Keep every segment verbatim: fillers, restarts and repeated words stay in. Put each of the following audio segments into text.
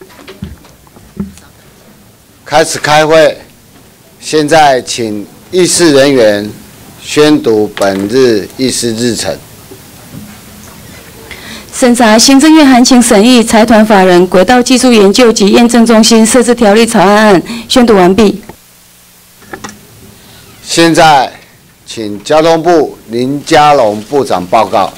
开始开会。现在请议事人员宣读本日议事日程。 审查行政院函请审议财团法人轨道技术研究及验证中心设置条例草案案宣读完毕。 现在请交通部林佳龙部长报告。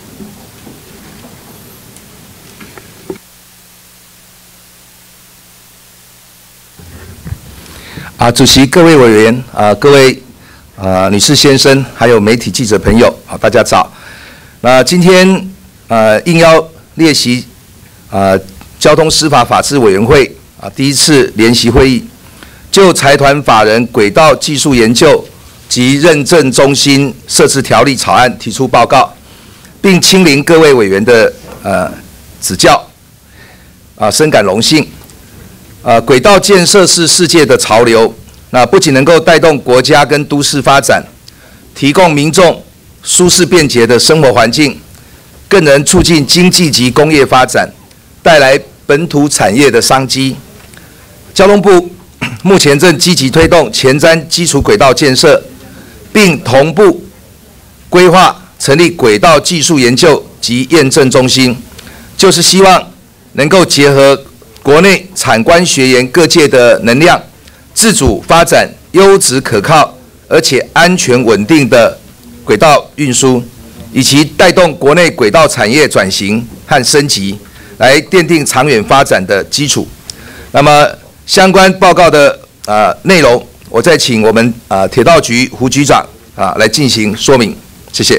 啊，主席、各位委员、啊各位啊女士先生，还有媒体记者朋友，啊大家早。那今天呃应邀列席啊交通司法法制委员会啊第一次联席会议，就财团法人轨道技术研究及认证中心设置条例草案提出报告，并亲临各位委员的呃指教，啊深感荣幸。呃，轨道建设是世界的潮流，那不仅能够带动国家跟都市发展，提供民众舒适便捷的生活环境，更能促进经济及工业发展，带来本土产业的商机。交通部目前正积极推动前瞻基础轨道建设，并同步规划成立轨道技术研究及验证中心，就是希望能够结合国内产官学研各界的能量，自主发展优质可靠而且安全稳定的轨道运输，以及带动国内轨道产业转型和升级，来奠定长远发展的基础。那么相关报告的呃内容，我再请我们呃铁道局胡局长啊来进行说明，谢谢。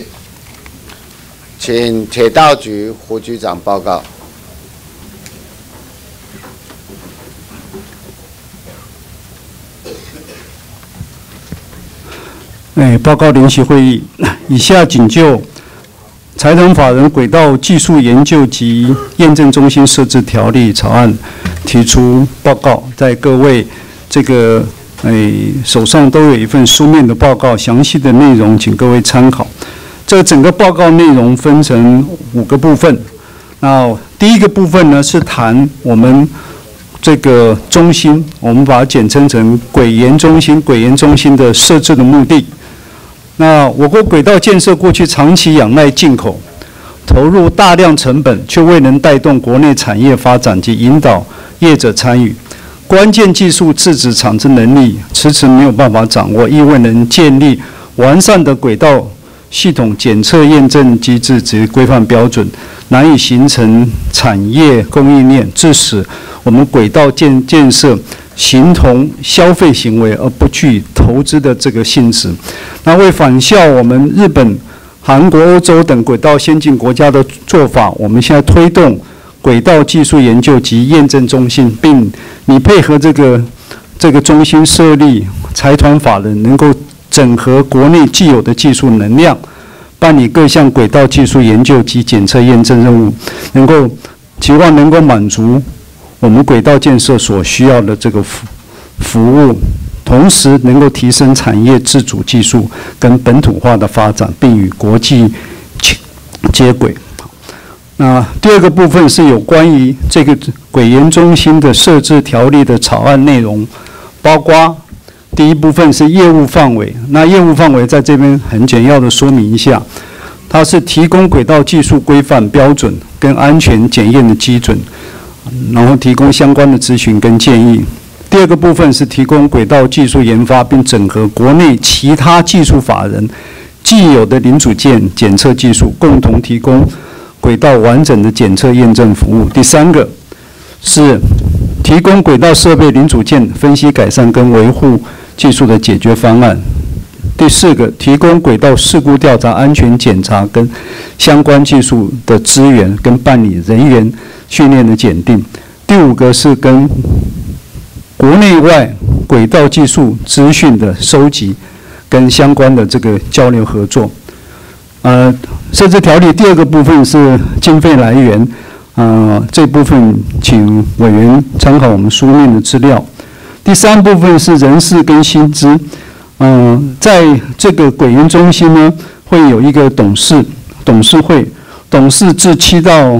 请铁道局胡局长报告。 哎，报告联席会议，以下仅就财团法人轨道技术研究及验证中心设置条例草案提出报告，在各位这个哎手上都有一份书面的报告，详细的内容请各位参考。这整个报告内容分成五个部分。那第一个部分呢是谈我们这个中心，我们把它简称成轨研中心，轨研中心的设置的目的。那我国轨道建设过去长期仰赖进口，投入大量成本，却未能带动国内产业发展及引导业者参与。关键技术自主产制能力迟迟没有办法掌握，亦未能建立完善的轨道系统检测验证机制及规范标准，难以形成产业供应链，致使我们轨道建建设形同消费行为而不具投资的这个性质。那为仿效我们日本、韩国、欧洲等轨道先进国家的做法，我们现在推动轨道技术研究及验证中心，并你配合这个这个中心设立财团法人，能够整合国内既有的技术能量，办理各项轨道技术研究及检测验证任务，能够期望能够满足我们轨道建设所需要的这个服服务，同时能够提升产业自主技术跟本土化的发展，并与国际接轨。那第二个部分是有关于这个轨研中心的设置条例的草案内容，包括第一部分是业务范围。那业务范围在这边很简要的说明一下，它是提供轨道技术规范标准跟安全检验的基准，然后提供相关的咨询跟建议。第二个部分是提供轨道技术研发，并整合国内其他技术法人既有的零组件检测技术，共同提供轨道完整的检测验证服务。第三个是提供轨道设备零组件分析改善跟维护技术的解决方案。第四个，提供轨道事故调查、安全检查跟相关技术的资源跟办理人员训练的检定。第五个是跟国内外轨道技术资讯的收集跟相关的这个交流合作。呃，设置条例第二个部分是经费来源，呃，这部分请委员参考我们书面的资料。第三部分是人事跟薪资，嗯、呃，在这个轨研中心呢，会有一个董事董事会，董事至七到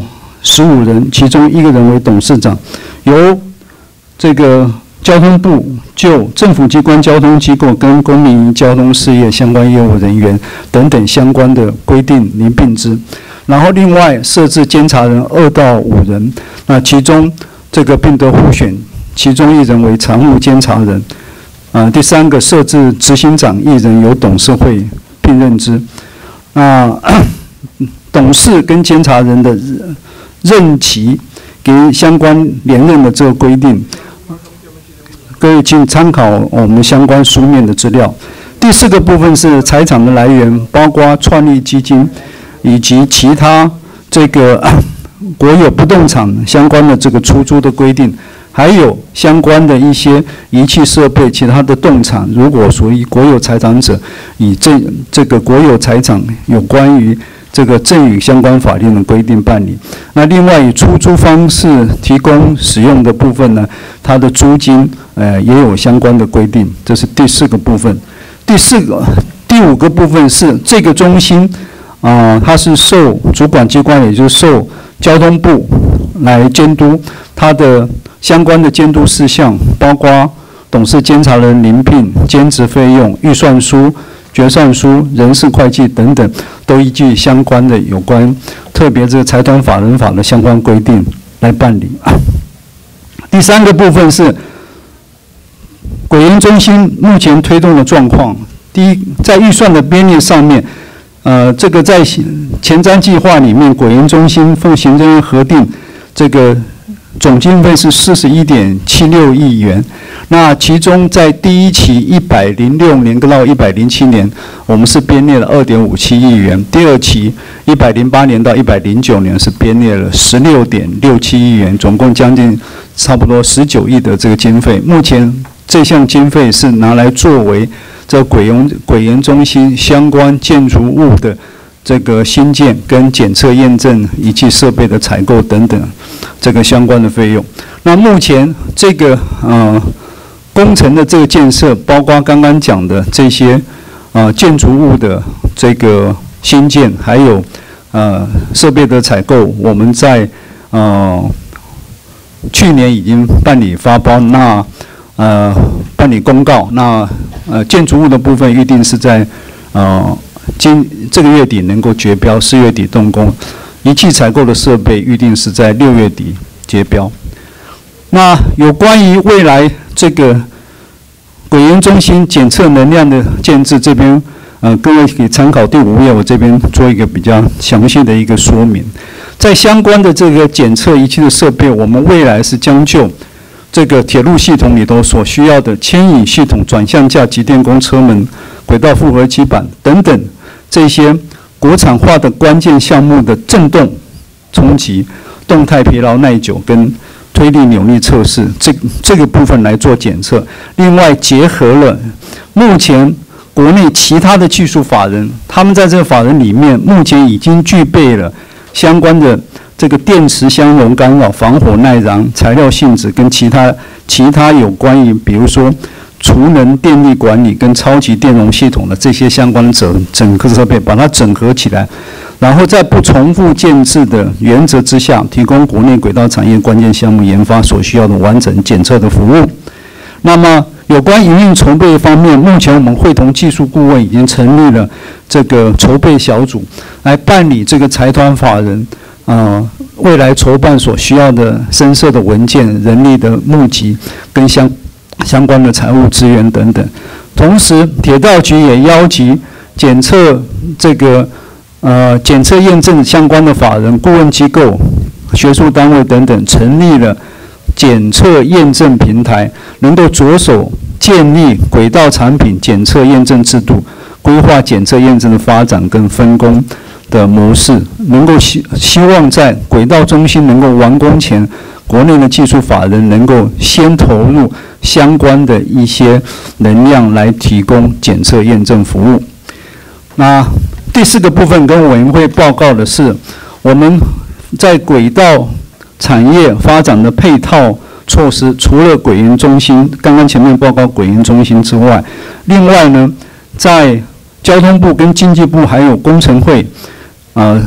十五人，其中一个人为董事长，由这个交通部就政府机关、交通机构跟公民交通事业相关业务人员等等相关的规定拟并之。然后另外设置监察人二到五人，那其中这个并得互选其中一人为常务监察人。啊，第三个设置执行长一人由董事会聘任之。那董事跟监察人的任期给相关连任的这个规定，各位请参考我们相关书面的资料。第四个部分是财产的来源，包括创立基金以及其他这个国有不动产相关的这个出租的规定，还有相关的一些仪器设备、其他的动产，如果属于国有财产者，以这这个国有财产有关于这个赠与相关法令的规定办理。那另外以出租方式提供使用的部分呢，它的租金呃也有相关的规定，这是第四个部分。第四个、第五个部分是这个中心啊、呃，它是受主管机关，也就是受交通部来监督它的相关的监督事项，包括董事、监察人遴聘、兼职费用、预算书、决算书、人事会计等等，都依据相关的有关特别这个财团法人法的相关规定来办理。第三个部分是轨研中心目前推动的状况。第一，在预算的编列上面，呃，这个在前瞻计划里面，轨研中心奉行政院核定，这个总经费是四十一点七六亿元。那其中在第一期一百零六年到一百零七年，我们是编列了二点五七亿元；第二期一百零八年到一百零九年是编列了十六点六七亿元，总共将近差不多十九亿的这个经费。目前这项经费是拿来作为这轨研轨研中心相关建筑物的这个新建跟检测验证仪器设备的采购等等这个相关的费用。那目前这个呃工程的这个建设，包括刚刚讲的这些呃建筑物的这个新建，还有呃设备的采购，我们在呃去年已经办理发包，那呃办理公告，那呃建筑物的部分预定是在呃今这个月底能够决标，四月底动工。仪器采购的设备预定是在六月底结标。那有关于未来这个轨研中心检测能量的建制，这边呃各位可以参考第五页，我这边做一个比较详细的一个说明。在相关的这个检测仪器的设备，我们未来是将就这个铁路系统里头所需要的牵引系统、转向架、集电弓、车门、轨道复合基板等等这些国产化的关键项目的震动、冲击、动态疲劳耐久跟推力扭力测试，这这个部分来做检测。另外结合了目前国内其他的技术法人，他们在这个法人里面目前已经具备了相关的这个电磁相容干扰、防火耐燃、材料性质跟其他其他有关于比如说储能电力管理跟超级电容系统的这些相关的整整个设备，把它整合起来，然后在不重复建制的原则之下，提供国内轨道产业关键项目研发所需要的完整检测的服务。那么有关营运筹备方面，目前我们会同技术顾问已经成立了这个筹备小组，来办理这个财团法人呃未来筹办所需要的深色的文件、人力的募集跟相相关的财务资源等等。同时，铁道局也邀集检测这个呃检测验证相关的法人、顾问机构、学术单位等等，成立了检测验证平台，能够着手建立轨道产品检测验证制度，规划检测验证的发展跟分工的模式，能够希希望在轨道中心能够完工前，国内的技术法人能够先投入相关的一些能量来提供检测验证服务。那第四个部分跟委员会报告的是，我们在轨道产业发展的配套措施，除了轨研中心，刚刚前面报告轨研中心之外，另外呢，在交通部跟经济部还有工程会，呃，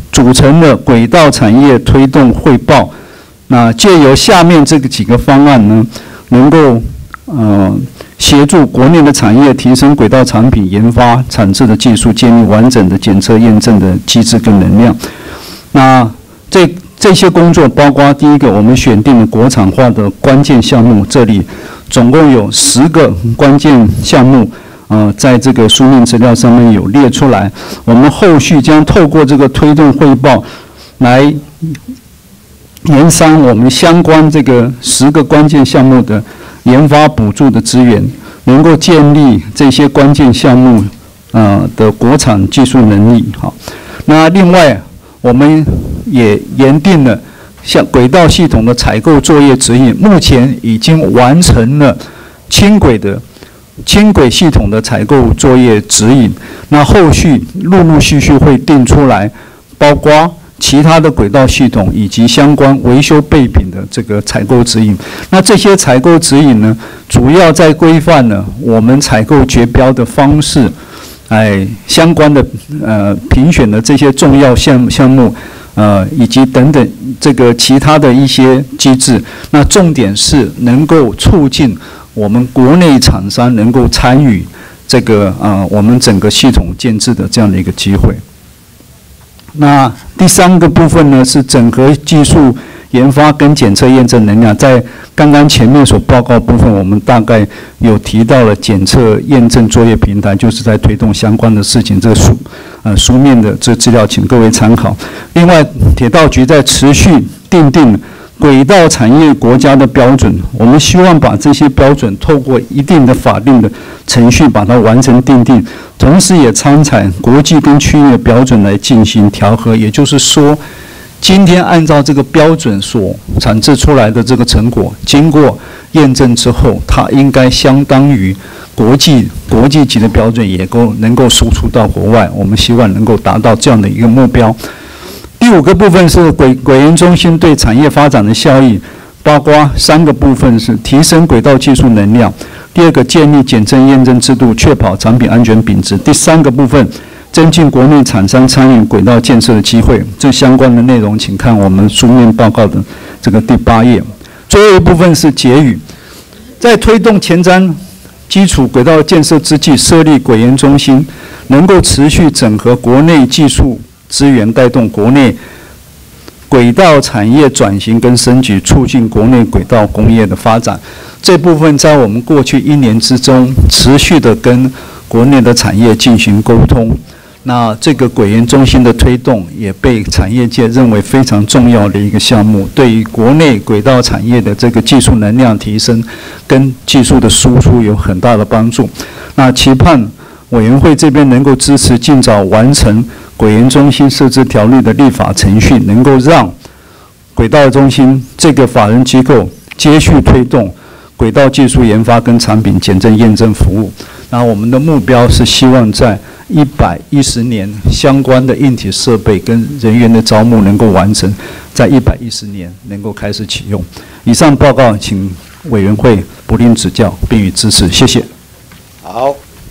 组成了轨道产业推动汇报。那借由下面这个几个方案呢，能够呃协助国内的产业提升轨道产品研发产制的技术，建立完整的检测验证的机制跟能量。那这这些工作包括第一个，我们选定了国产化的关键项目，这里总共有十个关键项目。呃，在这个书面资料上面有列出来，我们后续将透过这个推动汇报，来研商我们相关这个十个关键项目的研发补助的资源，能够建立这些关键项目呃的国产技术能力。好，那另外我们也研定了像轨道系统的采购作业指引，目前已经完成了轻轨的。轻轨系统的采购作业指引，那后续陆陆续续会定出来，包括其他的轨道系统以及相关维修备品的这个采购指引。那这些采购指引呢，主要在规范了我们采购决标的方式，哎，相关的呃评选的这些重要项项目，呃，以及等等这个其他的一些机制。那重点是能够促进我们国内厂商能够参与这个呃我们整个系统建制的这样的一个机会。那第三个部分呢是整合技术研发跟检测验证能量，在刚刚前面所报告部分，我们大概有提到了检测验证作业平台，就是在推动相关的事情。这个书呃书面的这资料，请各位参考。另外，铁道局在持续订定轨道产业国家的标准，我们希望把这些标准透过一定的法定的程序把它完成订定，同时也参采国际跟区域的标准来进行调和。也就是说，今天按照这个标准所产制出来的这个成果，经过验证之后，它应该相当于国际国际级的标准，也够能够输出到国外。我们希望能够达到这样的一个目标。第五个部分是轨轨研中心对产业发展的效益，包括三个部分是提升轨道技术能量，第二个建立检证验证制度，确保产品安全品质，第三个部分增进国内厂商参与轨道建设的机会。这相关的内容请看我们书面报告的这个第八页。最后一部分是结语，在推动前瞻基础轨道建设之际，设立轨研中心，能够持续整合国内技术资源，带动国内轨道产业转型跟升级，促进国内轨道工业的发展。这部分在我们过去一年之中，持续的跟国内的产业进行沟通。那这个轨研中心的推动，也被产业界认为非常重要的一个项目，对于国内轨道产业的这个技术能量提升跟技术的输出有很大的帮助。那期盼委员会这边能够支持尽早完成轨研中心设置条例的立法程序，能够让轨道中心这个法人机构接续推动轨道技术研发跟产品检证验证服务。那我们的目标是希望在一百一十年相关的硬体设备跟人员的招募能够完成，在一百一十年能够开始启用。以上报告请委员会不吝指教并予支持，谢谢。 好。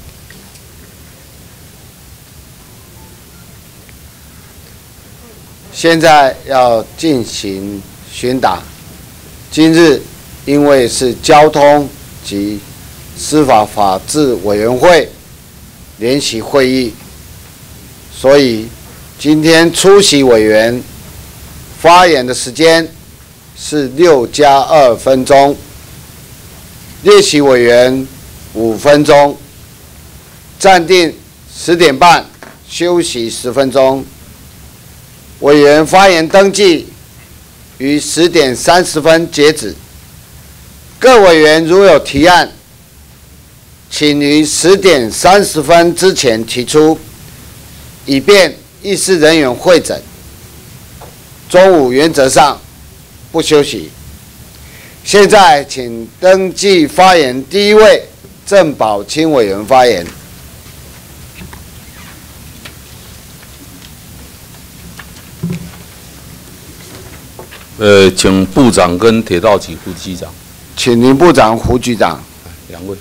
现在要进行询答。今日因为是交通及司法法制委员会联席会议，所以今天出席委员发言的时间是六加二分钟，列席委员五分钟，暂定十点半休息十分钟。委员发言登记于十点三十分截止。各委员如有提案，请于十点三十分之前提出，以便议事人员会诊。中午原则上不休息。现在请登记发言第一位郑宝清委员发言。 呃，请部长跟铁道局副局长， 请林部长、胡局长， 两位。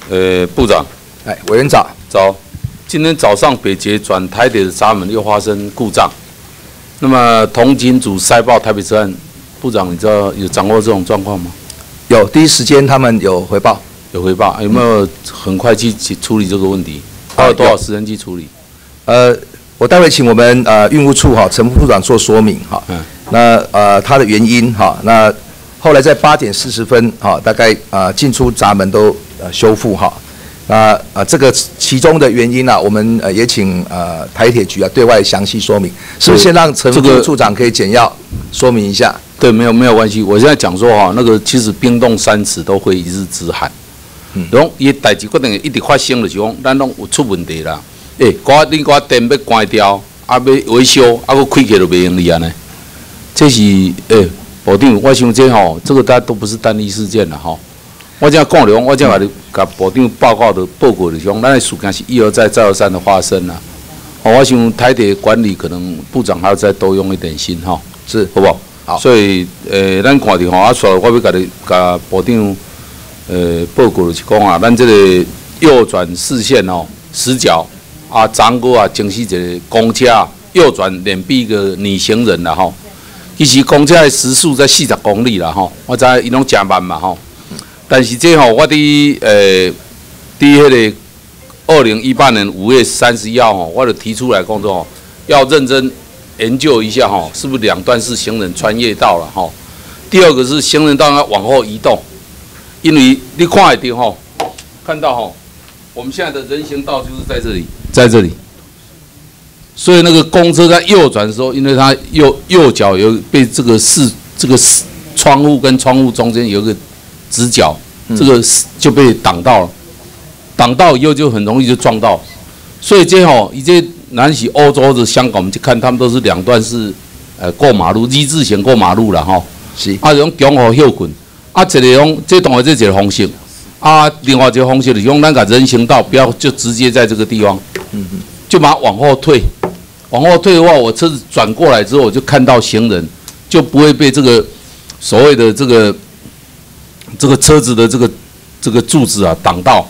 呃，部长， 哎，委员长， 早。今天早上北捷转台铁的闸门又发生故障，那么同勤组塞爆台北车站，部长，你知道有掌握这种状况吗？ 有，第一时间他们有回报， 有回报，有没有很快去处理这个问题？花了多少时间去处理？ 呃，我待会请我们呃运务处哈陈副部长做说明哈。嗯。那呃它的原因哈，那后来在八点四十分哈，大概呃进出闸门都呃修复哈。那呃这个其中的原因呢、啊，我们呃也请呃台铁局啊对外详细说明，是不是先让陈副处长可以简要说明一下？ 对，没有没有关系。我现在讲说哈，那个其实冰冻三尺都会一日之寒。嗯。然后伊代志决定一直发生的时候，咱拢有出问题啦。诶、欸，我恁我电要关掉，啊要维修，啊佫开起就袂用哩安尼。这是诶、欸，部长，我想这吼，这个大家都不是单一事件啦吼。我这样讲了，我这样甲你甲部长报告的报告的讲，咱的事件是一而再再而三的发生啦。哦，我想台铁管理可能部长还要再多用一点心哈， 是好不好？ 好。所所以诶，咱看着吼，啊，所以我要甲你甲部长呃报告就是讲啊，咱这个右转视线哦死角啊，昨个啊，惊死一个公车右转连逼一个女行人啦吼。其实公车的时速在四十公里啦吼，我知伊拢真慢嘛吼。但是这吼，我伫呃，伫迄个二零一八年五月三十一号吼，我就提出来讲说吼，要认真研究一下吼，是不是两段式行人穿越道了吼？第二个是行人道要往后移动，因为你看会到吼，看到吼，我们现在的人行道就是在这里，在这里，所以那个公车在右转的时候，因为它右右脚有被这个视这个窗户跟窗户中间有一个直角，这个就被挡到了，挡到以后就很容易就撞到，所以这吼，以这南是欧洲的香港，我们去看他们都是两段式，呃，过马路 Z 字形过马路了吼。是。啊，用中和休困，啊，一个用这当然这一个方式，啊，另外一个方式就是用咱个人行道，不要就直接在这个地方，嗯嗯，就把它往后退，往后退的话，我车子转过来之后，我就看到行人，就不会被这个所谓的这个。这个车子的这个这个柱子啊挡到，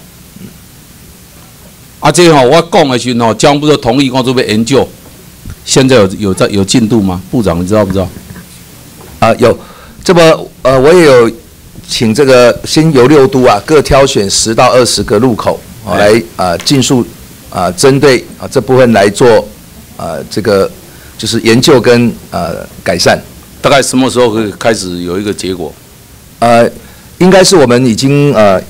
啊，这吼、哦、我讲的时候，交通部都同意，我准备研究。现在有有在有进度吗？部长，你知道不知道？ 啊，有。这么呃，我也有请这个新邮六都啊，各挑选十到二十个路口啊，来啊尽速啊针对啊这部分来做啊这个就是研究跟呃改善。 大概什么时候可以开始有一个结果？ 呃。应该是我们已经呃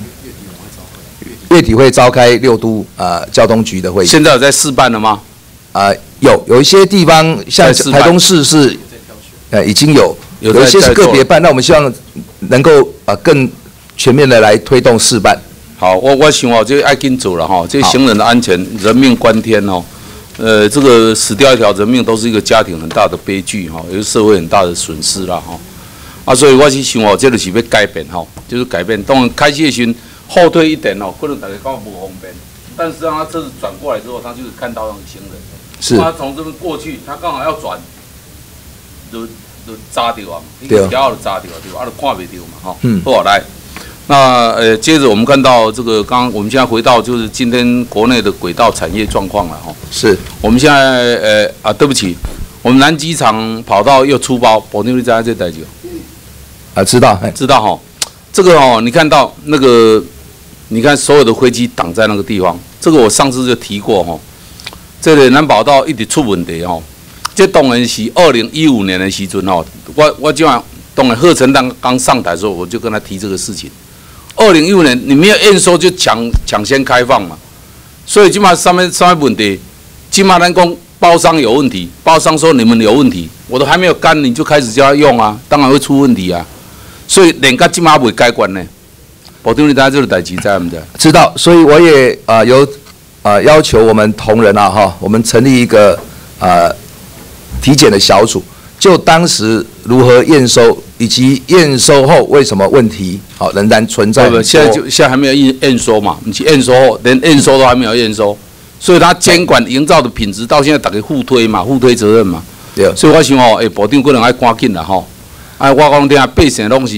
月底会召开六都呃交通局的会议。 现在有在试办了吗？ 啊、呃，有有一些地方像台东市是呃已经有，有一些是个别办，那我们希望能够啊、呃、更全面的来推动试办。 好，我我想哦，这爱紧走了哈，这行人的安全，人命关天哦，呃，这个死掉一条人命都是一个家庭很大的悲剧哈，也是社会很大的损失啦哈。啊，所以我是想哦，这就是要改变吼，就是改变。当然开始的时候后退一点哦，可能大家刚好不方便，但是让他车子转过来之后，他就是看到那个行人， 是， 他从这边过去，他刚好要转，就就扎掉啊，一个条就扎掉对吧？啊，就看不到嘛哈。嗯。好，来，那呃，接着我们看到这个，刚刚我们现在回到就是今天国内的轨道产业状况了哈。 是。 我们现在呃啊，对不起，我们南机场跑道又出包，保定你知道这代志？ 啊，知道， 知道哈，这个哦，你看到那个，你看所有的飞机挡在那个地方，这个我上次就提过哈，这个南跑道一直出问题哈，这当然是二零一五年的时阵哈，我我就当然贺成当刚上台的时候，我就跟他提这个事情，二零一五年你没有验收就抢抢先开放嘛，所以起码上面上面问题，起码咱讲包商有问题，包商说你们有问题，我都还没有干你就开始叫他用啊，当然会出问题啊。所以连个今嘛未解决呢，保定你大家这个代志在唔在？ 知道，所以我也啊、呃、有啊、呃、要求我们同仁啊哈，我们成立一个啊、呃、体检的小组，就当时如何验收，以及验收后为什么问题好、哦、仍然存在。 不，现在就现在还没有验验收嘛，你去验收后连验收都还没有验收，所以他监管营造的品质到现在大家互推嘛，互推责任嘛。对。所以我想哦，哎、欸，保定可能爱赶紧啦吼。啊，我讲听百姓拢是因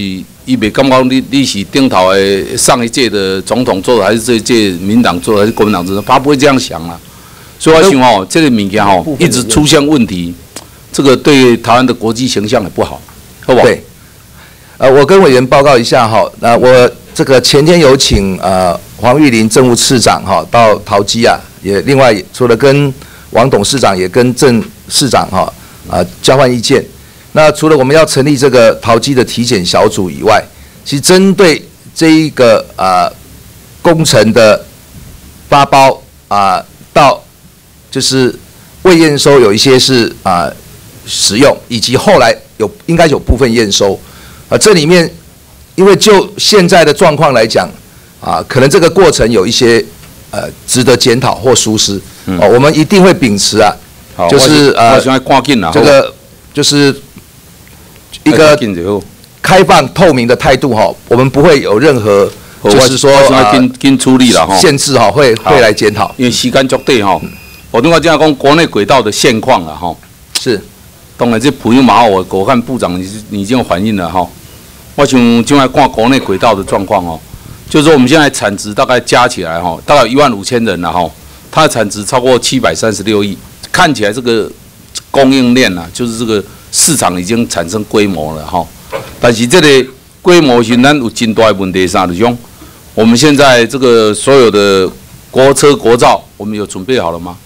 伊袂感觉你你是顶头的上一届的总统做的，还是这一届民党做的，还是国民党做的，他不会这样想啊。所以我想哦，这个物件哦一直出现问题，这个对台湾的国际形象也不好，好不好？ 对。呃，我跟委员报告一下哈，那我这个前天有请呃黄玉玲政务次长哈到桃机啊，也另外除了跟王董事长，也跟郑市长哈啊、呃、交换意见。那除了我们要成立这个桃机的体检小组以外，其实针对这一个啊、呃、工程的发包啊、呃、到就是未验收有一些是啊、呃、使用，以及后来有应该有部分验收。啊，这里面，因为就现在的状况来讲，啊，可能这个过程有一些呃值得检讨或疏失，嗯、哦，我们一定会秉持啊，就是呃，这个就是一个开放透明的态度哈，我们不会有任何就是说啊，跟处理了哈， 限制哈，会会来检讨， 因为时间足短哈，我另外这样讲国内轨道的现况了哈， 是， 当然这朋友嘛，我我看部长已经已经有反映了哈。我想就来看国内轨道的状况哦，就是说我们现在产值大概加起来哈，大概一万五千人了哈，它的产值超过七百三十六亿，看起来这个供应链啊，就是这个市场已经产生规模了哈。但是这个规模现在有真大的问题啥？就是讲我们现在这个所有的国车国造，我们有准备好了吗？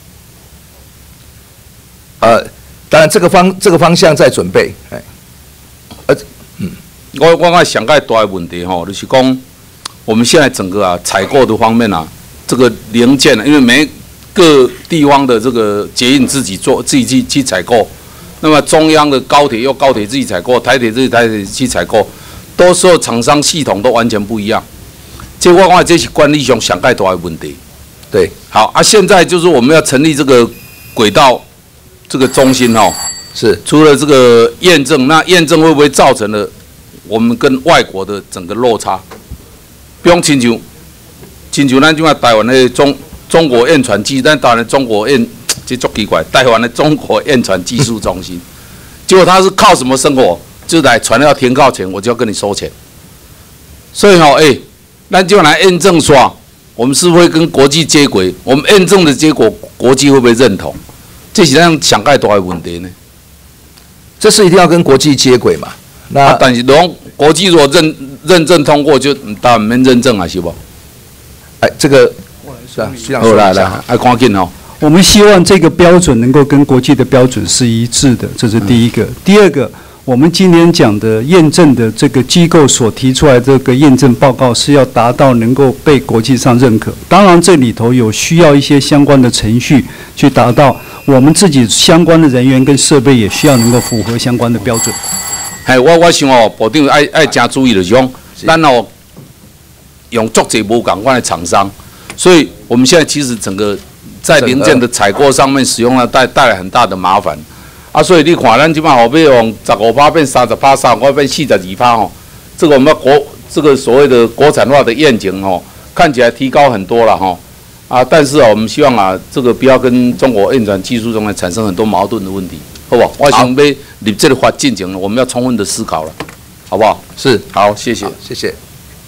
呃，当然这个方这个方向在准备，哎，呃，嗯。 我我讲上盖大的问题吼，就是讲我们现在整个啊采购的方面啊，这个零件，因为每各地方的这个捷运自己做，自己去去采购，那么中央的高铁又高铁自己采购，台铁自己台铁去采购，多时候厂商系统都完全不一样。这我讲这是管理上上盖大的问题。 对， 好啊，现在就是我们要成立这个轨道这个中心哦， 是除了这个验证，那验证会不会造成了？我们跟外国的整个落差，比方亲像，亲像咱即马台湾的中中国验船技，但台湾的中国验，这足奇怪，台湾的中国验船技术中心，结果他是靠什么生活？就是来船要停靠前，我就要跟你收钱。所以吼、哦，哎、欸，咱就来验证刷，我们是不是会跟国际接轨？我们验证的结果，国际会不会认同？这是咱上盖大的问题呢？ 这是一定要跟国际接轨嘛？那、 啊、但是，如果国际如果认认证通过，就当然免认证啊，是不？ 哎，这个是啊，需要说一下， 哎，赶紧哦。 我们希望这个标准能够跟国际的标准是一致的，这是第一个。嗯、第二个，我们今天讲的验证的这个机构所提出来这个验证报告是要达到能够被国际上认可。当然，这里头有需要一些相关的程序去达到，我们自己相关的人员跟设备也需要能够符合相关的标准。 嘿，我我想哦，部长爱爱加注意的是讲，咱哦用足侪无共款的厂商，所以我们现在其实整个在零件的采购上面使用了带带来很大的麻烦啊，所以你看咱即摆后要用十五趴变三十趴，三十五变四十二趴吼，这个我们国这个所谓的国产化的愿景哦，看起来提高很多了哈啊，但是啊，我们希望啊，这个不要跟中国验船技术中呢产生很多矛盾的问题。好不好？我想要入这个法进程，我们要充分的思考了，好不好？ 是， 好，谢谢， 谢谢。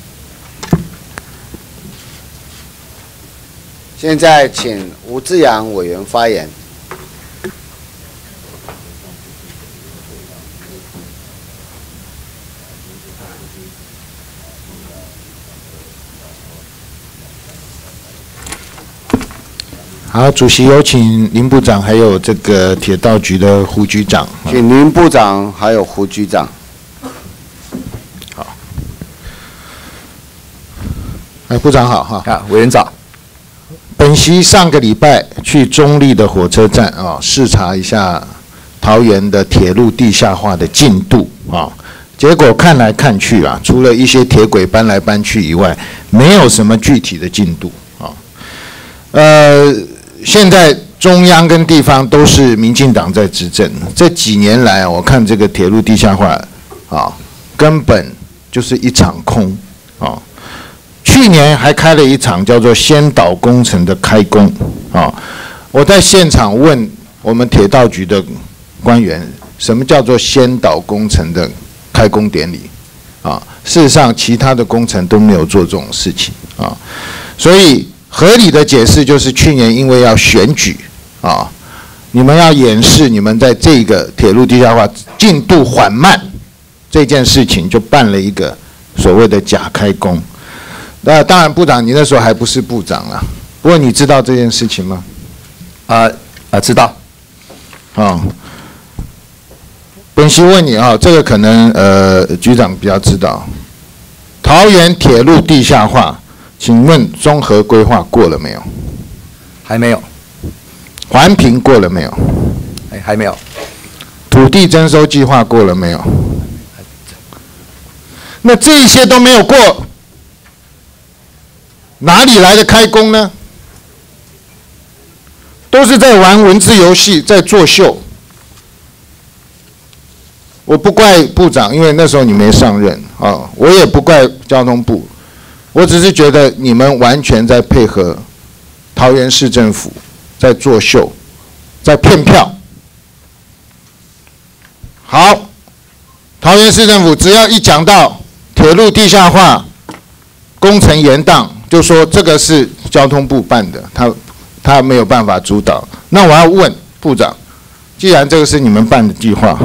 现在请吴志阳委员发言。 好，主席有请林部长，还有这个铁道局的胡局长， 请林部长还有胡局长。 好，哎，部长好哈。 啊，委员长。 本席上个礼拜去中立的火车站啊，视察一下桃园的铁路地下化的进度啊，结果看来看去啊，除了一些铁轨搬来搬去以外，没有什么具体的进度啊。呃。现在中央跟地方都是民进党在执政，这几年来啊，我看这个铁路地下化啊，根本就是一场空啊。去年还开了一场叫做先导工程的开工啊，我在现场问我们铁道局的官员，什么叫做先导工程的开工典礼啊。事实上，其他的工程都没有做这种事情啊。所以合理的解释就是，去年因为要选举啊，你们要掩饰你们在这个铁路地下化进度缓慢这件事情，就办了一个所谓的假开工。那当然，部长你那时候还不是部长啦。不过你知道这件事情吗？ 啊啊、呃，知道。 啊，本席问你啊，这个可能呃局长比较知道。桃园铁路地下化，请问综合规划过了没有？ 还没有。 环评过了没有？ 哎，还没有。 土地征收计划过了没有？那这些都没有过，哪里来的开工呢？都是在玩文字游戏，在作秀。我不怪部长，因为那时候你没上任啊，我也不怪交通部，我只是觉得你们完全在配合桃园市政府，在作秀，在骗票。好，桃园市政府只要一讲到铁路地下化工程延宕，就说这个是交通部办的，他他没有办法主导。那我要问部长，既然这个是你们办的计划，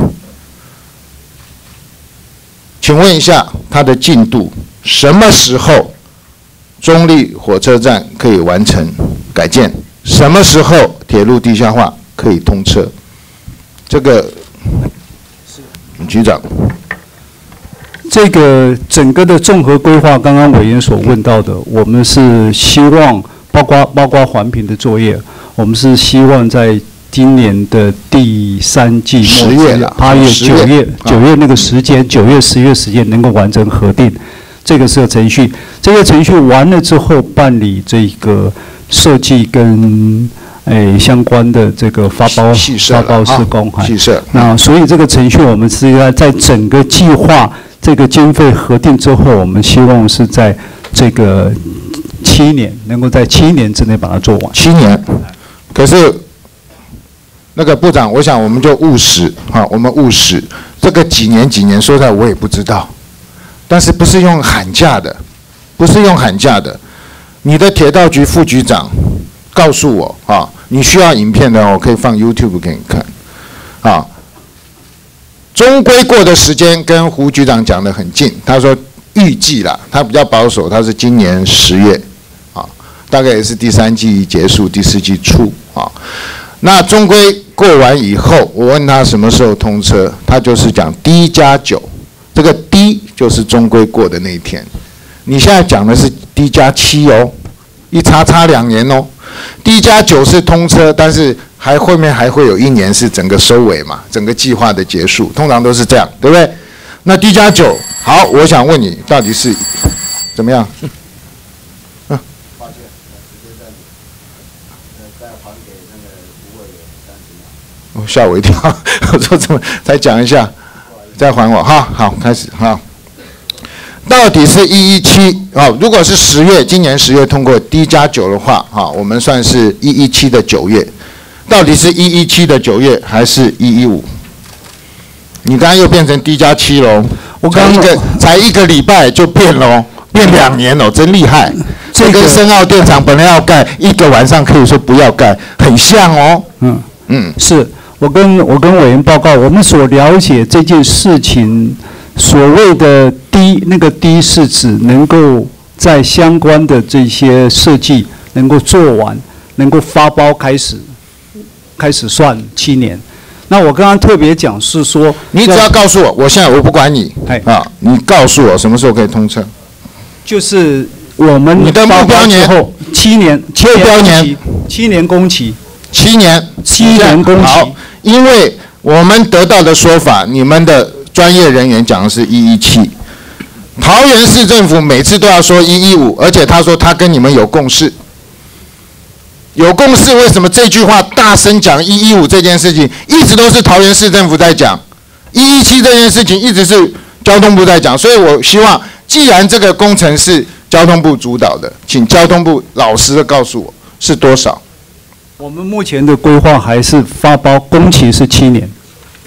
请问一下它的进度，什么时候中立火车站可以完成改建？什么时候铁路地下化可以通车？这个局长。 这个整个的综合规划，刚刚委员所问到的，我们是希望包括包括环评的作业，我们是希望在今年的第三季十月了， 八月、九月、九月那个时间，九月、十月时间能够完成核定，这个是个程序。这个程序完了之后，办理这个设计跟诶相关的这个发包发包施工， 细设。 那所以这个程序我们是要在整个计划。这个经费核定之后，我们希望是在这个七年，能够在七年之内把它做完。 七年，可是那个部长，我想我们就务实啊，我们务实。这个几年几年，说实在我也不知道，但是不是用喊价的，不是用喊价的。你的铁道局副局长告诉我啊，你需要影片的，我可以放 YouTube 给你看，啊。中规过的时间跟胡局长讲得很近，他说预计啦，他比较保守，他是今年十月，啊，大概也是第三季结束，第四季初啊。那中规过完以后，我问他什么时候通车，他就是讲 D 加九，这个 D 就是中规过的那一天。你现在讲的是 D 加七哦，一差差两年哦。D 加九是通车，但是还后面还会有一年是整个收尾嘛，整个计划的结束，通常都是这样，对不对？那 D 加九，好，我想问你，到底是怎么样？嗯，抱歉，直接暂停，再还给那个吴委员三十秒。吓我一跳，我说怎么再讲一下，再还我哈，好，开始哈。到底是一一七啊？如果是十月，今年十月通过 D 加九的话，哈，我们算是一一七的九月。到底是一一七的九月还是一一五？你刚刚又变成 D 加七喽？我刚一个才一个礼拜就变喽，变两年喽，真厉害！这跟深澳电厂本来要盖一个晚上，可以说不要盖，很像哦。嗯嗯， 是我跟我跟委员报告，我们所了解这件事情。所谓的低那个低是指能够在相关的这些设计能够做完，能够发包开始，开始算七年。那我刚刚特别讲是说， 你只要告诉我，我现在我不管你，啊，你告诉我什么时候可以通车？ 就是我们你的目标年后七年，七目标年七年工期， 七年七年工期。 好，因为我们得到的说法，你们的。专业人员讲的是一一七，桃园市政府每次都要说一一五，而且他说他跟你们有共识，有共识，为什么这句话大声讲一一五这件事情，一直都是桃园市政府在讲，一一七这件事情一直是交通部在讲，所以我希望，既然这个工程是交通部主导的，请交通部老实的告诉我是多少。 我们目前的规划还是发包工期是七年。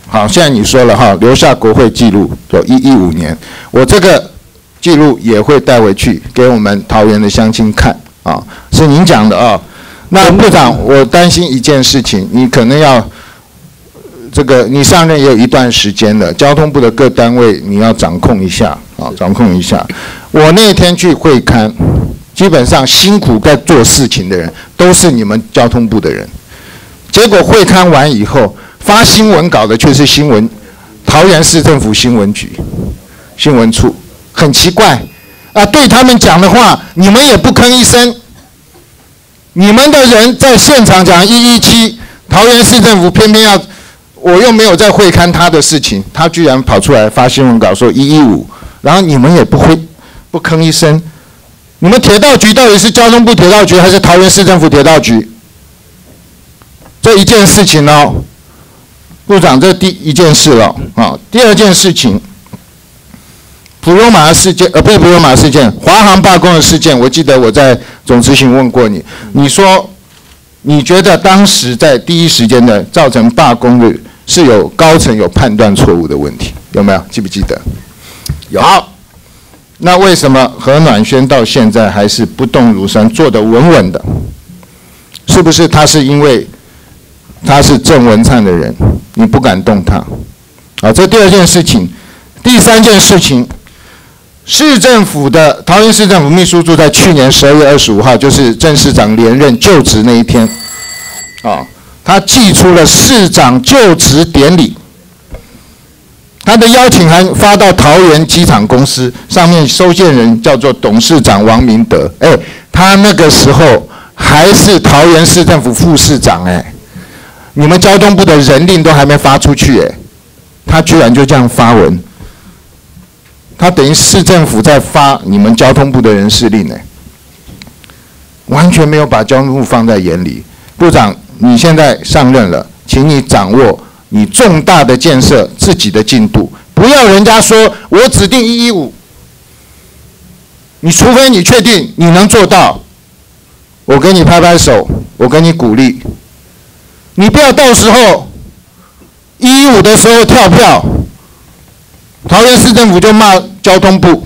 好，现在你说了哈，留下国会记录，就一一五年，我这个记录也会带回去给我们桃园的乡亲看啊，是您讲的啊。那部长，我担心一件事情，你可能要这个，你上任也有一段时间了，交通部的各单位你要掌控一下啊，掌控一下。我那天去会勘，基本上辛苦在做事情的人都是你们交通部的人，结果会勘完以后，发新闻稿的却是新闻桃园市政府新闻局新闻处，很奇怪啊！对他们讲的话，你们也不吭一声。你们的人在现场讲一一七，桃园市政府偏偏要，我又没有在会勘他的事情，他居然跑出来发新闻稿说一一五，然后你们也不会不吭一声。你们铁道局到底是交通部铁道局还是桃园市政府铁道局？这一件事情哦，部长，这第一件事了啊。第二件事情，普悠玛事件，呃，不是普悠玛事件，华航罢工的事件，我记得我在总执行问过你，你说你觉得当时在第一时间的造成罢工的是有高层有判断错误的问题，有没有？记不记得？有。好，那为什么何暖轩到现在还是不动如山，坐得稳稳的？是不是他是因为他是郑文灿的人，你不敢动他？好，这第二件事情。第三件事情。市政府的桃园市政府秘书处在去年十二月二十五号，就是郑市长连任就职那一天，啊，他寄出了市长就职典礼，他的邀请函发到桃园机场公司，上面收件人叫做董事长王明德，哎，他那个时候还是桃园市政府副市长，哎，你们交通部的人令都还没发出去，哎，他居然就这样发文。他等于市政府在发你们交通部的人事令呢，完全没有把交通部放在眼里。部长，你现在上任了，请你掌握你重大的建设自己的进度，不要人家说我指定一一五，你除非你确定你能做到，我给你拍拍手，我给你鼓励。你不要到时候一一五的时候跳票。桃园市政府就骂交通部，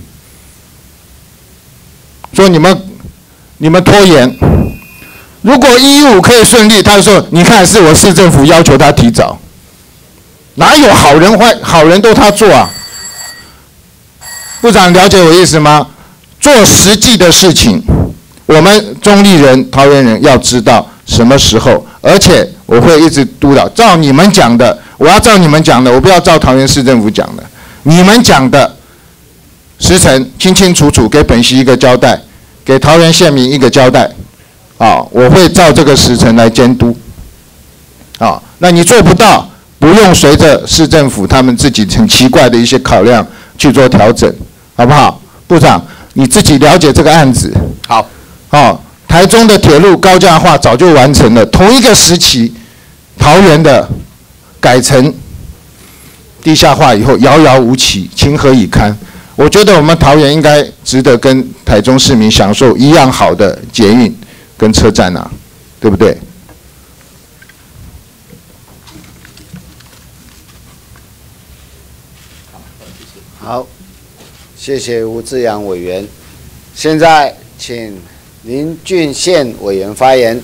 说你们你们拖延。如果一一五可以顺利，他说你看是我市政府要求他提早，哪有好人坏好人都他做啊？部长了解我意思吗？做实际的事情，我们中立人、桃园人要知道什么时候，而且我会一直督导，照你们讲的。我要照你们讲的，我不要照桃园市政府讲的。你们讲的时辰清清楚楚，给本席一个交代，给桃园县民一个交代。啊，我会照这个时辰来监督。啊，那你做不到，不用随着市政府他们自己很奇怪的一些考量去做调整，好不好？部长，你自己了解这个案子。 好。 哦，台中的铁路高架化早就完成了，同一个时期，桃园的。改成地下化以后遥遥无期，情何以堪？我觉得我们桃园应该值得跟台中市民享受一样好的捷运跟车站啊，对不对？ 好，谢谢吴志阳委员。现在请林俊宪委员发言。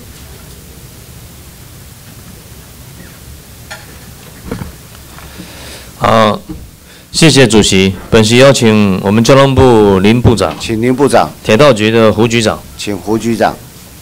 好，谢谢主席。本席邀请我们交通部林部长， 请林部长， 铁道局的胡局长， 请胡局长。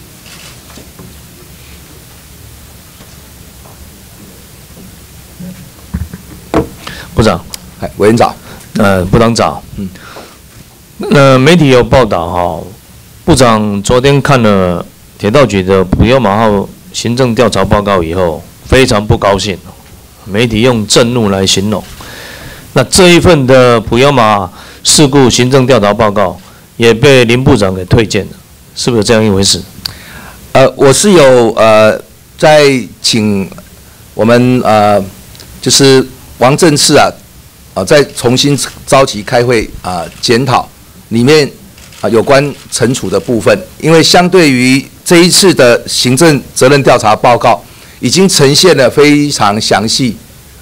部长， 哎，委员长， 呃，部长早。嗯，呃，媒体有报道哈，部长昨天看了铁道局的普悠玛号行政调查报告以后，非常不高兴。媒体用震怒来形容。那这一份的普悠玛事故行政调查报告也被林部长给推荐了，是不是这样一回事？ 呃，我是有呃在请我们呃就是王正次啊啊再重新召集开会啊检讨里面啊有关惩处的部分，因为相对于这一次的行政责任调查报告。已经呈现了非常详细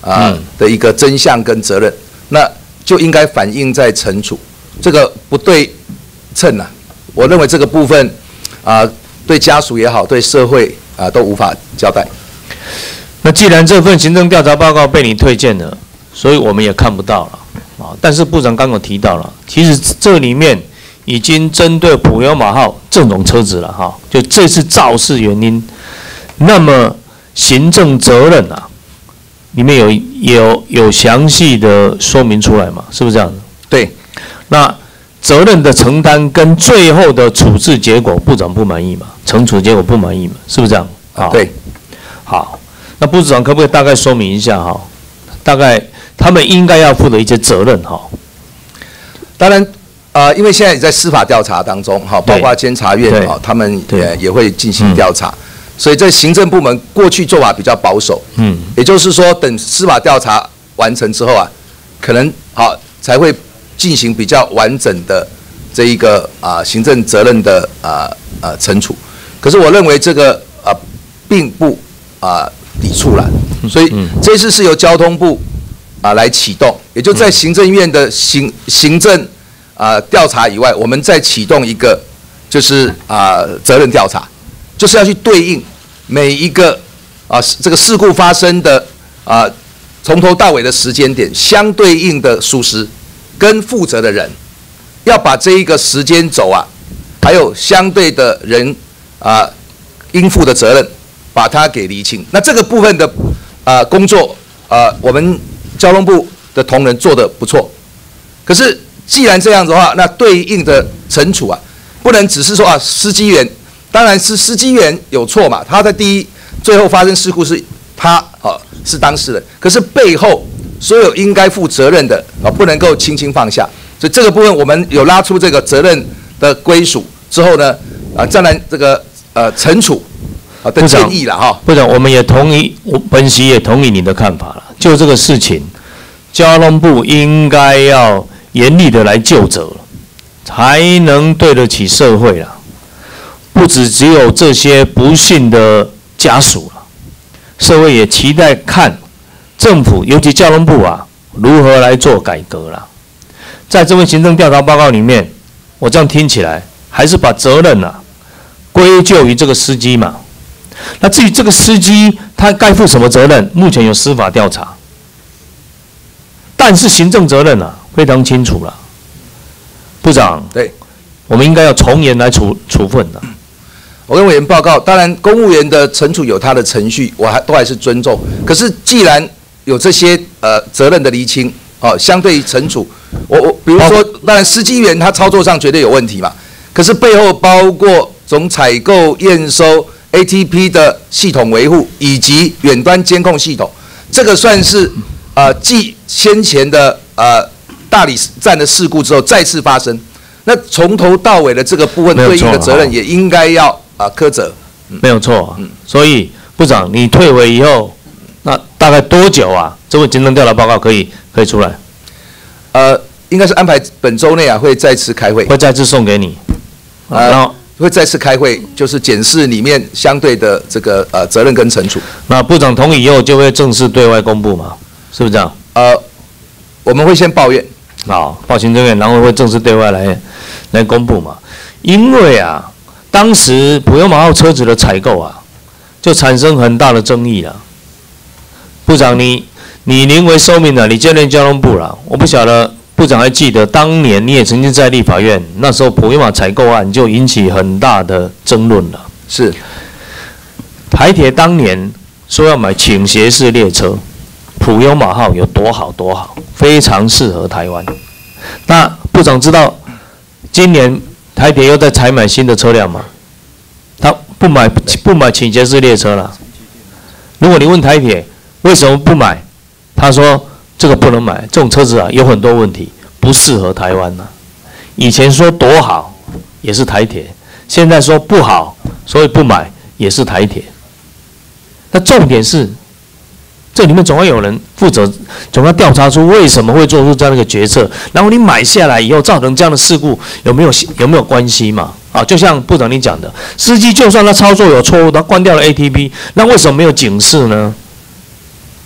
啊、呃、的一个真相跟责任，那就应该反映在惩处，这个不对称啊，我认为这个部分啊、呃、对家属也好，对社会啊、呃、都无法交代。 那既然这份行政调查报告被你推荐了，所以我们也看不到了啊。但是部长刚刚有提到了，其实这里面已经针对普悠玛号这种车子了哈，就这次肇事原因，那么行政责任啊，里面有有有详细的说明出来嘛？是不是这样子？ 对， 那责任的承担跟最后的处置结果，部长不满意嘛？惩处结果不满意嘛？是不是这样？啊， 对， 好，那部长可不可以大概说明一下哈？大概他们应该要负的一些责任哈？ 当然。呃，因为现在也在司法调查当中，哈，包括监察院啊，他们也也会进行调查，嗯、所以在行政部门过去做法比较保守，嗯，也就是说，等司法调查完成之后啊，可能好才会进行比较完整的这一个啊、呃、行政责任的啊呃惩处。可是我认为这个啊、呃、并不啊、呃、抵触了，所以这次是由交通部啊、呃、来启动，也就在行政院的行行政。啊，调查以外，我们再启动一个，就是啊、呃、责任调查，就是要去对应每一个啊这个事故发生的啊从头到尾的时间点，相对应的疏失跟负责的人，要把这一个时间轴啊，还有相对的人啊应负的责任，把它给厘清。那这个部分的啊、呃、工作啊、呃，我们交通部的同仁做得不错，可是。既然这样子的话，那对应的惩处啊，不能只是说啊，司机员，当然是司机员有错嘛，他在第一最后发生事故是他啊是当事人，可是背后所有应该负责任的啊，不能够轻轻放下，所以这个部分我们有拉出这个责任的归属之后呢，啊，再来这个呃惩处啊的建议了哈。 部长，我们也同意，我本席也同意你的看法了，就这个事情，交通部应该要。严厉的来究责，才能对得起社会了。不只只有这些不幸的家属了，社会也期待看政府，尤其交通部啊，如何来做改革了。在这份行政调查报告里面，我这样听起来，还是把责任啊归咎于这个司机嘛。那至于这个司机他该负什么责任，目前有司法调查，但是行政责任啊。非常清楚了，部长， 对， 我们应该要从严来处处分的。 我跟委员报告，当然公务员的惩处有他的程序，我还都还是尊重。可是既然有这些呃责任的厘清，哦，相对惩处，我我比如说，当然司机员他操作上绝对有问题嘛，可是背后包括从采购、验收、A T P 的系统维护以及远端监控系统，这个算是呃继先前的呃。大理站的事故之后再次发生，那从头到尾的这个部分对应的责任也应该要啊苛责， 嗯、没有错。嗯，所以部长你退回以后，那大概多久啊？这份行政调查报告可以可以出来？ 呃，应该是安排本周内啊会再次开会， 会再次送给你， 呃，然后会再次开会，就是检视里面相对的这个呃责任跟惩处。 那部长同意以后就会正式对外公布嘛？是不是这样？ 呃，我们会先抱怨。 好，报行政院，然后会正式对外来来公布嘛？因为啊，当时普悠玛号车子的采购啊，就产生很大的争议了。部长你，你你临危受命了，你兼任交通部了，我不晓得部长还记得当年你也曾经在立法院，那时候普悠玛采购案就引起很大的争论了。 是， 台铁当年说要买倾斜式列车。普悠玛号有多好多好，非常适合台湾。那部长知道今年台铁又在采买新的车辆吗？他不买不买倾斜式列车了。如果你问台铁为什么不买，他说这个不能买，这种车子啊有很多问题，不适合台湾呐、啊。以前说多好也是台铁，现在说不好，所以不买也是台铁。那重点是。这里面总要有人负责，总要调查出为什么会做出这样的一个决策，然后你买下来以后造成这样的事故，有没有有没有关系嘛？啊，就像部长你讲的，司机就算他操作有错误，他关掉了 A T P， 那为什么没有警示呢？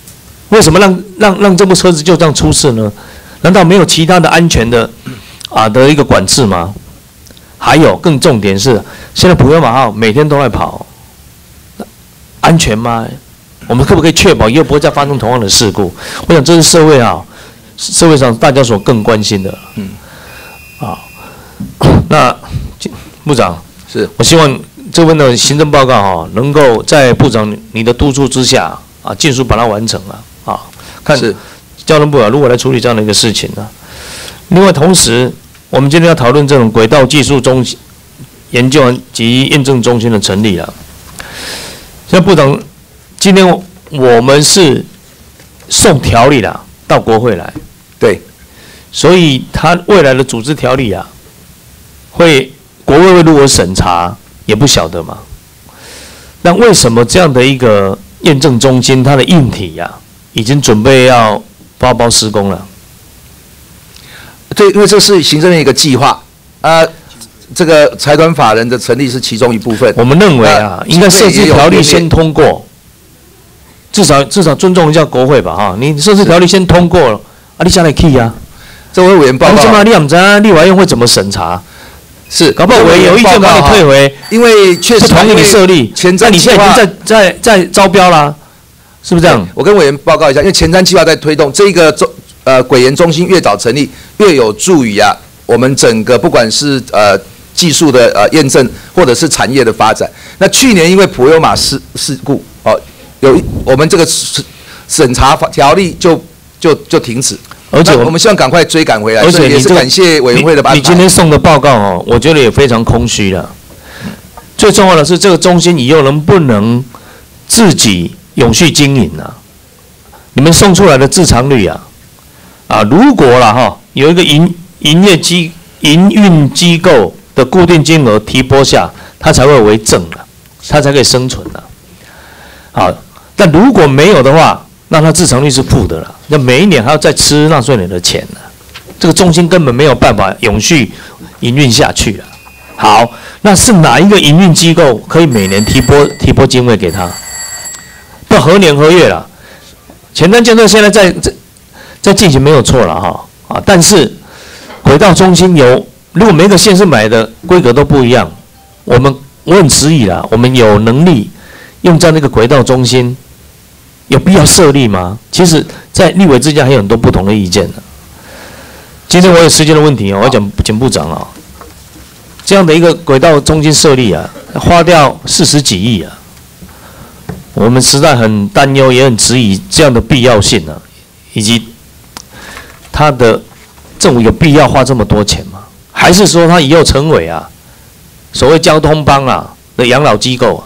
为什么让让让这部车子就这样出事呢？难道没有其他的安全的啊的一个管制吗？还有更重点是，现在普悠玛号每天都在跑，安全吗？我们可不可以确保以后不会再发生同样的事故？我想这是社会啊，社会上大家所更关心的。嗯，啊，那部长是我希望这份的行政报告哈，能够在部长你的督促之下啊，尽速把它完成了啊。看是交通部啊，如何来处理这样的一个事情呢？另外，同时我们今天要讨论这种轨道技术中心研究及验证中心的成立啊。现在部长。今天我们是送条例啦到国会来， 对， 所以他未来的组织条例啊，会国会会如何审查也不晓得嘛。那为什么这样的一个验证中心，它的硬体呀、啊，已经准备要包包施工了？ 对，因为这是行政的一个计划啊、呃，这个财团法人的成立是其中一部分。 我们认为啊，应该设置条例先通过。至少至少尊重一下国会吧，哈！你设置条例先通过了，啊，你下来 key 啊？ 这位委员报告， 什么？你也不知道立法院会怎么审查？ 是， 搞不好委员有意见把你退回， 因为确实不同意你设立，那你现在已经在在在招标啦，是不是这样？ 我跟委员报告一下，因为前瞻计划在推动这个中呃轨研中心越早成立，越有助于啊我们整个不管是呃技术的呃验证，或者是产业的发展。那去年因为普悠玛事事故哦。有我们这个审查条例就就就停止，而且我们希望赶快追赶回来，而且也是感谢委员会的安排。 你今天送的报告哦，我觉得也非常空虚了。最重要的是，这个中心以后能不能自己永续经营啊？你们送出来的自偿率啊，啊，如果啦哈，有一个营营业机营运机构的固定金额提拨下，它才会为正的，它才可以生存的。好。但如果没有的话，那它自偿率是负的了，那每一年还要再吃纳税人的钱呢，这个中心根本没有办法永续营运下去了。好，那是哪一个营运机构可以每年提拨提拨经费给他？不何年何月了？前瞻建设现在在在在进行没有错了哈啊，但是轨道中心有，如果每个县市买的规格都不一样，我们我很质疑啦，我们有能力用在那个轨道中心。有必要设立吗？其实，在立委之间还有很多不同的意见的。今天我有时间的问题哦，我要讲简部长啊，这样的一个轨道中心设立啊，花掉四十几亿啊，我们实在很担忧，也很质疑这样的必要性啊，以及他的政府有必要花这么多钱吗？还是说他以后成为啊所谓交通帮啊的养老机构啊？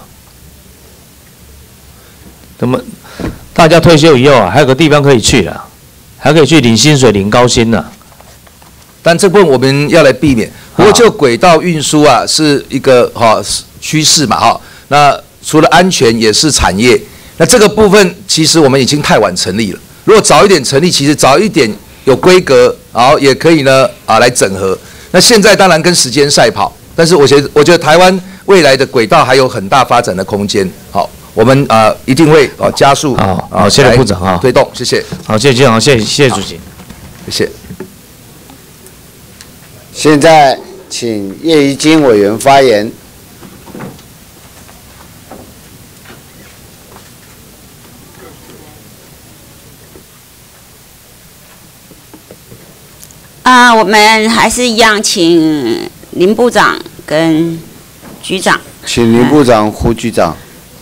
怎么？大家退休以后啊，还有个地方可以去了，还可以去领薪水、领高薪呢。 但这部分我们要来避免。不过就轨道运输啊，是一个哈趋势嘛哈。那除了安全，也是产业。那这个部分其实我们已经太晚成立了。如果早一点成立，其实早一点有规格，然后也可以呢啊来整合。那现在当然跟时间赛跑，但是我觉得我觉得台湾未来的轨道还有很大发展的空间。好。我们啊、呃、一定会啊、呃、加速好，好，谢谢部长啊， 推动，谢谢。 好，谢谢，好，谢谢，谢谢主席， 谢谢。 现在请叶宜津委员发言。 啊，我们还是一样，请林部长跟局长。 请林部长、胡局长。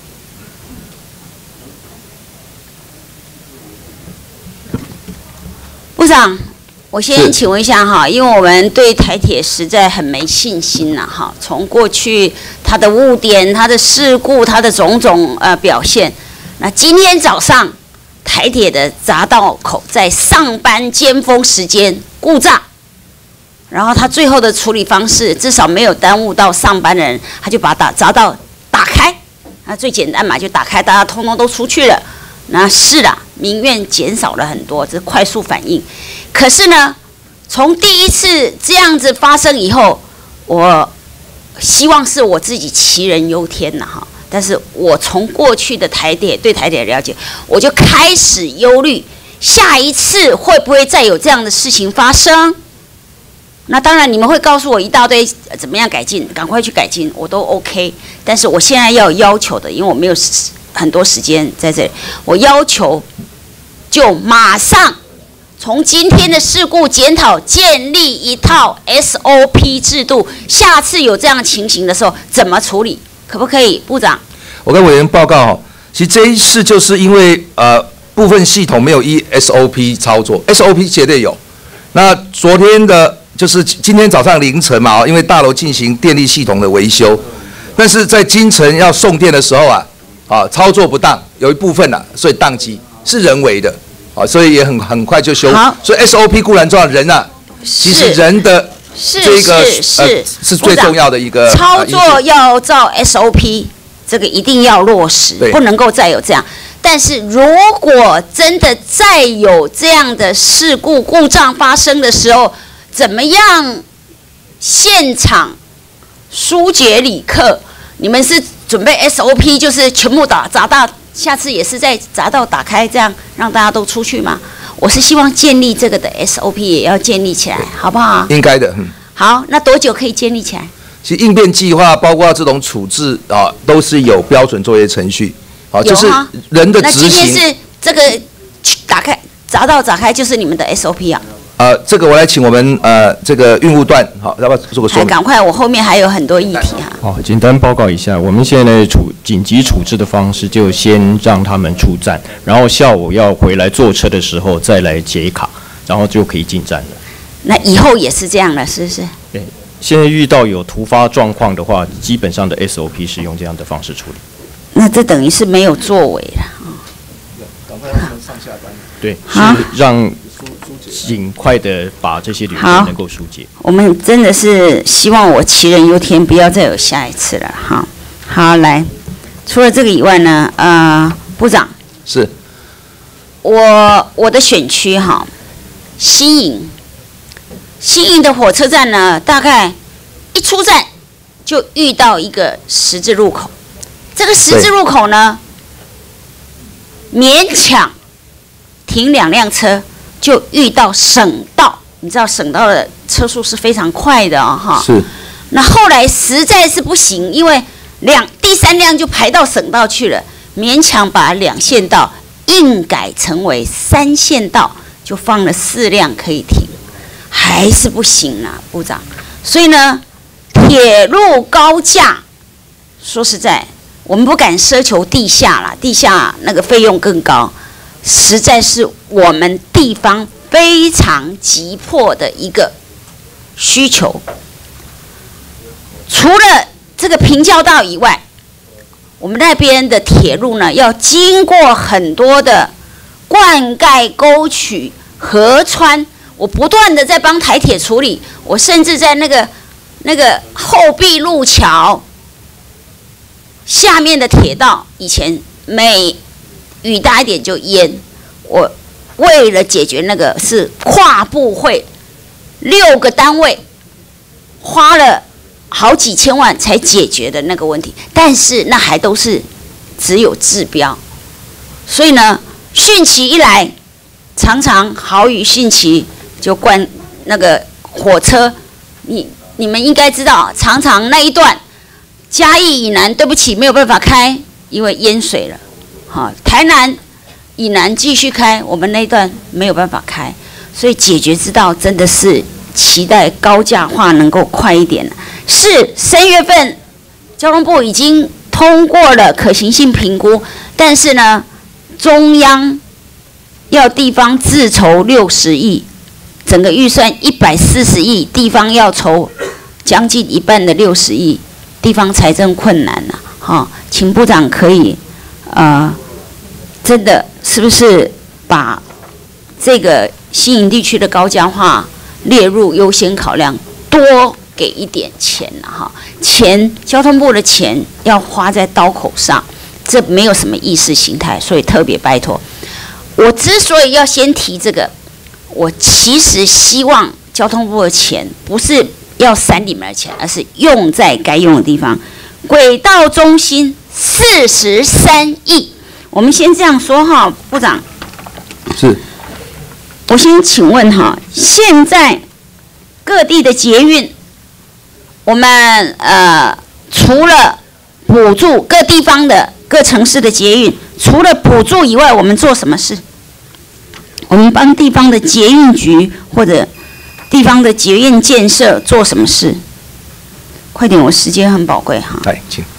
部长，我先请问一下哈，因为我们对台铁实在很没信心了哈。从过去它的误点、它的事故、它的种种呃表现，那今天早上台铁的匝道口在上班尖峰时间故障，然后他最后的处理方式至少没有耽误到上班人，他就把打匝道打开，那最简单嘛，就打开，大家通通都出去了。那是啦，民怨减少了很多，这是快速反应。可是呢，从第一次这样子发生以后，我希望是我自己杞人忧天呐哈。 但是我从过去的台铁对台铁的了解，我就开始忧虑，下一次会不会再有这样的事情发生？那当然，你们会告诉我一大堆怎么样改进，赶快去改进，我都 OK。但是我现在要要求的，因为我没有很多时间在这里，我要求就马上从今天的事故检讨建立一套 S O P 制度，下次有这样情形的时候怎么处理，可不可以，部长？ 我跟委员报告哦，其实这一次就是因为呃部分系统没有依 S O P 操作 ，S O P 绝对有。那昨天的。就是今天早上凌晨嘛，因为大楼进行电力系统的维修，但是在今晨要送电的时候啊，啊操作不当，有一部分啊，所以宕机是人为的，啊，所以也很很快就修。所以 S O P 固然重要，人啊，其实人的这个是是呃是最重要的一个操作要照 S O P， 这个一定要落实，不能够再有这样。但是如果真的再有这样的事故故障发生的时候，怎么样？现场疏解旅客，你们是准备 S O P， 就是全部打匝道，下次也是在匝道打开，这样让大家都出去吗？我是希望建立这个的 S O P 也要建立起来，好不好？ 应该的。嗯。 好，那多久可以建立起来？ 其实应变计划包括这种处置啊，都是有标准作业程序，啊，就是人的执行。那今天是这个打开匝道打开就是你们的 S O P 啊？ 呃，这个我来请我们呃这个运务段，好，要不要做个说明？ 赶快，我后面还有很多议题哈。 好，简单报告一下，我们现在处紧急处置的方式，就先让他们出站，然后下午要回来坐车的时候再来解卡，然后就可以进站了。 那以后也是这样了，是不是？ 对，现在遇到有突发状况的话，基本上的 S O P 是用这样的方式处理。 那这等于是没有作为了啊。 赶快让他们上下班。 对，是让。尽快的把这些旅客能够疏解。 我们真的是希望我杞人忧天，不要再有下一次了哈。好，来，除了这个以外呢，呃，部长是， 我我的选区哈，新营，新营的火车站呢，大概一出站就遇到一个十字路口，这个十字路口呢，勉强停两辆车。就遇到省道，你知道省道的车速是非常快的哦，哈。 是。 那后来实在是不行，因为两第三辆就排到省道去了，勉强把两线道硬改成为三线道，就放了四辆可以停，还是不行啊，部长。所以呢，铁路高架，说实在，我们不敢奢求地下啦，地下那个费用更高。实在是我们地方非常急迫的一个需求。除了这个平交道以外，我们那边的铁路呢，要经过很多的灌溉沟渠、河川，我不断的在帮台铁处理。我甚至在那个那个后壁路桥下面的铁道，以前每雨大一点就淹，我为了解决那个是跨部会六个单位花了好几千万才解决的那个问题，但是那还都是只有治标，所以呢，汛期一来，常常豪雨汛期就关那个火车，你你们应该知道，常常那一段嘉义以南，对不起没有办法开，因为淹水了。好，台南以南继续开，我们那一段没有办法开，所以解决之道真的是期待高架化能够快一点。是三月份，交通部已经通过了可行性评估，但是呢，中央要地方自筹六十亿，整个预算一百四十亿，地方要筹将近一半的六十亿，地方财政困难了、啊。好，请部长可以。呃，真的是不是把这个新营地区的高架化列入优先考量，多给一点钱了、啊、哈？钱交通部的钱要花在刀口上，这没有什么意识形态，所以特别拜托。我之所以要先提这个，我其实希望交通部的钱不是要散你们的钱，而是用在该用的地方。轨道中心四十三亿。我们先这样说哈，部长。 是。 我先请问哈，现在各地的捷运，我们呃除了补助各地方的各城市的捷运，除了补助以外，我们做什么事？我们帮地方的捷运局或者地方的捷运建设做什么事？快点，我时间很宝贵哈。 来，请。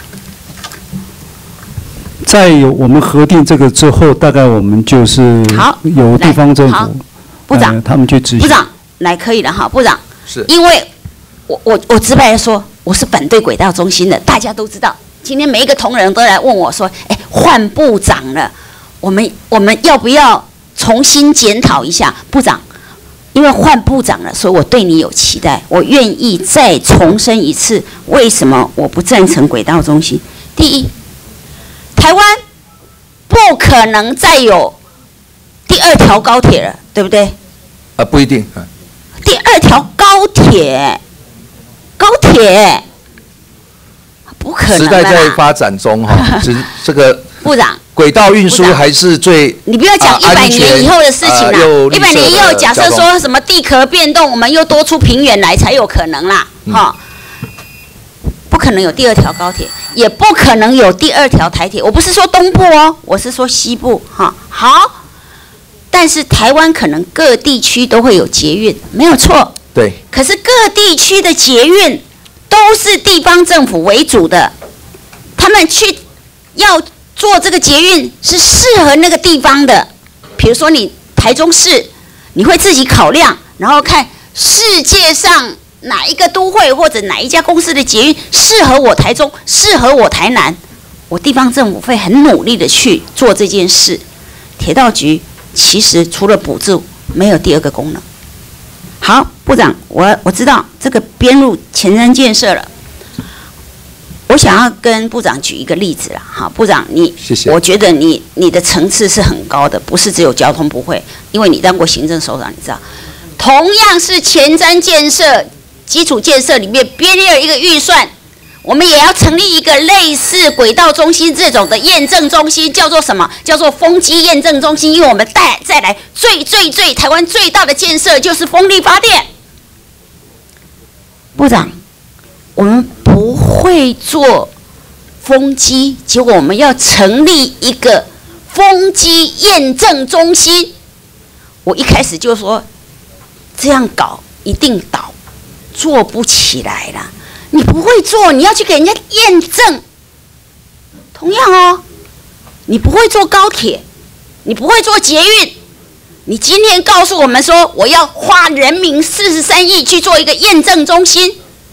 在有我们核定这个之后，大概我们就是由地方政府， 部长、 呃、他们去执行。 部长，来可以了哈，部长。 是。 因为我我我直白的说，我是反对轨道中心的，大家都知道。今天每一个同仁都来问我说：“哎，换部长了，我们我们要不要重新检讨一下？”部长，因为换部长了，所以我对你有期待，我愿意再重申一次，为什么我不赞成轨道中心？第一。台湾不可能再有第二条高铁了，对不对？ 啊，不一定。 第二条高铁，高铁不可能。 时代在发展中哈，只这个部长， 轨道运输还是最你不要讲一百年以后的事情啦，一百年以后假设说什么地壳变动，我们又多出平原来才有可能啦，哈、嗯。不可能有第二条高铁，也不可能有第二条台铁。我不是说东部哦，我是说西部哈。好，但是台湾可能各地区都会有捷运，没有错。 对。 可是各地区的捷运都是地方政府为主的，他们去要做这个捷运是适合那个地方的。比如说你台中市，你会自己考量，然后看世界上。哪一个都会或者哪一家公司的捷运适合我台中，适合我台南，我地方政府会很努力的去做这件事。铁道局其实除了补助，没有第二个功能。好，部长，我我知道这个编入前瞻建设了，我想要跟部长举一个例子啦。好，部长你， 谢谢。 我觉得你你的层次是很高的，不是只有交通部会，因为你当过行政首长，你知道，同样是前瞻建设。基础建设里面编列一个预算，我们也要成立一个类似轨道中心这种的验证中心，叫做什么？叫做风机验证中心。因为我们带再来最最最台湾最大的建设就是风力发电。部长，我们不会做风机，结果我们要成立一个风机验证中心。我一开始就说，这样搞一定倒。做不起来啦！你不会做，你要去给人家验证。同样哦，你不会做高铁，你不会做捷运，你今天告诉我们说我要花人民四十三亿去做一个验证中心，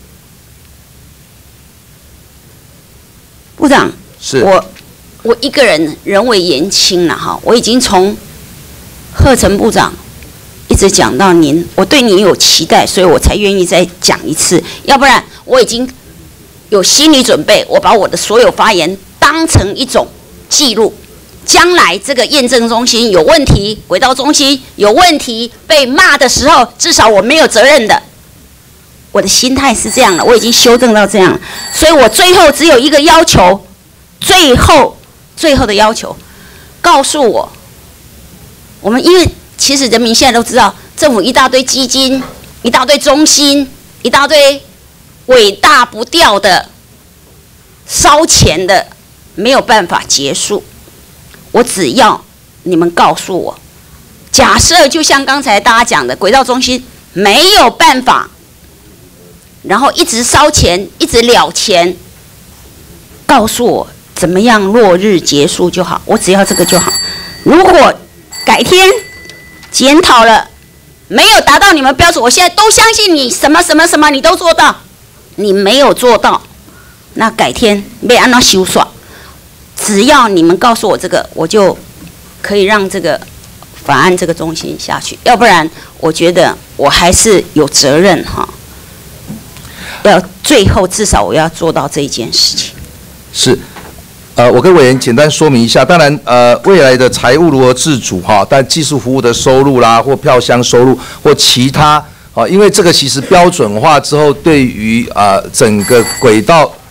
部长， 是我我一个人人微言轻了哈，我已经从贺成部长。一直讲到您，我对您有期待，所以我才愿意再讲一次。要不然我已经有心理准备，我把我的所有发言当成一种记录。将来这个验证中心有问题，轨道中心有问题，被骂的时候，至少我没有责任的。我的心态是这样的，我已经修正到这样，所以我最后只有一个要求，最后最后的要求，告诉我，我们因为。其实人民现在都知道，政府一大堆基金，一大堆中心，一大堆尾大不掉的烧钱的，没有办法结束。我只要你们告诉我，假设就像刚才大家讲的，轨道中心没有办法，然后一直烧钱，一直了钱，告诉我怎么样落日结束就好，我只要这个就好。如果改天检讨了，没有达到你们标准，我现在都相信你什么什么什么你都做到，你没有做到，那改天被按照修耍。只要你们告诉我这个，我就可以让这个法案这个中心下去，要不然我觉得我还是有责任哈，要最后至少我要做到这一件事情。 是。呃，我跟委员简单说明一下，当然，呃，未来的财务如何自主哈，但技术服务的收入啦，或票箱收入，或其他，啊，因为这个其实标准化之后，对于啊、呃、整个轨道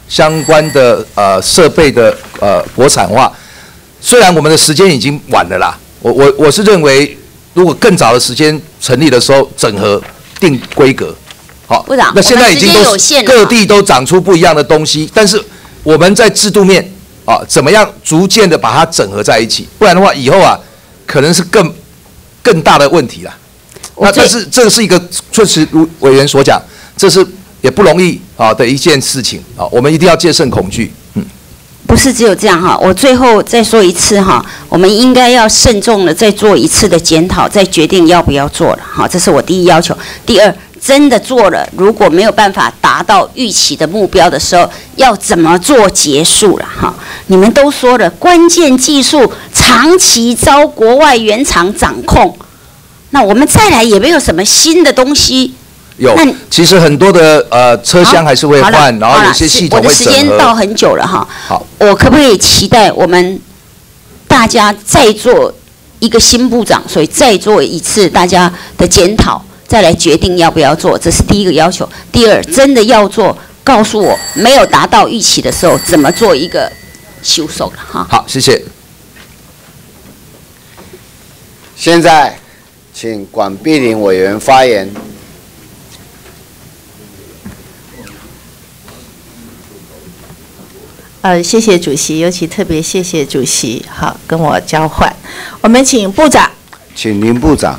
相关的呃设备的呃国产化。虽然我们的时间已经晚了啦，我我我是认为，如果更早的时间成立的时候整合定规格，好， 部长， 那现在已经都各地都长出不一样的东西，但是我们在制度面啊，怎么样逐渐的把它整合在一起，不然的话以后啊，可能是更更大的问题啦。那但是这是一个确实如委员所讲，这是也不容易啊的一件事情啊，我们一定要戒慎恐惧。嗯， 不是只有这样哈，我最后再说一次哈，我们应该要慎重的再做一次的检讨，再决定要不要做了哈，这是我第一要求。第二，真的做了，如果没有办法达到预期的目标的时候，要怎么做结束了哈？你们都说了，关键技术长期遭国外原厂掌控。那我们再来也没有什么新的东西。 有，其实很多的呃车厢还是会换，然后有些系统会整合。我的时间到很久了哈。 好， 我可不可以期待我们大家再做一个新部长，所以再做一次大家的检讨，再来决定要不要做？这是第一个要求。第二，真的要做，告诉我没有达到预期的时候怎么做一个修手了哈。 好，谢谢。 现在。请管碧玲委员发言。 呃，谢谢主席，尤其特别谢谢主席，好跟我交换。我们请部长。 请林部长。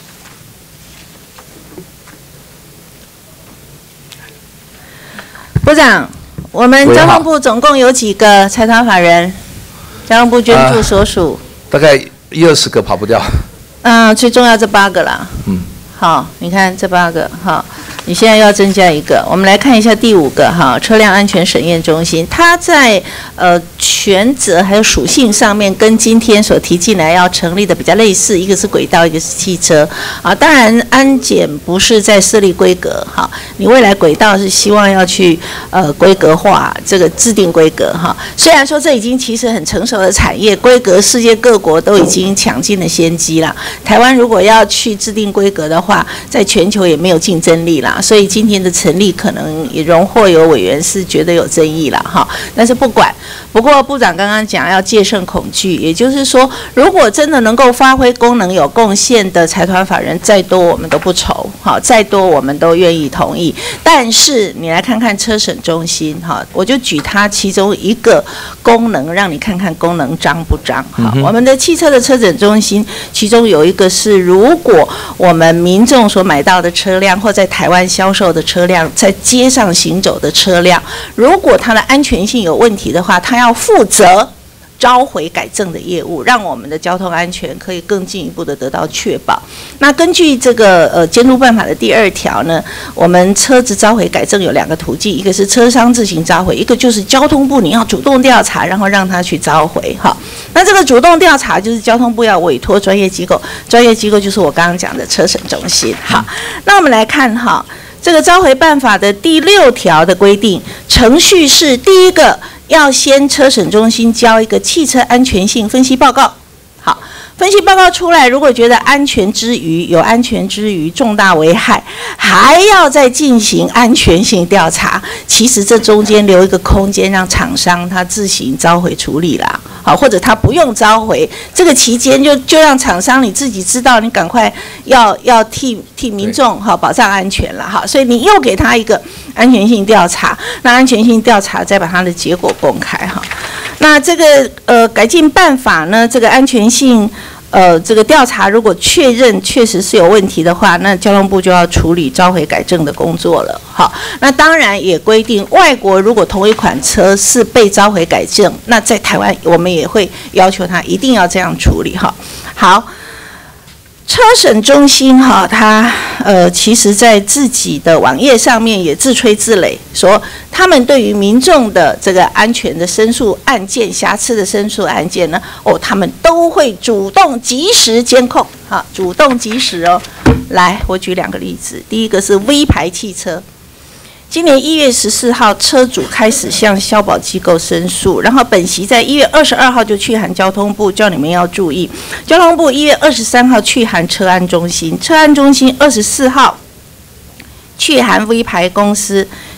部长，我们交通部总共有几个财团法人？交通部捐助所属、 呃、大概一二十个跑不掉。 嗯，最重要这八个啦。嗯，好，你看这八个，好，你现在要增加一个，我们来看一下第五个哈，车辆安全审验中心，它在呃权责还有属性上面跟今天所提进来要成立的比较类似，一个是轨道，一个是汽车啊。当然安检不是在设立规格哈，你未来轨道是希望要去呃规格化，这个制定规格哈。虽然说这已经其实很成熟的产业，规格世界各国都已经抢尽了先机了。台湾如果要去制定规格的话，在全球也没有竞争力啦，所以今天的成立可能也荣获有委员是觉得有争议啦哈。但是不管，不过部长刚刚讲要戒慎恐惧，也就是说，如果真的能够发挥功能有贡献的财团法人再多我们都不愁，好，再多我们都愿意同意。但是你来看看车审中心哈，我就举它其中一个功能，让你看看功能彰不彰哈。我们的汽车的车审中心，其中有一个是，如果我们民众所买到的车辆或在台湾销售的车辆，在街上行走的车辆，如果它的安全性有问题的话，它要负责召回改正的业务，让我们的交通安全可以更进一步的得到确保。那根据这个呃监督办法的第二条呢，我们车子召回改正有两个途径，一个是车商自行召回，一个就是交通部你要主动调查，然后让他去召回。好，那这个主动调查就是交通部要委托专业机构，专业机构就是我刚刚讲的车审中心。好，那我们来看哈，这个召回办法的第六条的规定，程序是第一个。要先车审中心交一个汽车安全性分析报告。好，分析报告出来，如果觉得安全之余有安全之余重大危害，还要再进行安全性调查。其实这中间留一个空间让厂商他自行召回处理啦。好，或者他不用召回，这个期间就就让厂商你自己知道，你赶快要要替替民众好保障安全了哈。所以你又给他一个安全性调查，那安全性调查再把它的结果公开哈。那这个呃改进办法呢，这个安全性。呃，这个调查如果确认确实是有问题的话，那交通部就要处理召回改正的工作了。好，那当然也规定，外国如果同一款车是被召回改正，那在台湾我们也会要求他一定要这样处理。哈，好。车审中心哈，它呃，其实在自己的网页上面也自吹自擂，说他们对于民众的这个安全的申诉案件、瑕疵的申诉案件呢，哦，他们都会主动及时监控，哈，主动及时哦。来，我举两个例子，第一个是 V 牌汽车。今年一月十四号，车主开始向消保机构申诉，然后本席在一月二十二号就去函交通部，叫你们要注意。交通部一月二十三号去函车安中心，车安中心二十四号去函 V 牌公司，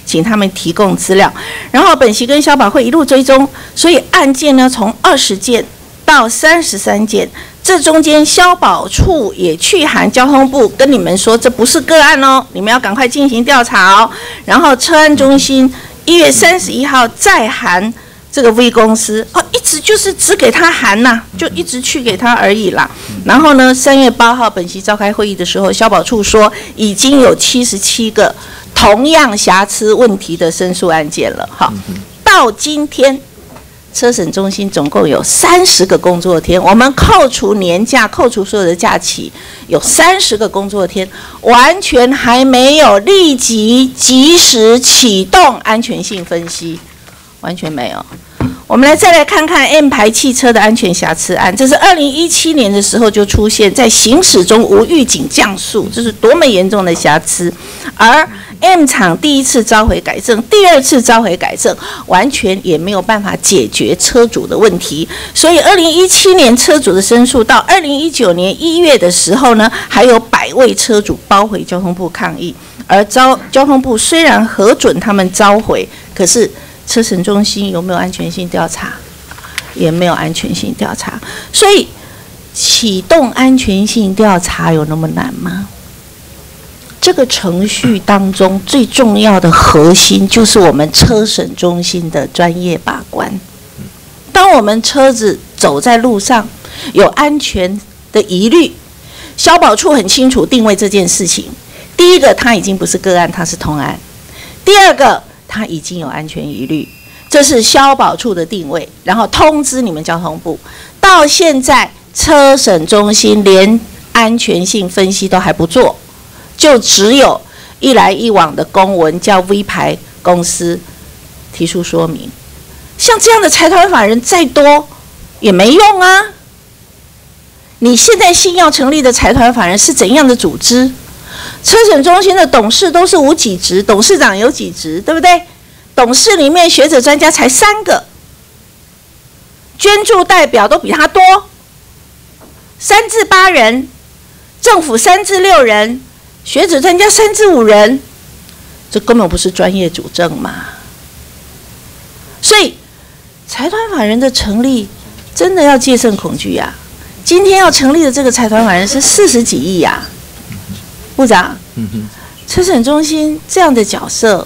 请他们提供资料。然后本席跟消保会一路追踪，所以案件呢从二十件到三十三件，这中间消保处也去函交通部，跟你们说这不是个案哦，你们要赶快进行调查哦。然后车安中心一月三十一号再函这个 V 公司，哦，一直就是只给他函呐、啊，就一直去给他而已啦。然后呢，三月八号本席召开会议的时候，消保处说已经有七十七个同样瑕疵问题的申诉案件了。好，到今天车审中心总共有三十个工作天，我们扣除年假、扣除所有的假期，有三十个工作天，完全还没有立即及时启动安全性分析。完全没有。我们来再来看看 M 牌汽车的安全瑕疵案，这是二零一七年的时候就出现在行驶中无预警降速，这是多么严重的瑕疵。而 M 厂第一次召回改正，第二次召回改正，完全也没有办法解决车主的问题。所以二零一七年车主的申诉到二零一九年一月的时候呢，还有百位车主包回交通部抗议，而交交通部虽然核准他们召回，可是车审中心有没有安全性调查？也没有安全性调查。所以启动安全性调查有那么难吗？这个程序当中最重要的核心就是我们车审中心的专业把关。当我们车子走在路上有安全的疑虑，消保处很清楚定位这件事情。第一个，它已经不是个案，它是通案；第二个，它已经有安全疑虑，这是消保处的定位，然后通知你们交通部。到现在车审中心连安全性分析都还不做，就只有一来一往的公文叫 V 牌公司提出说明。像这样的财团法人再多也没用啊！你现在新要成立的财团法人是怎样的组织？车审中心的董事都是无几职，董事长有几职，对不对？董事里面学者专家才三个，捐助代表都比他多，三至八人，政府三至六人，学者专家三至五人，这根本不是专业主政嘛。所以，财团法人的成立真的要戒慎恐惧呀、啊。今天要成立的这个财团法人是四十几亿呀、啊。部长，车审中心这样的角色，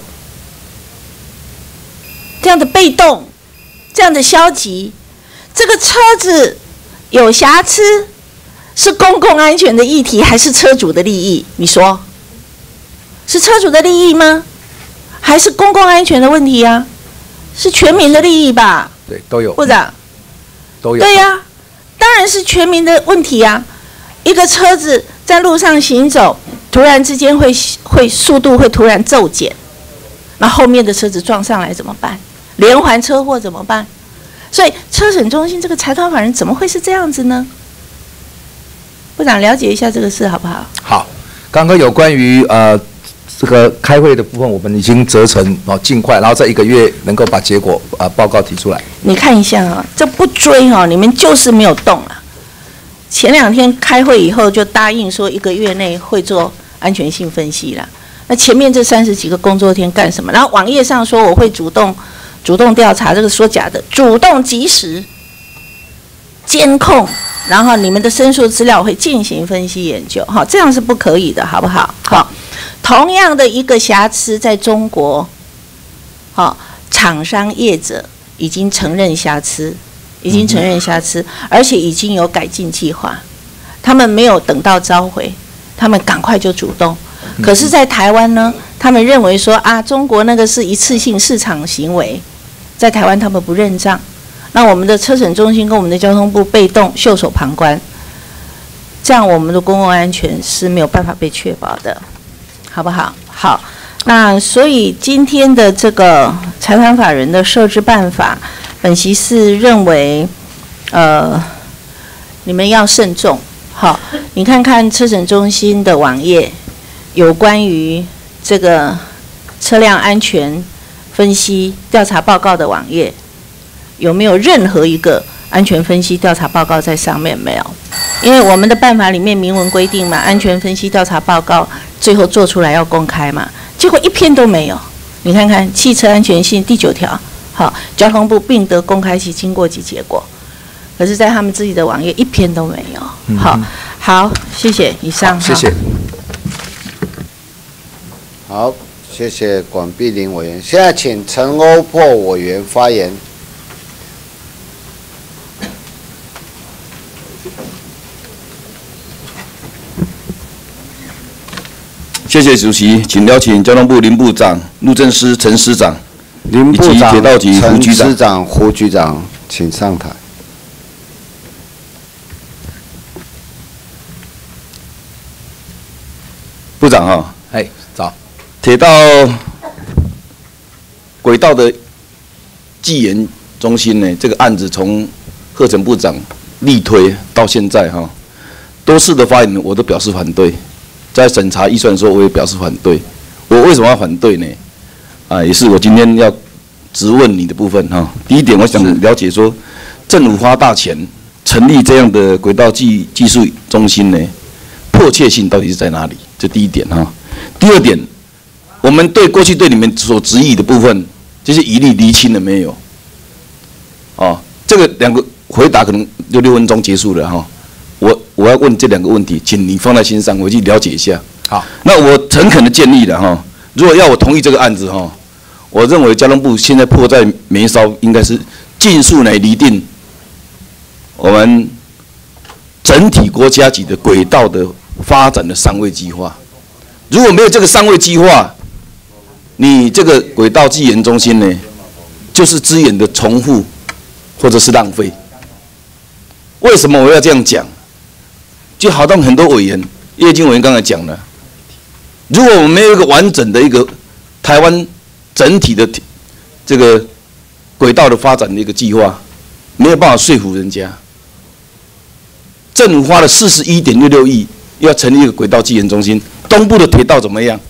这样的被动，这样的消极，这个车子有瑕疵，是公共安全的议题，还是车主的利益？你说，是车主的利益吗？还是公共安全的问题啊？是全民的利益吧？ 对，都有。 部长， 都有。 对呀、啊，当然是全民的问题啊！一个车子在路上行走，突然之间会会速度会突然骤减，那后面的车子撞上来怎么办？连环车祸怎么办？所以车审中心这个财团法人怎么会是这样子呢？部长了解一下这个事好不好？ 好，刚刚有关于呃这个开会的部分，我们已经责成哦尽快，然后在一个月能够把结果啊、呃、报告提出来。 你看一下啊，这不追哈、哦，你们就是没有动啊。前两天开会以后就答应说一个月内会做安全性分析了。那前面这三十几个工作天干什么？然后网页上说我会主动主动调查，这个说假的，主动及时监控，然后你们的申诉资料会进行分析研究，好，这样是不可以的，好不好？好，同样的一个瑕疵，在中国，好，厂商业者已经承认瑕疵。已经承认瑕疵，而且已经有改进计划。他们没有等到召回，他们赶快就主动。可是，在台湾呢，他们认为说啊，中国那个是一次性市场行为，在台湾他们不认账。那我们的车审中心跟我们的交通部被动袖手旁观，这样我们的公共安全是没有办法被确保的，好不好？好，那所以今天的这个财团法人的设置办法。本席是认为，呃，你们要慎重。好，你看看车审中心的网页，有关于这个车辆安全分析调查报告的网页，有没有任何一个安全分析调查报告在上面？没有，因为我们的办法里面明文规定嘛，安全分析调查报告最后做出来要公开嘛，结果一篇都没有。 你看看汽车安全性第九条，好，交通部并得公开其经过及结果。可是，在他们自己的网页一篇都没有。嗯、好，好，谢谢。以上， 谢谢。 好，谢谢管碧玲委员。现在请陈欧珀委员发言。 谢谢主席，请邀请交通部林部长、路政司陈司长， 林部长、 铁道局胡局长、 陈司长、胡局长，请上台。 部长哈， 哎，早。 铁道轨道的技研中心呢，这个案子从贺陈部长力推到现在哈，多次的发言我都表示反对。在审查预算的时候，我也表示反对。我为什么要反对呢？啊，也是我今天要质问你的部分哈。第一点，我想了解说，政府花大钱成立这样的轨道技技术中心呢，迫切性到底是在哪里？这第一点哈。第二点，我们对过去对你们所质疑的部分，这些疑虑厘清了没有？哦，这个两个回答可能就六分钟结束了哈。我我要问这两个问题，请你放在心上，回去了解一下。 好， 那我诚恳的建议了哈，如果要我同意这个案子哈，我认为交通部现在迫在眉梢，应该是尽速来拟定我们整体国家级的轨道的发展的三位计划。如果没有这个三位计划，你这个轨道技研中心呢，就是资源的重复或者是浪费。为什么我要这样讲？就好像很多委员，叶金委员刚才讲了，如果我们没有一个完整的一个台湾整体的这个轨道的发展的一个计划，没有办法说服人家。政府花了四十一点六六亿，要成立一个轨道技研中心，东部的铁道怎么样？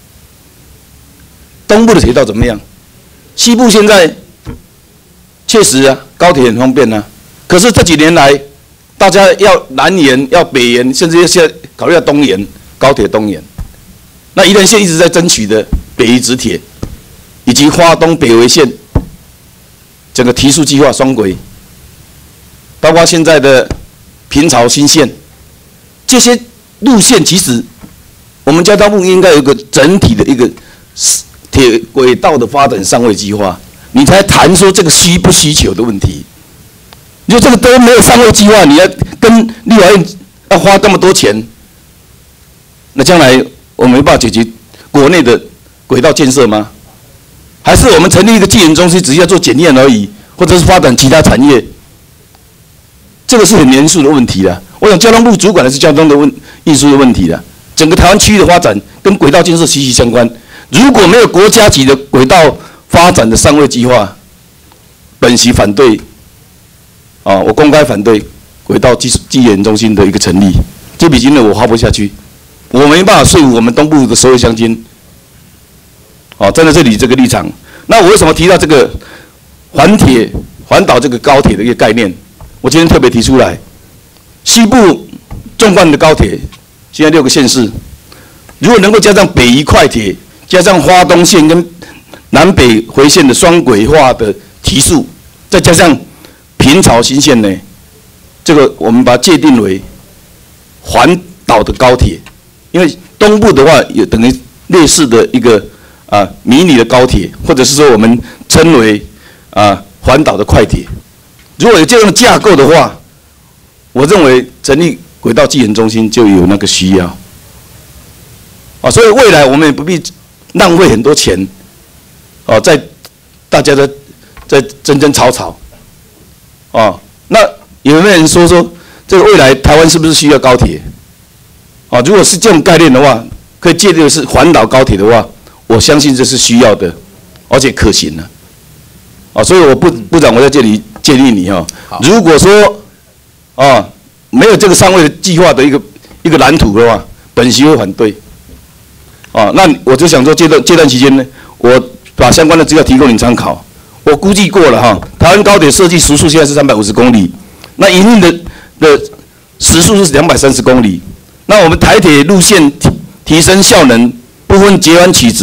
东部的铁道怎么样？西部现在确实啊，高铁很方便啊。可是这几年来，大家要南延、要北延，甚至要现在考虑到东延，高铁东延。那宜兰县一直在争取的北宜直铁，以及花东北回线整个提速计划双轨，包括现在的平潮新线，这些路线其实我们交通部应该有一个整体的一个铁轨道的发展三位计划，你才谈说这个需不需求的问题。就这个都没有三位计划，你要跟立法院要花这么多钱，那将来我们没办法解决国内的轨道建设吗？还是我们成立一个技研中心，只是要做检验而已，或者是发展其他产业？这个是很严肃的问题的。我想交通部主管的是交通的问运输的问题的，整个台湾区域的发展跟轨道建设息息相关。如果没有国家级的轨道发展的三位计划，本席反对。啊，我公开反对轨道技术技研中心的一个成立，这笔金额我花不下去，我没办法说服我们东部的所有乡亲。哦，站在这里这个立场，那我为什么提到这个环铁环岛这个高铁的一个概念？我今天特别提出来，西部纵贯的高铁现在六个县市，如果能够加上北宜快铁，加上花东线跟南北回线的双轨化的提速，再加上平潮新线呢，这个我们把它界定为环岛的高铁，因为东部的话也等于类似的一个啊迷你的高铁，或者是说我们称为啊环岛的快铁。如果有这样的架构的话，我认为成立轨道技研中心就有那个需要。啊，所以未来我们也不必浪费很多钱，哦，在大家在在争争吵吵。哦，那有没有人说说这个未来台湾是不是需要高铁？啊，如果是这种概念的话，可以界定的是环岛高铁的话，我相信这是需要的，而且可行的。啊，所以我部部长，我在这里建议你哈，如果说啊没有这个三位的计划的一个一个蓝图的话，本席会反对。啊，那我就想说这段这段期间呢，我把相关的资料提供你参考。我估计过了哈，台湾高铁设计时速现在是三百五十公里，那营运的的时速是两百三十公里。那我们台铁路线提提升效能，部分截弯取直，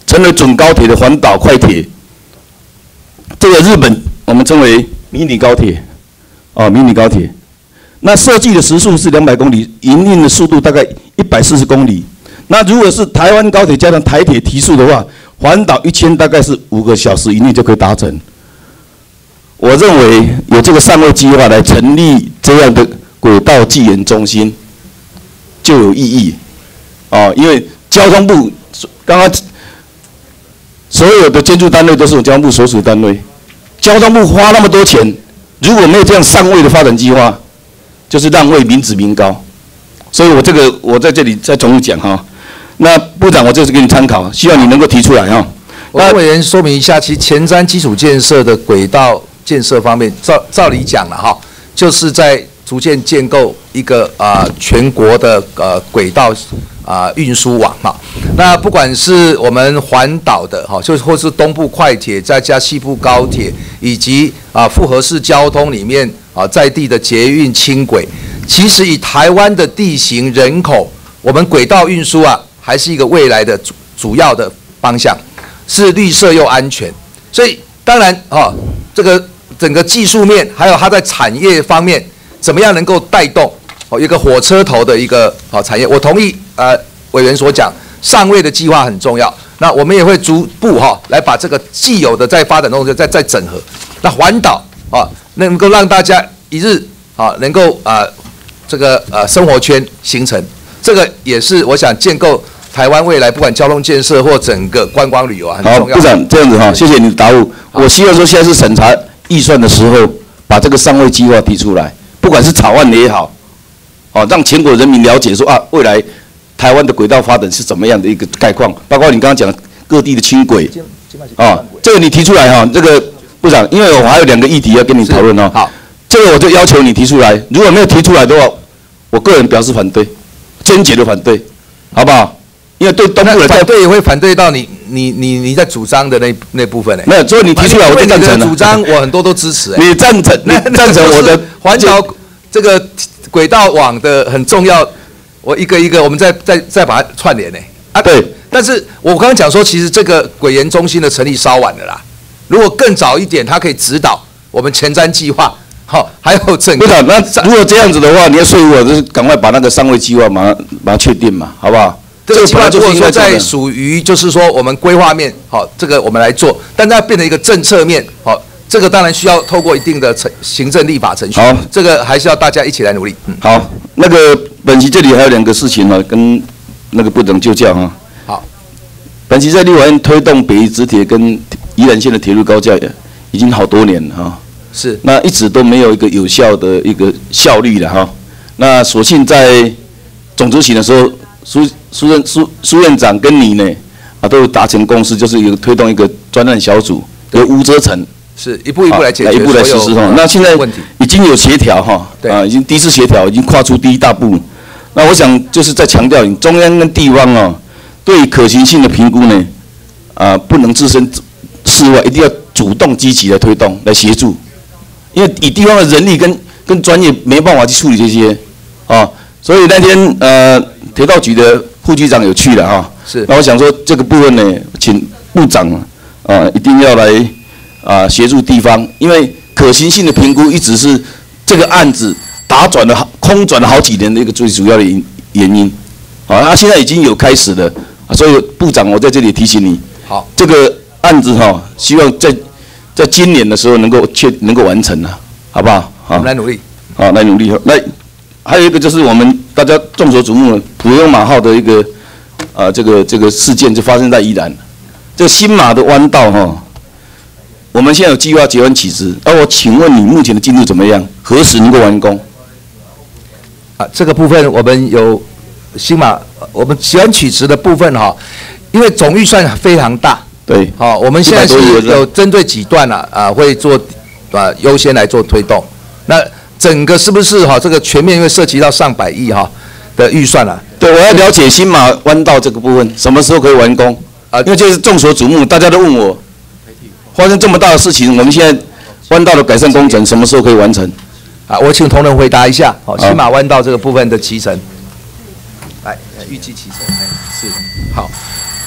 成为准高铁的环岛快铁。这个日本我们称为迷你高铁，哦，迷你高铁。那设计的时速是两百公里，营运的速度大概一百四十公里。那如果是台湾高铁加上台铁提速的话，环岛一圈大概是五个小时以内就可以达成。我认为有这个上位计划来成立这样的轨道技研中心就有意义，哦，因为交通部刚刚所有的建筑单位都是我交通部所属单位，交通部花那么多钱，如果没有这样上位的发展计划，就是让位民脂民膏。所以我这个我在这里再重复讲哈。那部长，我这次给你参考，希望你能够提出来哈。 我跟委员说明一下，其实前瞻基础建设的轨道建设方面，照照理讲了哈，就是在逐渐建构一个啊、呃、全国的呃轨道啊、呃、运输网哈。那不管是我们环岛的哈，就或是东部快铁，再加西部高铁，以及啊、呃、复合式交通里面啊、呃、在地的捷运轻轨，其实以台湾的地形人口，我们轨道运输啊。还是一个未来的主主要的方向，是绿色又安全。所以当然啊，这个整个技术面，还有它在产业方面，怎么样能够带动哦一个火车头的一个好产业？我同意呃委员所讲，上位的计划很重要。那我们也会逐步哈来把这个既有的在发展中再再整合。那环岛啊，能够让大家一日啊能够啊这个呃生活圈形成，这个也是我想建构。台湾未来不管交通建设或整个观光旅游啊，很重要。 好，部长这样子哈，谢谢你的答复。我希望说现在是审查预算的时候，把这个上位计划提出来，不管是草案也好，哦，让全国人民了解说啊，未来台湾的轨道发展是怎么样的一个概况，包括你刚刚讲的各地的轻轨，啊，这个你提出来哈，这个部长，因为我还有两个议题要跟你讨论哦。好，这个我就要求你提出来，如果没有提出来的话，我个人表示反对，坚决的反对，好不好？因为对东部的反对也会反对到你你你你在主张的那那部分呢、欸？ 没有，所以你提出来我就赞成了。 主张我很多都支持、欸。 你赞成？你赞成我的环桥这个轨道网的很重要，我一个一个我们再再再把它串联呢、欸。啊， 对。 但是我刚刚讲说，其实这个轨研中心的成立稍晚了啦。如果更早一点，它可以指导我们前瞻计划，好，还有整个。 不是，那如果这样子的话，你要说服我，就是赶快把那个上位计划马上把它确定嘛，好不好？ 这个计划如果说在属于就是说我们规划面，好，这个我们来做，但它变成一个政策面，好，这个当然需要透过一定的程行政立法程序。好，这个还是要大家一起来努力。嗯， 好，那个本期这里还有两个事情呢，跟那个部长就教哈。 好， 本期在立法院推动北宜直铁跟宜兰县的铁路高架已经好多年了哈。 是。 那一直都没有一个有效的一个效率了哈。那所幸在总执行的时候。苏苏任苏苏院长跟你呢啊都有达成共识，就是有推动一个专案小组，由吴哲成是一步一步来解决， 一步来实施哈。那现在已经有协调哈，啊，已经第一次协调，已经跨出第一大步。那我想就是在强调，你中央跟地方哦，对可行性的评估呢，啊，不能置身事外，一定要主动积极来推动，来协助，因为以地方的人力跟跟专业没办法去处理这些，啊，所以那天呃。铁道局的副局长有去了哈， 是。 那我想说这个部分呢，请部长啊一定要来啊协助地方，因为可行性的评估一直是这个案子打转了好空转了好几年的一个最主要的原原因。啊，那现在已经有开始了，所以部长我在这里提醒你， 好， 这个案子哈，希望在在今年的时候能够确能够完成了，好不好？好， 我们来努力。 好，来努力来。还有一个就是我们大家众所瞩目的普悠玛号的一个啊、呃、这个这个事件就发生在宜兰，这个新马的弯道哈，我们现在有计划结完起子，而、啊、我请问你目前的进度怎么样？何时能够完工？ 啊，这个部分我们有新马，我们结完曲直的部分哈，因为总预算非常大， 对， 好、哦，我们现在是有针对几段啊啊会做啊优先来做推动，那。整个是不是哈？这个全面因为涉及到上百亿哈的预算啊。 对，我要了解新马弯道这个部分什么时候可以完工啊？因为这是众所瞩目，大家都问我，发生这么大的事情，我们现在弯道的改善工程什么时候可以完成？ 啊，我请同仁回答一下。好，新马弯道这个部分的期程，来，预计期程，是好。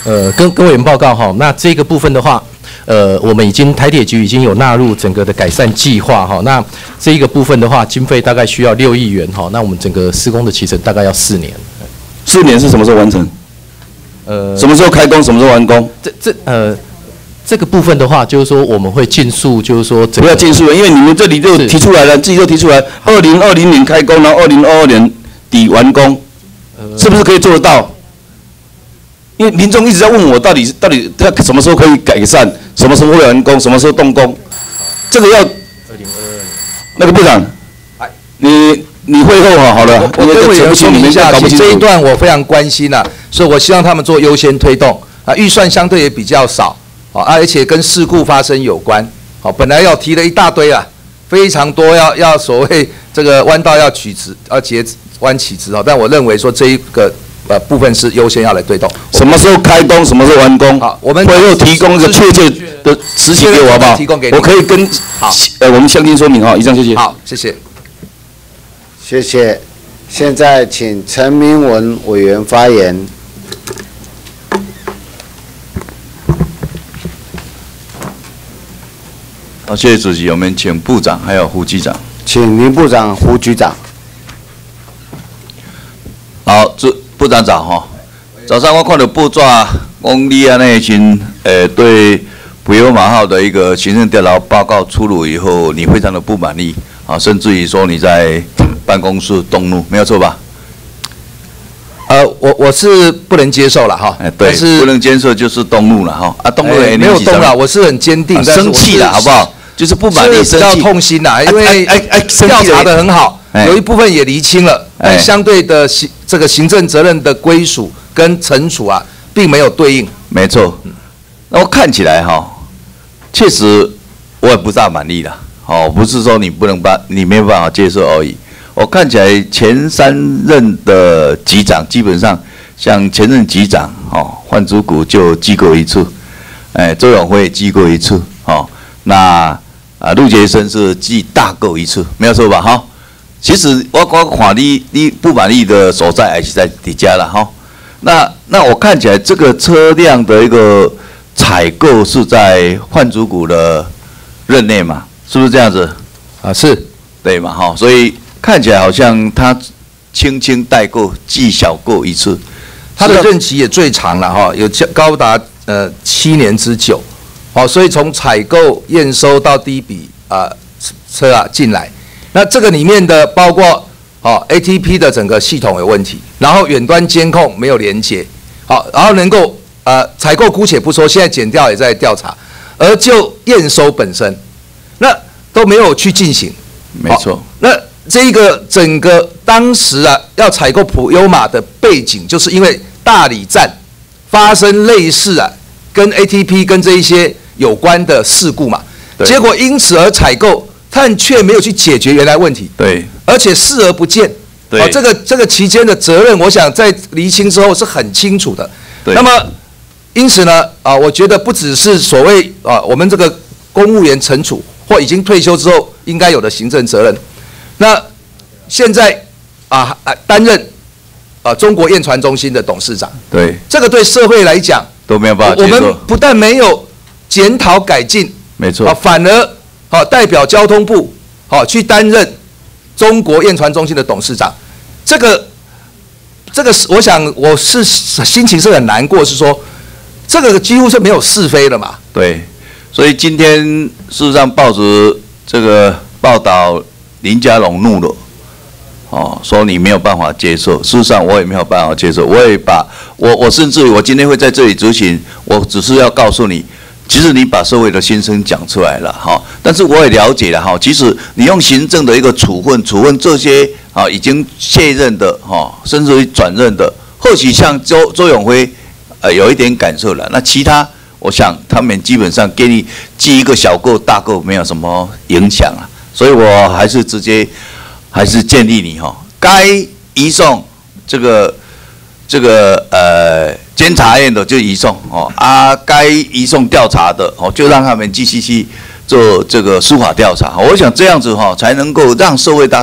呃，跟跟委员报告哈，那这个部分的话，呃，我们已经台铁局已经有纳入整个的改善计划哈。那这一个部分的话，经费大概需要六亿元哈。那我们整个施工的期程大概要四年。 四年是什么时候完成？呃，什么时候开工？什么时候完工？ 这这呃。这个部分的话，就是说我们会尽速，就是说不要尽速，因为你们这里就提出来了，自己就提出来，二零二零年开工，然后二零二二年底完工，是不是可以做得到？因为民众一直在问我，到底到底他什么时候可以改善，什么时候会完工，什么时候动工，这个要二零二二年。那个部长，你你会后哈好了， 我跟委员说明一下，其实这一段我非常关心啊，所以我希望他们做优先推动啊，预算相对也比较少。啊，而且跟事故发生有关。好，本来要提了一大堆啊，非常多要要所谓这个弯道要取直，要截弯起直啊。但我认为说这一个呃部分是优先要来推动。 什么时候开工，什么时候完工？ 好，我们会后提供一个确切的时期给我好不好？ 提供给你， 我可以跟好呃我们详尽说明哈。以上谢谢。 好，谢谢。 谢谢。现在请陈明文委员发言。 好，谢谢主席。我们请部长还有胡局长， 请林部长、胡局长。 好，部部长早哈。早上我看到报纸讲你安内群呃对普悠玛号的一个行政调查报告出炉以后，你非常的不满意啊，甚至于说你在办公室动怒，没有错吧？ 呃，我我是不能接受了哈， 哎，对，不能接受就是动怒了哈，啊，动怒没有动了，我是很坚定， 生气了，好不好？就是不满意， 生气，痛心啦，因为调查的很好，有一部分也厘清了，但相对的行这个行政责任的归属跟惩处啊，并没有对应。 没错，那我看起来哈，确实我也不大满意啦，哦，不是说你不能办，你没有办法接受而已。我看起来前三任的局长基本上，像前任局长哦，范祖谷就记过一次，哎，周永辉记过一次，哦，那啊陆杰生是记大过一次，没有错吧？哈，其实我我看你你不满意的所在还是在底下了哈。那那我看起来这个车辆的一个采购是在范祖谷的任内嘛，是不是这样子？ 啊，是， 对嘛？哈，所以。看起来好像他轻轻带过、记小过一次， 他的任期也最长了哈，有高达呃七年之久，好，所以从采购、验收到第一笔啊车啊进来，那这个里面的包括哦 A T P 的整个系统有问题，然后远端监控没有连接，好，然后能够呃采购姑且不说，现在检调也在调查，而就验收本身，那都没有去进行， 没错， 那。这一个整个当时啊，要采购普悠玛的背景，就是因为大里站发生类似啊，跟 A T P 跟这一些有关的事故嘛，结果因此而采购，但却没有去解决原来问题， 对， 而且视而不见， 对， 哦，这个这个期间的责任，我想在厘清之后是很清楚的， 对， 那么因此呢，啊，我觉得不只是所谓啊，我们这个公务员惩处或已经退休之后应该有的行政责任。那现在啊啊担任啊中国验船中心的董事长， 对， 这个对社会来讲都没有办法接受。 我们不但没有检讨改进， 没错， 啊，反而啊代表交通部好去担任中国验船中心的董事长，这个这个是我想我是心情是很难过，是说这个几乎是没有是非了嘛。 对，所以今天事实上报纸这个报道。林佳龙怒了，哦，说你没有办法接受。事实上，我也没有办法接受。我也把我我甚至于我今天会在这里执行，我只是要告诉你，其实你把社会的心声讲出来了，哈。但是我也了解了，哈，其实你用行政的一个处分，处分这些啊已经卸任的，哈，甚至于转任的，或许像周周永辉，呃，有一点感受了。那其他，我想他们基本上给你记一个小过大过，没有什么影响啊。所以我还是直接，还是建议你哈，该移送这个这个呃监察院的就移送哦，啊，该移送调查的哦，就让他们继续去做这个司法调查。我想这样子哈，才能够让社会大众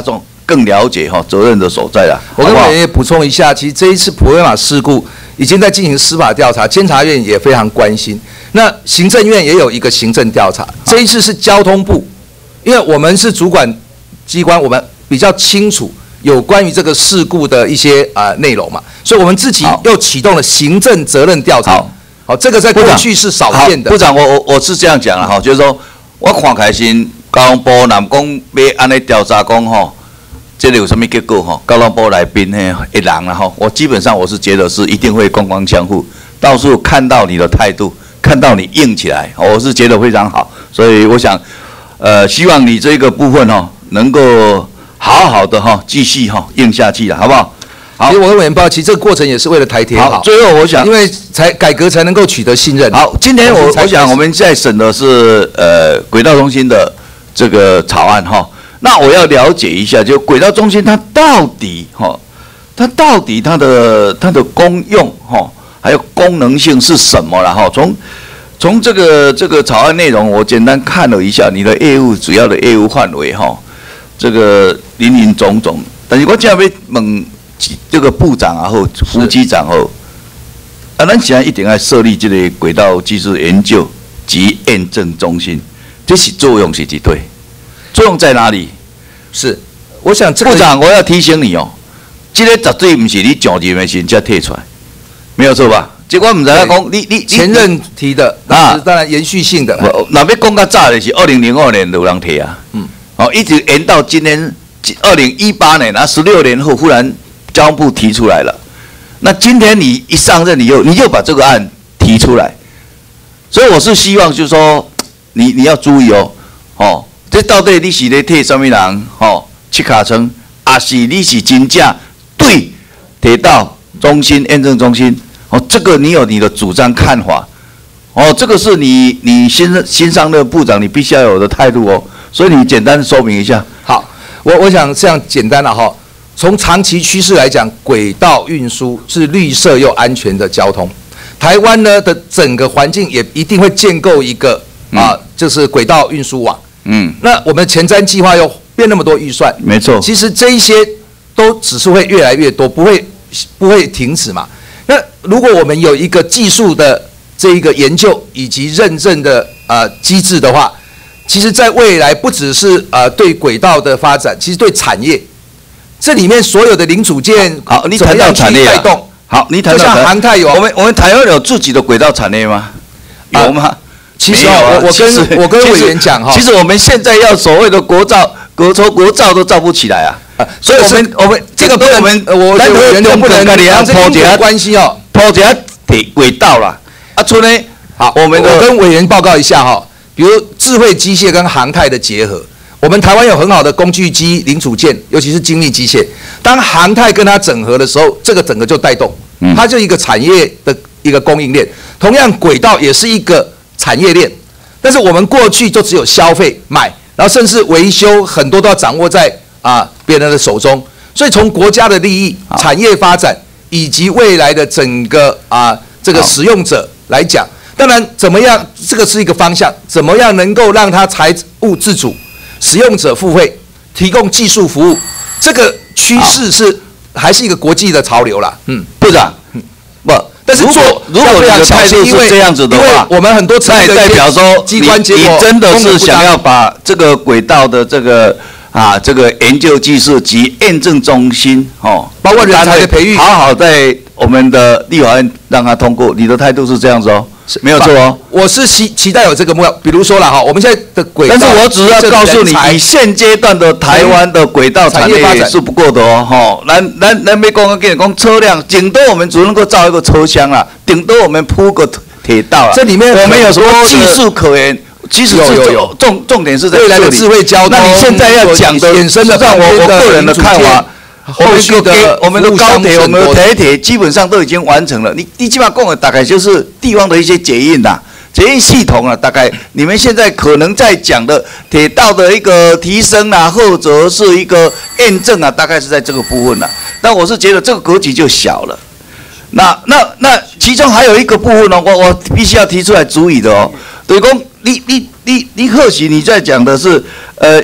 更了解哈责任的所在啦。 我跟好不好委员也补充一下，其实这一次普威玛事故已经在进行司法调查，监察院也非常关心。那行政院也有一个行政调查，这一次是交通部，因为我们是主管机关，我们比较清楚有关于这个事故的一些啊、呃、内容嘛，所以我们自己又启动了行政责任调查。好，好，这个在过去是少见的。 部长，我我我是这样讲了哈，就是说我看开心，交通部南讲要安尼调查讲吼。这里有什么结果哈？交通部来宾呢一人了哈，我基本上我是觉得是一定会官官相护，到处看到你的态度，看到你硬起来，我是觉得非常好，所以我想，呃，希望你这个部分哈能够好好的哈继续哈硬下去了，好不好？好， 其实我跟委员报，其实这个过程也是为了台铁好。 好，最后我想， 因为才改革才能够取得信任。 好，今天我我想我们在审的是呃轨道中心的这个草案哈。那我要了解一下，就轨道中心它到底哈，它到底它的它的功用哈，还有功能性是什么了哈？从从这个这个草案内容，我简单看了一下你的业务主要的业务范围哈，这个林林总总。但是我今日要问这个部长啊，或副机长后，啊，咱现在一定要设立这个轨道技术研究及验证中心，这是作用是几对？作用在哪里？ 是，我想这个部长，我要提醒你哦，这个绝对不是你上任的时才提出来，没有错吧？结果唔知影讲，你你前任提的啊，当然延续性的。 那要讲较早的是二零零二年有人提啊，嗯，哦，一直延到今年二零一八年啊，十六年后忽然交通部提出来了。那今天你一上任，你又你又把这个案提出来，所以我是希望就是说，你你要注意哦，哦。这到底你是咧替什么人？吼，七卡层，还是你是真正对铁道中心验证中心？哦，这个你有你的主张看法，哦，这个是你你新新上任部长你必须要有的态度哦。所以你简单说明一下。 好，我我想这样简单了哈。从长期趋势来讲，轨道运输是绿色又安全的交通。台湾呢的整个环境也一定会建构一个啊，就是轨道运输网。嗯，那我们前瞻计划又变那么多预算， 没错。 其实这一些都只是会越来越多，不会不会停止嘛。那如果我们有一个技术的这一个研究以及认证的呃机制的话，其实在未来不只是呃对轨道的发展，其实对产业，这里面所有的零组件， 好，你谈到产业啊，好，你谈到就像航太有， 我们我们台湾有自己的轨道产业吗？有吗？ 其实我我跟我跟委员讲哈， 其实我们现在要所谓的国造、国筹、国造都造不起来啊，所以我们我们这个我们我委员都不能跟你要抛这关系哦， 抛这铁轨道啦。啊，除呢， 好，我们我跟委员报告一下哈，比如智慧机械跟航太的结合，我们台湾有很好的工具机零组件，尤其是精密机械，当航太跟它整合的时候，这个整个就带动，它就一个产业的一个供应链。同样，轨道也是一个产业链，但是我们过去就只有消费买，然后甚至维修很多都要掌握在啊别人的手中，所以从国家的利益、产业发展以及未来的整个啊这个使用者来讲，当然怎么样，这个是一个方向，怎么样能够让它财务自主、使用者付费、提供技术服务，这个趋势是还是一个国际的潮流啦。嗯， 部长，不。 但是做如果你的态度是这样子的话， 我们很多那也代表说机关结果你真的是想要把这个轨道的这个啊这个研究技术及验证中心哦， 包括人才的培育， 好好在我们的立法院让它通过。你的态度是这样子哦，没有错哦。 我是期期待有这个目标，比如说了哈，我们现在的轨道， 但是我只要告诉你，以现阶段的台湾的轨道产业也是不够的哦，吼，咱咱咱没讲跟你讲车辆，顶多我们只能够造一个车厢啦，顶多我们铺个铁道啦。 这里面我们有什么技术可言？其实有有有， 重重点是在未来的智慧交通。 那你现在要讲的， 衍生的， 让我我个人的看法。后续的我们的高铁、我们的台铁基本上都已经完成了。你你基本上供的大概就是地方的一些捷运呐、捷运系统啊，大概你们现在可能在讲的铁道的一个提升啊，或者是一个验证啊，大概是在这个部分啊。但我是觉得这个格局就小了。那那那其中还有一个部分呢，我我必须要提出来注意的哦。对公，你你你你或许你在讲的是呃。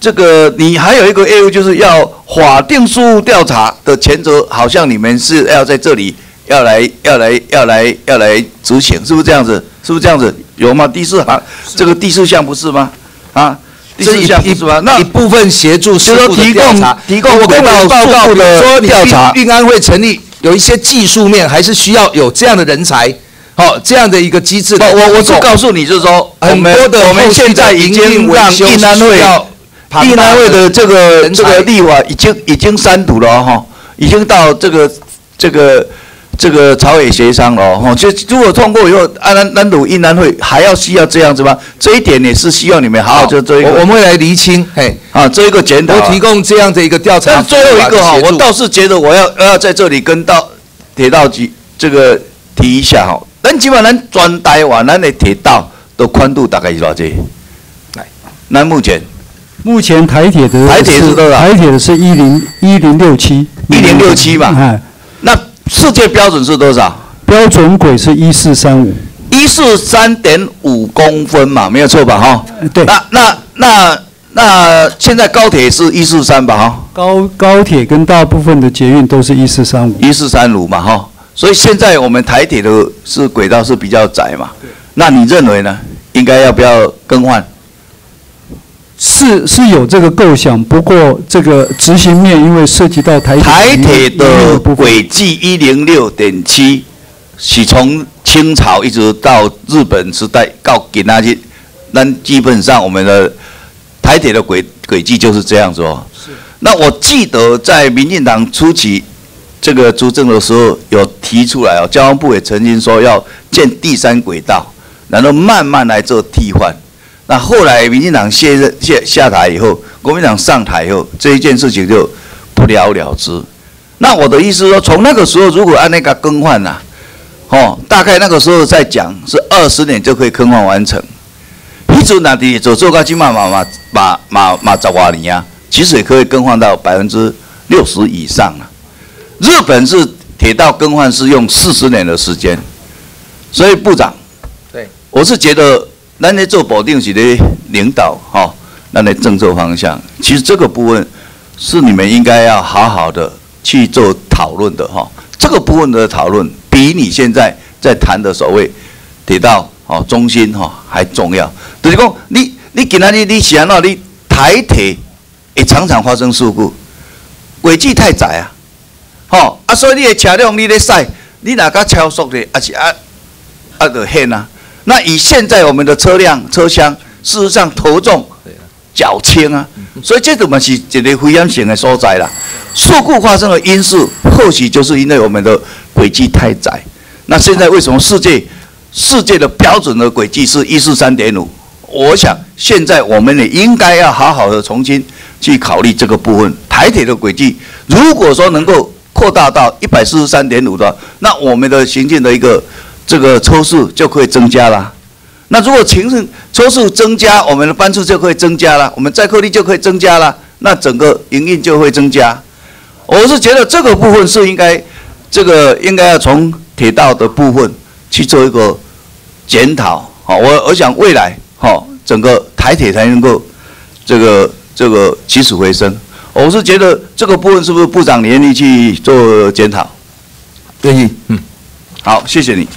这个你还有一个业务，就是要法定事务调查的前责，好像你们是要在这里要来要来要来要来执行，是不是这样子？是不是这样子？有吗？第四行这个第四项不是吗？啊，第四项不是吗？那一部分协助事故的提供调查， 提供我跟轨道我报告速度的说你调查运运安会成立有一些技术面，还是需要有这样的人才，好、这样的一个机制的。 我我我是告诉你，就是说， 很多的我们现在已经让运安会。运安会的这个这个立法已经已经删除了哈，已经到这个这个这个朝野协商了哈。就如果通过以后，安安安鲁运安会还要需要这样子吗？这一点也是希望你们好好就这一个， 我我们会来厘清，嘿， 啊，这一个检讨， 我提供这样的一个调查。 但最后一个哈，我倒是觉得我要我要在这里跟到铁道局这个提一下哈。咱基本咱全台湾咱的铁道的宽度大概是多少？来，那目前。 目前台铁的台铁是多少？ 台铁的是一零一零六七， 一零六七嘛。 哎， 那世界标准是多少？ 标准轨是一四三五， 一四三点五公分嘛，没有错吧？哈。 对。 那那那那现在高铁是一四三吧？哈。 高高铁跟大部分的捷运都是一四三五。 一四三五嘛，哈。所以现在我们台铁的是轨道是比较窄嘛。那你认为呢？应该要不要更换？ 是是有这个构想，不过这个执行面因为涉及到台铁台铁的轨迹一零六点七，是从清朝一直到日本时代到今仔日，咱基本上我们的台铁的轨轨迹就是这样子哦。那我记得在民进党初期这个主政的时候有提出来哦，交通部也曾经说要建第三轨道，然后慢慢来做替换。那后来民进党卸任下下台以后，国民党上台以后，这一件事情就不了了之。那我的意思说，从那个时候如果按那个更换呐、啊，哦，大概那个时候在讲是二十年就可以更换完成。迄阵那伫做做到今嘛嘛嘛嘛嘛嘛十多年啊，其实也可以更换到百分之六十以上啊。日本是铁道更换是用四十年的时间，所以部长， 对， 我是觉得。咱在做保定局的领导，哈、哦，咱的政策方向，其实这个部分是你们应该要好好的去做讨论的，哈、哦。这个部分的讨论比你现在在谈的所谓铁道哦中心哈、哦、还重要。就是讲，你你今仔日你是安怎？你台铁也常常发生事故，轨迹太窄啊，吼、哦、啊，所以你的车辆你咧驶，你哪甲超速的，也是啊啊就险啊。那以现在我们的车辆车厢，事实上头重脚轻啊，所以这个嘛是一个危险性的所在啦。事故发生的因素，或许就是因为我们的轨迹太窄。那现在为什么世界世界的标准的轨迹是一四三点五？我想现在我们也应该要好好的重新去考虑这个部分。台铁的轨迹，如果说能够扩大到一百四十三点五的话，那我们的行进的一个这个车速就可以增加啦。那如果行进车速增加，我们的班次就可以增加啦，我们载客率就可以增加啦，那整个营运就会增加。我是觉得这个部分是应该，这个应该要从铁道的部分去做一个检讨。好，我我想未来好，整个台铁才能够这个这个起死回生。我是觉得这个部分是不是部长你愿意去做检讨？ 愿意，嗯。 好，谢谢你。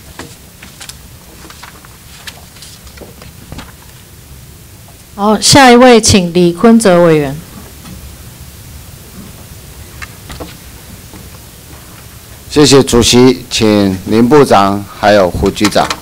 好，下一位请李坤泽委员。 谢谢主席，请林部长还有胡局长。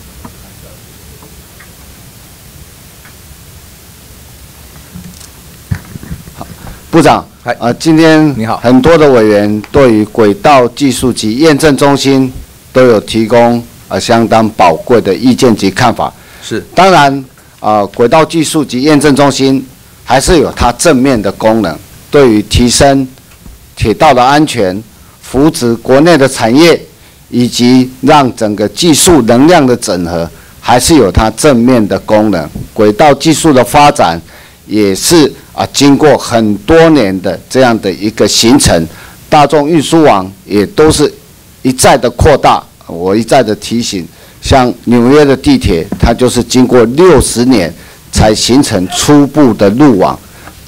好，部长，啊，今天你好，很多的委员对于轨道技术及验证中心都有提供啊相当宝贵的意见及看法。 是， 当然啊，轨道技术及验证中心还是有它正面的功能，对于提升铁道的安全。扶植国内的产业，以及让整个技术能量的整合，还是有它正面的功能。轨道技术的发展，也是啊经过很多年的这样的一个形成，大众运输网也都是一再的扩大。我一再的提醒，像纽约的地铁，它就是经过六十年才形成初步的路网。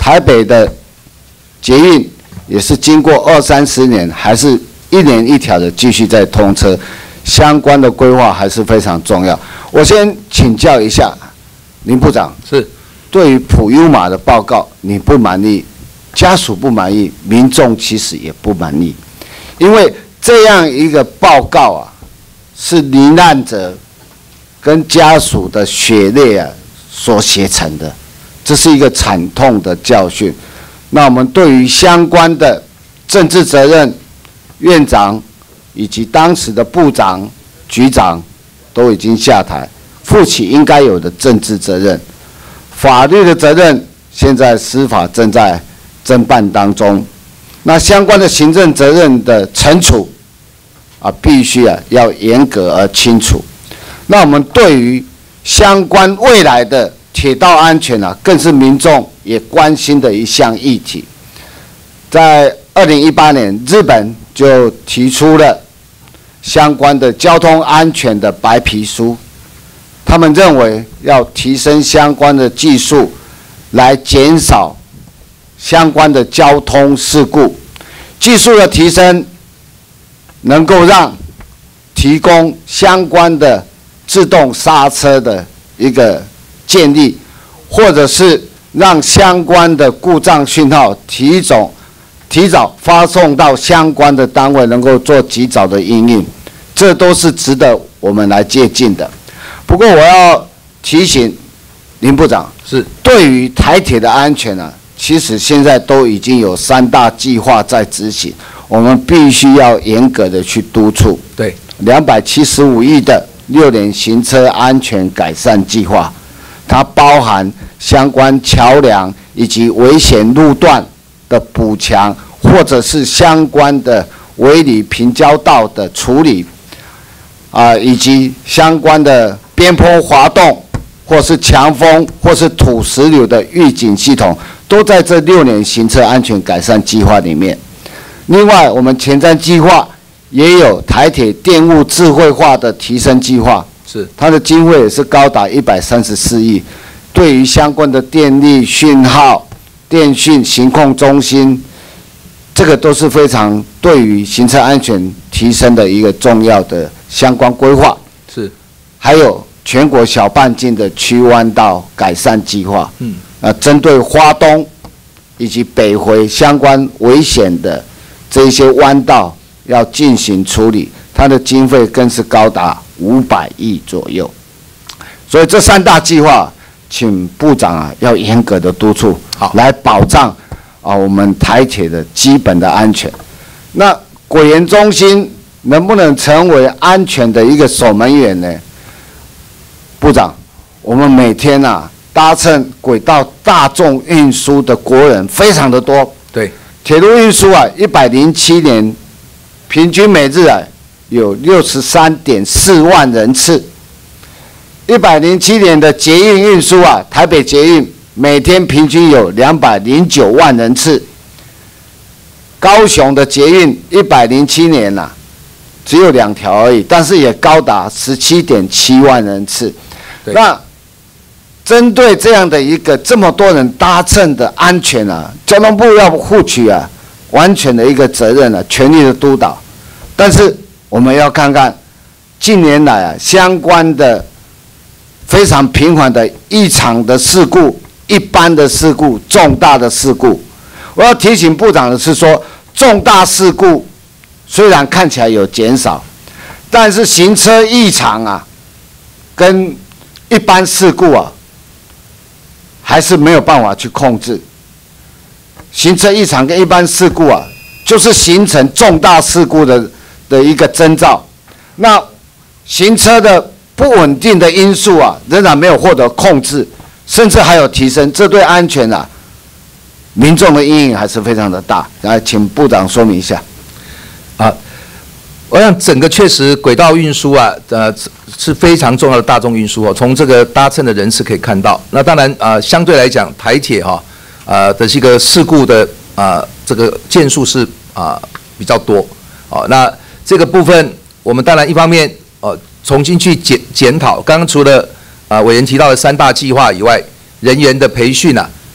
台北的捷运也是经过二三十年，还是一年一条的继续在通车，相关的规划还是非常重要。我先请教一下林部长， 是对于普悠玛的报告你不满意，家属不满意，民众其实也不满意，因为这样一个报告啊，是罹难者跟家属的血泪啊所写成的，这是一个惨痛的教训。那我们对于相关的政治责任，院长以及当时的部长、局长都已经下台，负起应该有的政治责任。法律的责任，现在司法正在侦办当中。那相关的行政责任的惩处啊，必须啊要严格而清楚。那我们对于相关未来的铁道安全啊，更是民众也关心的一项议题。在二零一八年，日本就提出了相关的交通安全的白皮书，他们认为要提升相关的技术，来减少相关的交通事故。技术的提升，能够让提供相关的自动刹车的一个建立，或者是让相关的故障讯号提早提早发送到相关的单位，能够做及早的因应，这都是值得我们来借鉴的。不过我要提醒林部长， 是对于台铁的安全啊，其实现在都已经有三大计划在执行，我们必须要严格的去督促。 对， 两百七十五亿的六年行车安全改善计划，它包含相关桥梁以及危险路段的补强，或者是相关的围里平交道的处理，啊、呃，以及相关的边坡滑动，或是强风，或是土石流的预警系统，都在这六年行车安全改善计划里面。另外，我们前瞻计划也有台铁电务智慧化的提升计划， 是它的经费也是高达一百三十四亿，对于相关的电力讯号、电讯行控中心，这个都是非常对于行车安全提升的一个重要的相关规划。 是， 还有全国小半径的区弯道改善计划， 嗯， 呃，针对花东以及北回相关危险的这一些弯道要进行处理，它的经费更是高达五百亿左右。所以这三大计划，请部长啊要严格的督促，好来保障啊我们台铁的基本的安全。那轨研中心能不能成为安全的一个守门员呢？部长，我们每天啊搭乘轨道大众运输的国人非常的多。 对， 铁路运输啊，一百零七年平均每日啊有六十三点四万人次。一百零七年的捷运运输啊，台北捷运每天平均有两百零九万人次。高雄的捷运一百零七年呐、啊，只有两条而已，但是也高达十七点七万人次。那针对这样的一个这么多人搭乘的安全啊，交通部要负起啊完全的一个责任啊，全力的督导。但是我们要看看近年来啊相关的非常频繁的异常的事故、一般的事故、重大的事故。我要提醒部长的是说，重大事故虽然看起来有减少，但是行车异常啊，跟一般事故啊，还是没有办法去控制。行车异常跟一般事故啊，就是形成重大事故的的一个征兆。那行车的不稳定的因素啊，仍然没有获得控制，甚至还有提升，这对安全啊，民众的阴影还是非常的大。来，请部长说明一下。 啊，我想整个确实轨道运输啊，呃是非常重要的大众运输哦。从这个搭乘的人次可以看到，那当然啊、呃，相对来讲，台铁哈啊、呃、的这个事故的啊、呃、这个件数是啊、呃、比较多哦。那这个部分，我们当然一方面呃重新去检检讨，刚刚除了啊、呃、委员提到的三大计划以外，人员的培训啊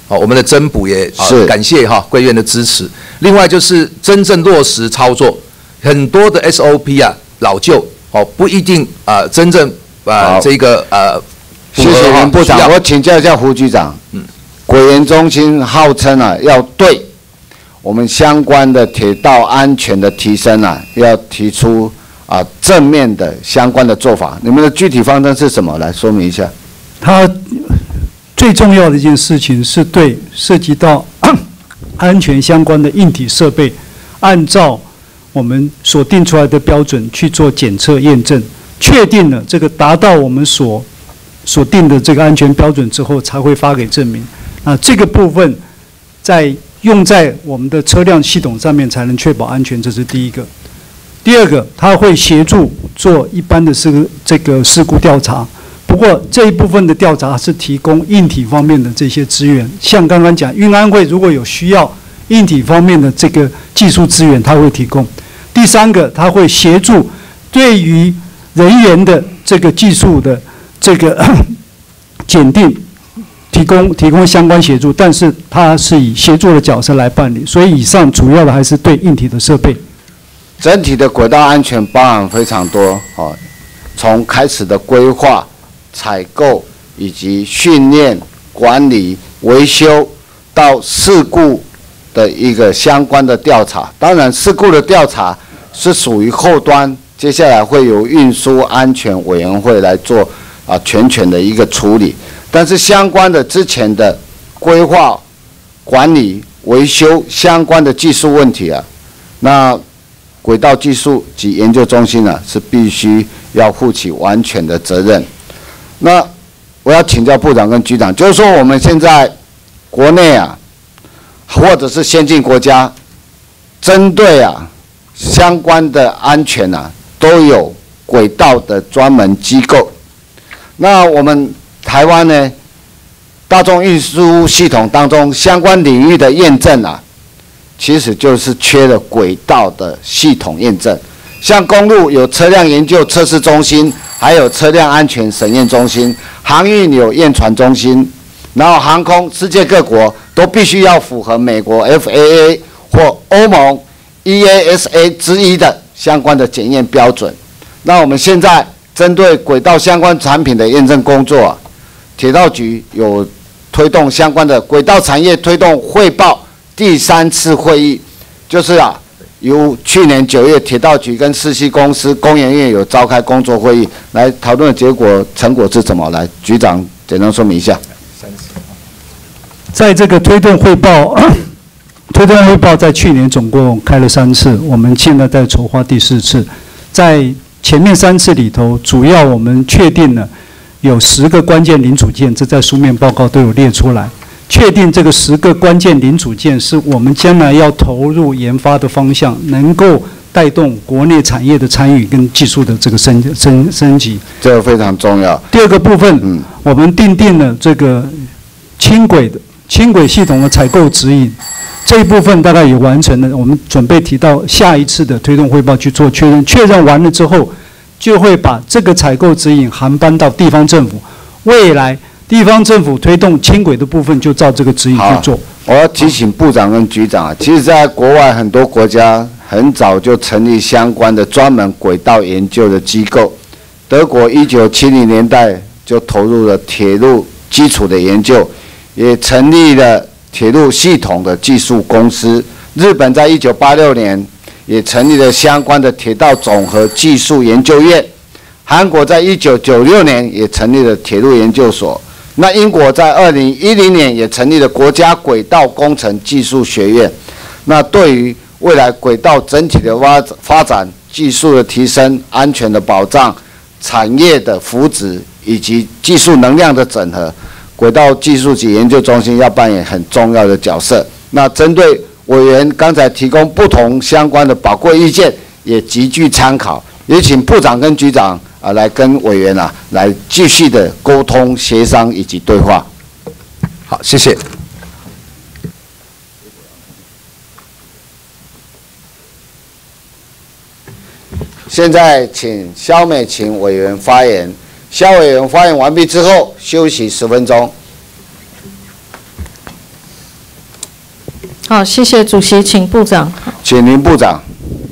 好，我们的增补也啊是感谢哈贵院的支持。另外就是真正落实操作，很多的 S O P 啊老旧哦，不一定啊真正啊好这个呃谢谢林部长，我请教一下胡局长。嗯，委员中心号称啊，要对我们相关的铁道安全的提升啊，要提出啊正面的相关的做法。你们的具体方针是什么？来说明一下。 它最重要的一件事情是对涉及到安全相关的硬体设备，按照我们所定出来的标准去做检测验证，确定了这个达到我们所所定的这个安全标准之后，才会发给证明。那这个部分在用在我们的车辆系统上面，才能确保安全，这是第一个。第二个，它会协助做一般的事这个事故调查。不过这一部分的调查是提供硬体方面的这些资源，像刚刚讲，运安会如果有需要硬体方面的这个技术资源，它会提供。第三个，它会协助对于人员的这个技术的这个检定，提供提供相关协助，但是它是以协助的角色来办理，所以以上主要的还是对硬体的设备。 整体的轨道安全包含非常多哦，从开始的规划、采购以及训练、管理、维修，到事故的一个相关的调查。当然，事故的调查是属于后端，接下来会由运输安全委员会来做啊全权的一个处理。但是相关的之前的规划、管理、维修相关的技术问题啊，那轨道技术及研究中心呢是必须要负起完全的责任。那我要请教部长跟局长，就是说我们现在国内啊，或者是先进国家，针对啊相关的安全啊，都有轨道的专门机构。那我们台湾呢，大众运输系统当中相关领域的验证啊，其实就是缺了轨道的系统验证。像公路有车辆研究测试中心，还有车辆安全审验中心；航运有验船中心，然后航空世界各国都必须要符合美国 F A A 或欧盟 E A S A 之一的相关的检验标准。那我们现在针对轨道相关产品的验证工作啊，铁道局有推动相关的轨道产业推动汇报第三次会议，就是啊，由去年九月铁道局跟世系公司、工研院有召开工作会议，来讨论的结果成果是怎么？来，局长简单说明一下。 在这个推动汇报，推动汇报在去年总共开了三次，我们现在在筹划第四次。在前面三次里头，主要我们确定了有十个关键零组件，这在书面报告都有列出来。确定这个十个关键零组件是我们将来要投入研发的方向，能够带动国内产业的参与跟技术的这个升升升级， 这个非常重要。 第二个部分，嗯，我们订定了这个轻轨的轻轨系统的采购指引，这一部分大概也完成了，我们准备提到下一次的推动汇报去做确认。确认完了之后，就会把这个采购指引函搬到地方政府，未来地方政府推动轻轨的部分就照这个指引去做。 我要提醒部长跟局长啊，其实在国外很多国家很早就成立相关的专门轨道研究的机构。德国一九七零年代就投入了铁路基础的研究，也成立了铁路系统的技术公司。日本在一九八六年也成立了相关的铁道总和技术研究院。韩国在一九九六年也成立了铁路研究所。那英国在二零一零年也成立了国家轨道工程技术学院。那对于未来轨道整体的发发展、技术的提升、安全的保障、产业的福祉以及技术能量的整合，轨道技术及研究中心要扮演很重要的角色。那针对委员刚才提供不同相关的宝贵意见，也极具参考。也请部长跟局长啊来跟委员啊来继续的沟通、协商以及对话。 好，谢谢。 现在请萧美琴委员发言。萧委员发言完毕之后，休息十分钟。 好，谢谢主席，请部长。 请林部长。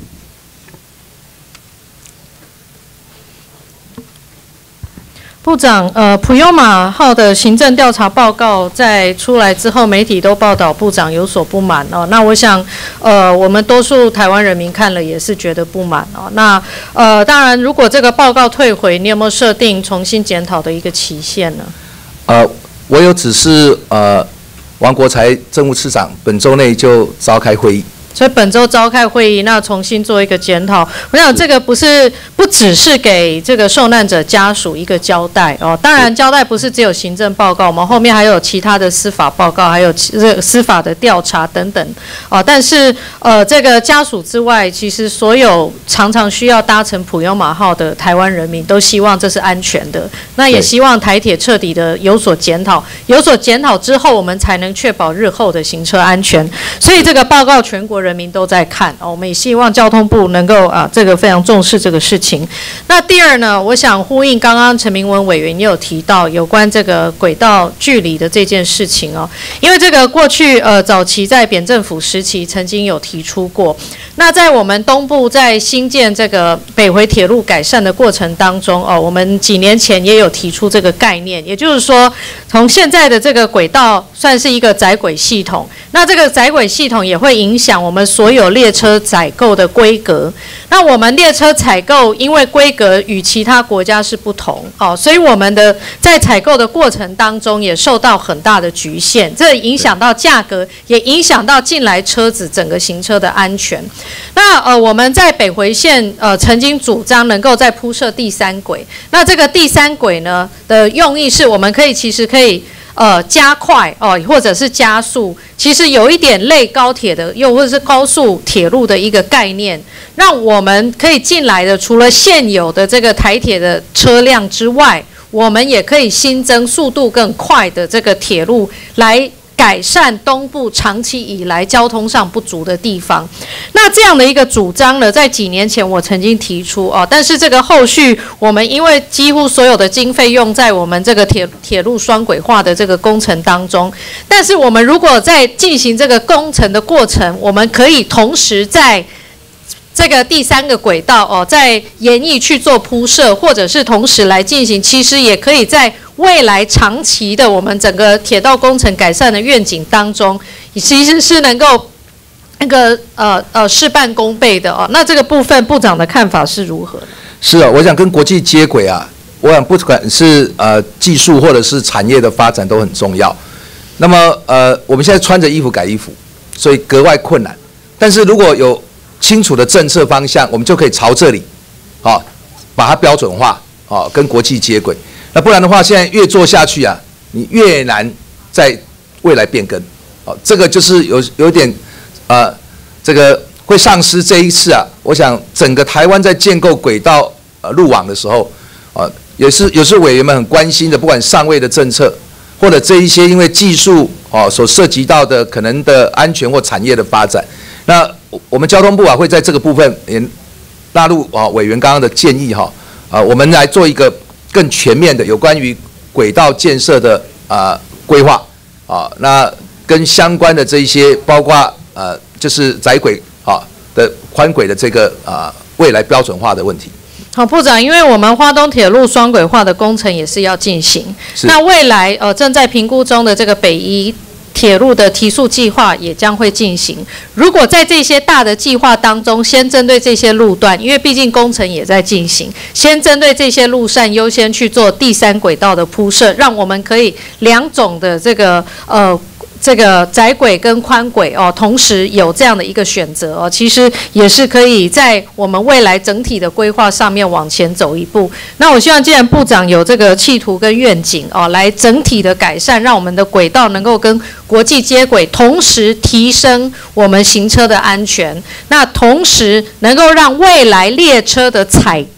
部长，呃，普悠玛号的行政调查报告在出来之后，媒体都报道部长有所不满哦。那我想，呃，我们多数台湾人民看了也是觉得不满哦。那呃，当然，如果这个报告退回，你有没有设定重新检讨的一个期限呢？ 呃，我有指示呃，王国材政务次长本周内就召开会议。 所以本周召开会议，那重新做一个检讨。我想这个不是不只是给这个受难者家属一个交代哦，当然交代不是只有行政报告，我们后面还有其他的司法报告，还有这个司法的调查等等哦。但是呃，这个家属之外，其实所有常常需要搭乘普悠玛号的台湾人民都希望这是安全的，那也希望台铁彻底的有所检讨，有所检讨之后，我们才能确保日后的行车安全。所以这个报告全国人民都在看哦，我们也希望交通部能够啊，这个非常重视这个事情。那第二呢，我想呼应刚刚陈明文委员也有提到有关这个轨道距离的这件事情哦，因为这个过去呃早期在扁政府时期曾经有提出过。那在我们东部在新建这个北回铁路改善的过程当中哦，我们几年前也有提出这个概念，也就是说，从现在的这个轨道算是一个载轨系统，那这个载轨系统也会影响我们所有列车采购的规格。那我们列车采购因为规格与其他国家是不同哦，所以我们的在采购的过程当中也受到很大的局限，这影响到价格，也影响到进来车子整个行车的安全。那呃，我们在北回线呃曾经主张能够再铺设第三轨，那这个第三轨呢的用意是我们可以其实可以呃加快哦，或者是加速，其实有一点类高铁的，又或者是高速铁路的一个概念，让我们可以进来的除了现有的这个台铁的车辆之外，我们也可以新增速度更快的这个铁路来改善东部长期以来交通上不足的地方。那这样的一个主张呢，在几年前我曾经提出哦，但是这个后续我们因为几乎所有的经费用在我们这个铁铁路双轨化的这个工程当中，但是我们如果在进行这个工程的过程，我们可以同时在这个第三个轨道哦，在研议去做铺设，或者是同时来进行，其实也可以在未来长期的我们整个铁道工程改善的愿景当中，其实是能够那个呃呃事半功倍的哦。那这个部分部长的看法是如何？ 是啊，我想跟国际接轨啊，我想不管是呃技术或者是产业的发展都很重要。那么呃我们现在穿着衣服改衣服，所以格外困难。但是如果有清楚的政策方向，我们就可以朝这里，好、哦，把它标准化，好、哦，跟国际接轨。那不然的话，现在越做下去啊，你越难在未来变更。哦，这个就是有有点，呃，这个会丧失这一次啊。我想整个台湾在建构轨道呃路网的时候，啊、呃，也是有时委员们很关心的，不管上位的政策，或者这一些因为技术哦所涉及到的可能的安全或产业的发展。那我们交通部啊会在这个部分也纳入啊委员刚刚的建议哈啊，我们来做一个更全面的有关于轨道建设的啊规划啊，那跟相关的这一些包括呃就是窄轨啊的宽轨的这个啊未来标准化的问题。 好，部长，因为我们花东铁路双轨化的工程也是要进行，那未来呃正在评估中的这个北宜铁路的提速计划也将会进行。如果在这些大的计划当中，先针对这些路段，因为毕竟工程也在进行，先针对这些路线优先去做第三轨道的铺设，让我们可以两种的这个呃。这个窄轨跟宽轨哦，同时有这样的一个选择哦，其实也是可以在我们未来整体的规划上面往前走一步。那我希望，既然部长有这个企图跟愿景哦，来整体的改善，让我们的轨道能够跟国际接轨，同时提升我们行车的安全，那同时能够让未来列车的采购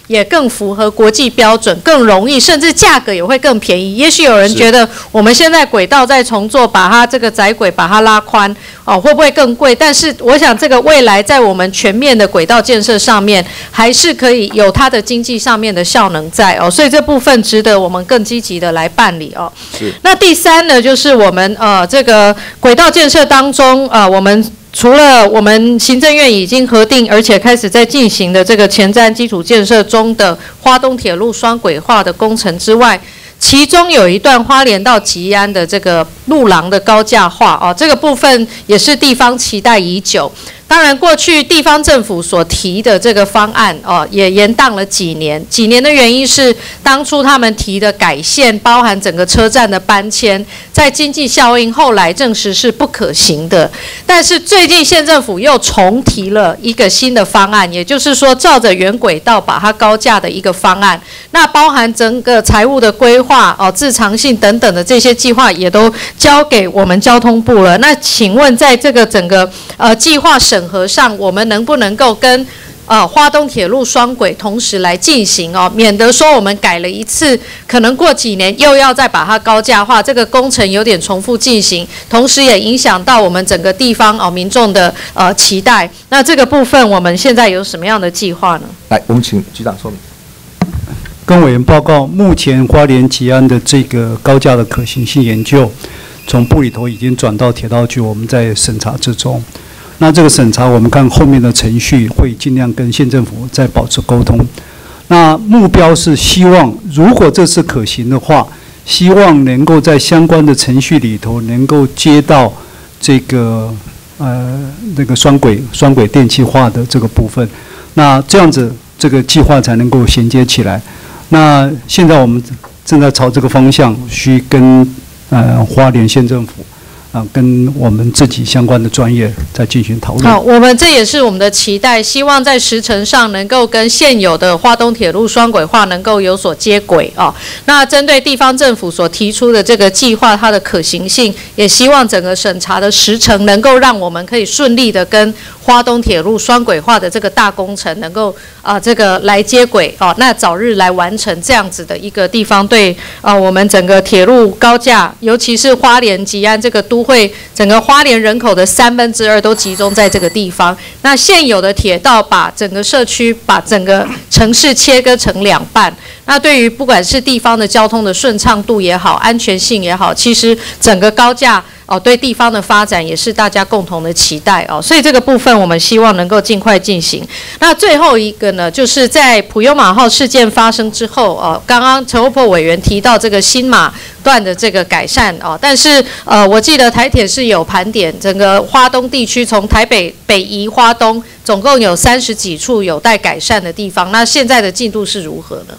也更符合国际标准，更容易，甚至价格也会更便宜。也许有人觉得我们现在轨道在重做，把它这个窄轨把它拉宽，哦，会不会更贵？但是我想这个未来在我们全面的轨道建设上面，还是可以有它的经济上面的效能在哦，所以这部分值得我们更积极的来办理哦。是。那第三呢，就是我们呃这个轨道建设当中，呃我们。除了我们行政院已经核定，而且开始在进行的这个前瞻基础建设中的花东铁路双轨化的工程之外，其中有一段花莲到吉安的这个路廊的高架化哦，这个部分也是地方期待已久。当然，过去地方政府所提的这个方案哦，也延宕了几年。几年的原因是，当初他们提的改线，包含整个车站的搬迁，在经济效应后来证实是不可行的。但是最近县政府又重提了一个新的方案，也就是说，照着原轨道把它高架的一个方案。那包含整个财务的规划哦、自偿性等等的这些计划，也都交给我们交通部了。那请问，在这个整个呃计划审核上，我们能不能够跟呃花东铁路双轨同时来进行哦，免得说我们改了一次，可能过几年又要再把它高架化，这个工程有点重复进行，同时也影响到我们整个地方哦民众的呃期待。那这个部分我们现在有什么样的计划呢？ 来，我们请局长说明。 跟委员报告，目前花莲吉安的这个高架的可行性研究，从部里头已经转到铁道局，我们在审查之中。那这个审查，我们看后面的程序，会尽量跟县政府再保持沟通。那目标是希望，如果这是可行的话，希望能够在相关的程序里头，能够接到这个呃那个双轨双轨电气化的这个部分。那这样子，这个计划才能够衔接起来。那现在我们正在朝这个方向，需跟呃花莲县政府。啊，跟我们自己相关的专业在进行讨论。 好，我们这也是我们的期待，希望在时程上能够跟现有的花东铁路双轨化能够有所接轨哦。那针对地方政府所提出的这个计划，它的可行性，也希望整个审查的时程能够让我们可以顺利的跟花东铁路双轨化的这个大工程能够啊、呃、这个来接轨哦。那早日来完成这样子的一个地方对啊、呃、我们整个铁路高架，尤其是花莲吉安这个都会整个花莲人口的三分之二都集中在这个地方。那现有的铁道把整个社区、把整个城市切割成两半。那对于不管是地方的交通的顺畅度也好、安全性也好，其实整个高架哦对地方的发展也是大家共同的期待哦。所以这个部分我们希望能够尽快进行。那最后一个呢，就是在普悠玛号事件发生之后哦，刚刚陈欧珀委员提到这个新马段的这个改善哦，但是呃，我记得台铁是有盘点整个花东地区，从台北北移花东，总共有三十几处有待改善的地方。那现在的进度是如何呢？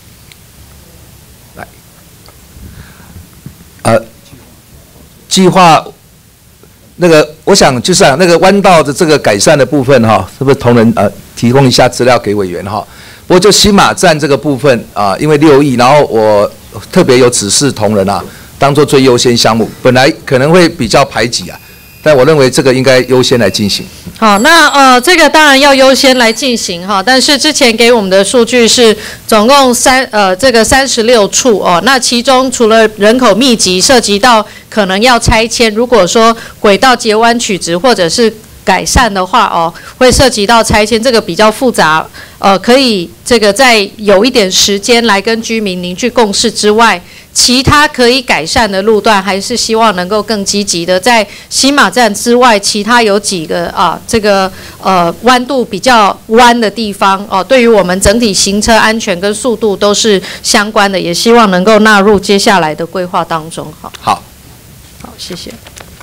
来，呃，计划那个，我想就是啊，那个弯道的这个改善的部分哈、哦，是不是同仁呃提供一下资料给委员哈、哦？不过就新马站这个部分啊，因为六亿，然后我特别有指示同仁啊，当做最优先项目，本来可能会比较排挤啊，但我认为这个应该优先来进行。 好，那呃，这个当然要优先来进行哈，但是之前给我们的数据是总共三呃这个三十六处哦，那其中除了人口密集，涉及到可能要拆迁，如果说轨道截弯取直或者是改善的话哦，会涉及到拆迁，这个比较复杂，呃，可以这个在有一点时间来跟居民凝聚共识之外，其他可以改善的路段，还是希望能够更积极的在新马站之外，其他有几个啊这个呃弯度比较弯的地方哦，对于我们整体行车安全跟速度都是相关的，也希望能够纳入接下来的规划当中。好， 好， 好，谢谢。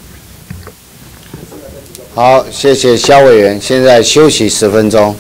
好，谢谢肖委员，现在休息十分钟。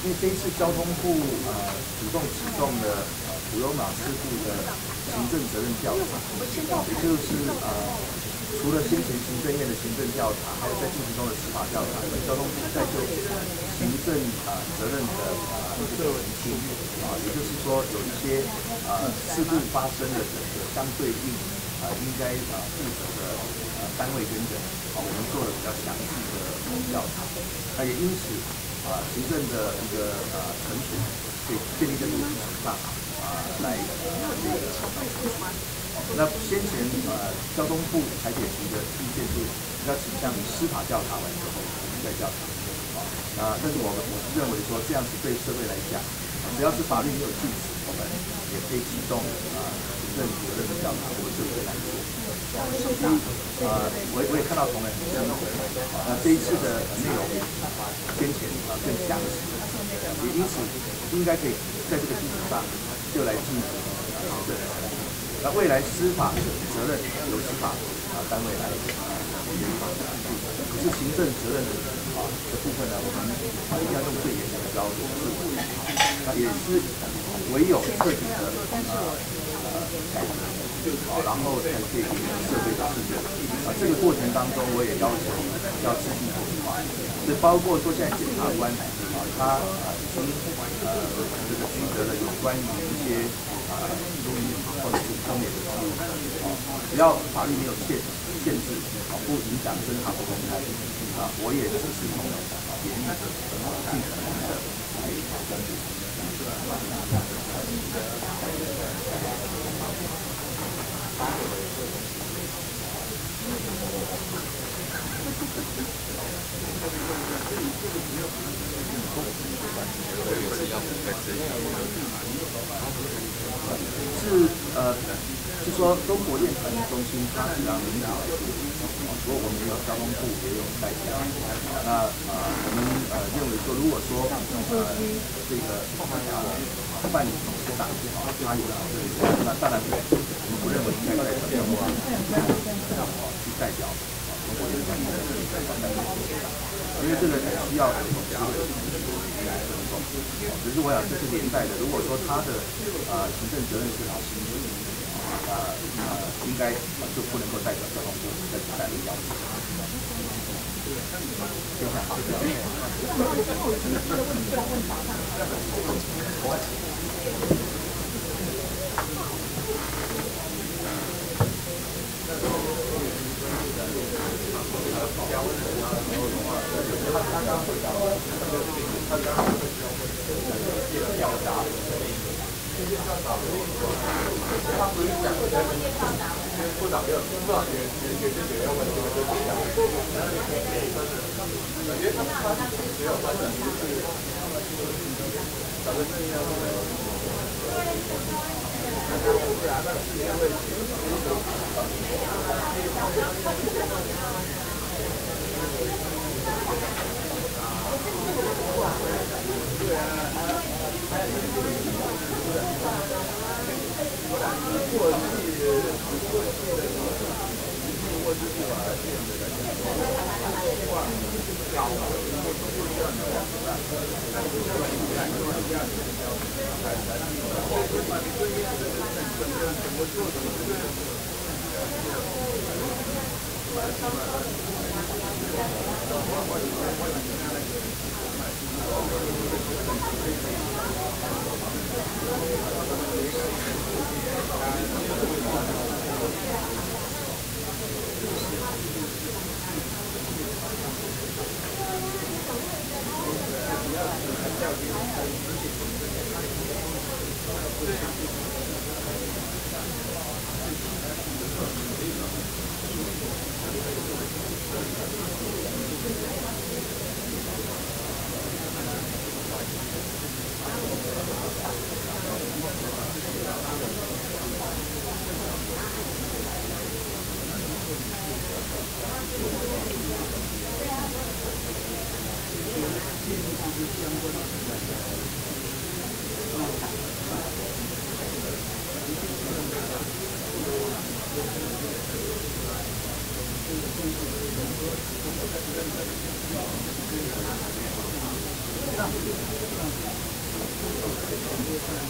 因为这一次交通部呃主动启动了呃普悠玛事故的行政责任调查，也就是呃除了先前行政院的行政调查，还有在进行中的司法调查，交通部在就行政呃责任的呃这个厘清啊，也就是说有一些呃事故发生的整个相对应呃应该呃负责的呃单位跟人啊，我们做了比较详细的调查，那也因此。啊，行政的一个呃惩处，可以建立在这个基础上啊来呃这个惩处。那先前呃交通部裁决局的意见是比较倾向于司法调查完之后我们再调查。啊，那但是我们我是认为说这样子对社会来讲，只要是法律没有禁止，我们也可以启动啊行政责任的调查，我们就可以来做。所以呃，我我也看到同仁很相同，那这一次的内容比先前啊更详细，也因此应该可以在这个基础上就来进行行政。那未来司法责任由司法啊单位来啊决定，可是行政责任的啊的部分呢，我们啊一定要用最严格的标准去维护，那也是唯有彻底的呃呃改革。好，然后才可以给社会的信任。啊，这个过程当中，我也要求要持续投入，所以包括说现在检察官啊，他啊已经呃这个取得了有关于一些啊录音或者是封面的记录，啊，只要法律没有限限制，啊不影响侦查不公开，啊，我也只是从啊严厉的啊尽可能的来公布。是呃，就说中国验船中心它只要领导来说，如果我们也有交通部也有代表，那呃我们呃认为说，如果说呃这个呃办理董事长啊他有这个，那当然我们不认为应该代表中国去代表啊中国验船中心代表单位，因为这个需要董事会来尊重。只是我想这是连带的，如果说他的呃行政责任是老师，呃呃应该就不能够代表交通部再去代理要求。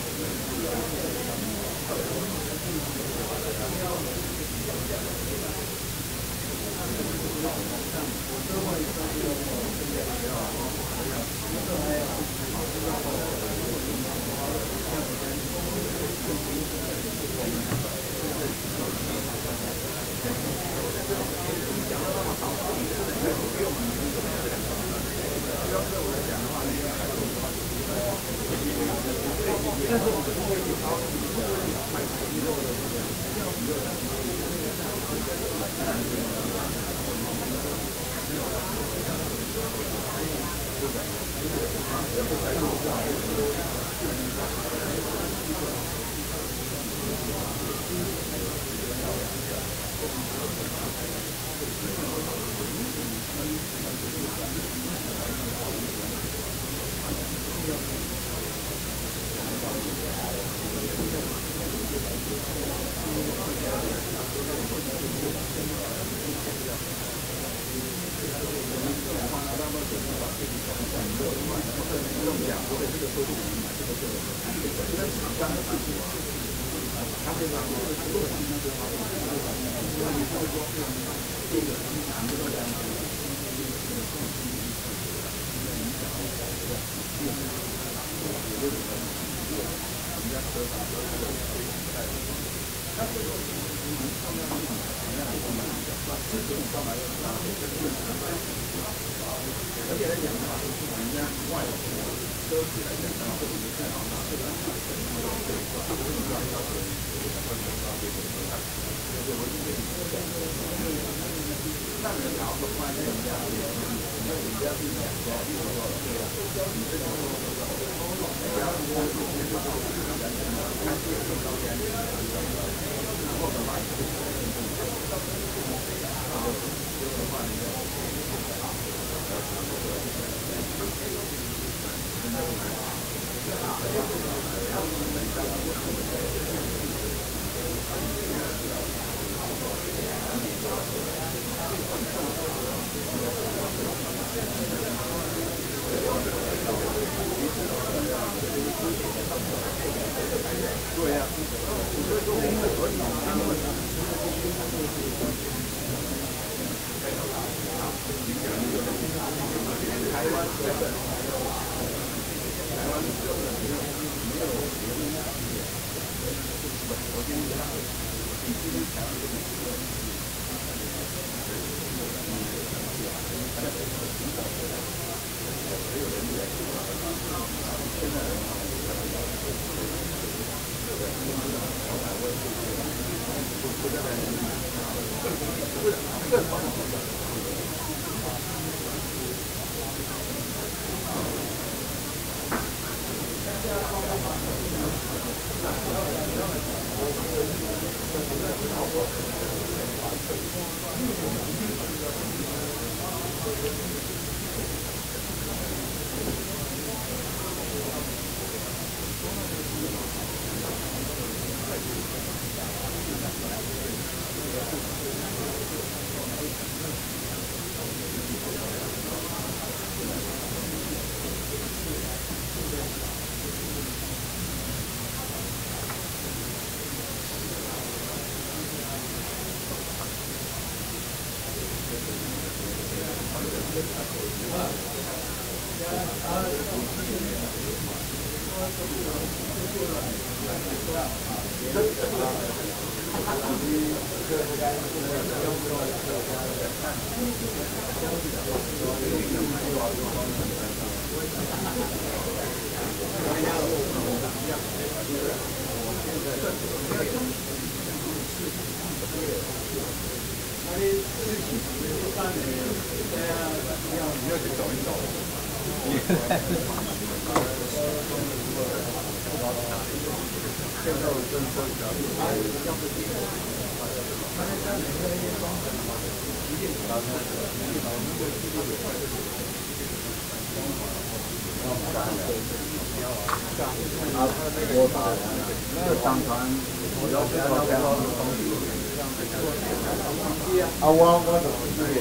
啊，我我怎么去？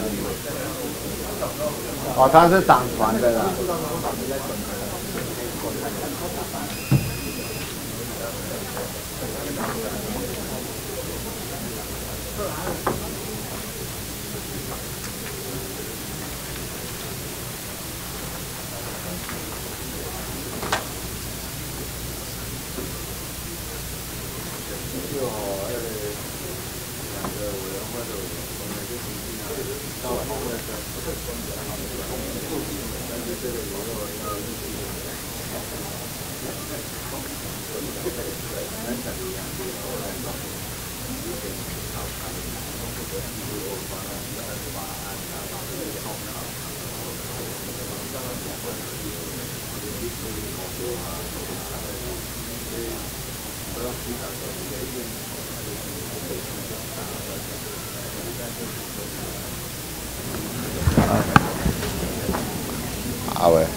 哦，他是党团的啦。 好诶，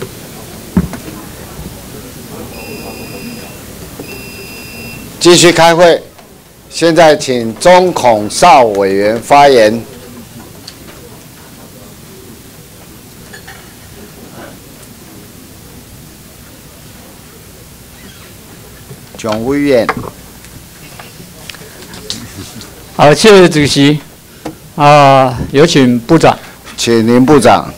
继续开会。现在请钟孔少委员发言。蒋委员， 好，谢谢主席。啊，有请部长。 请林部长。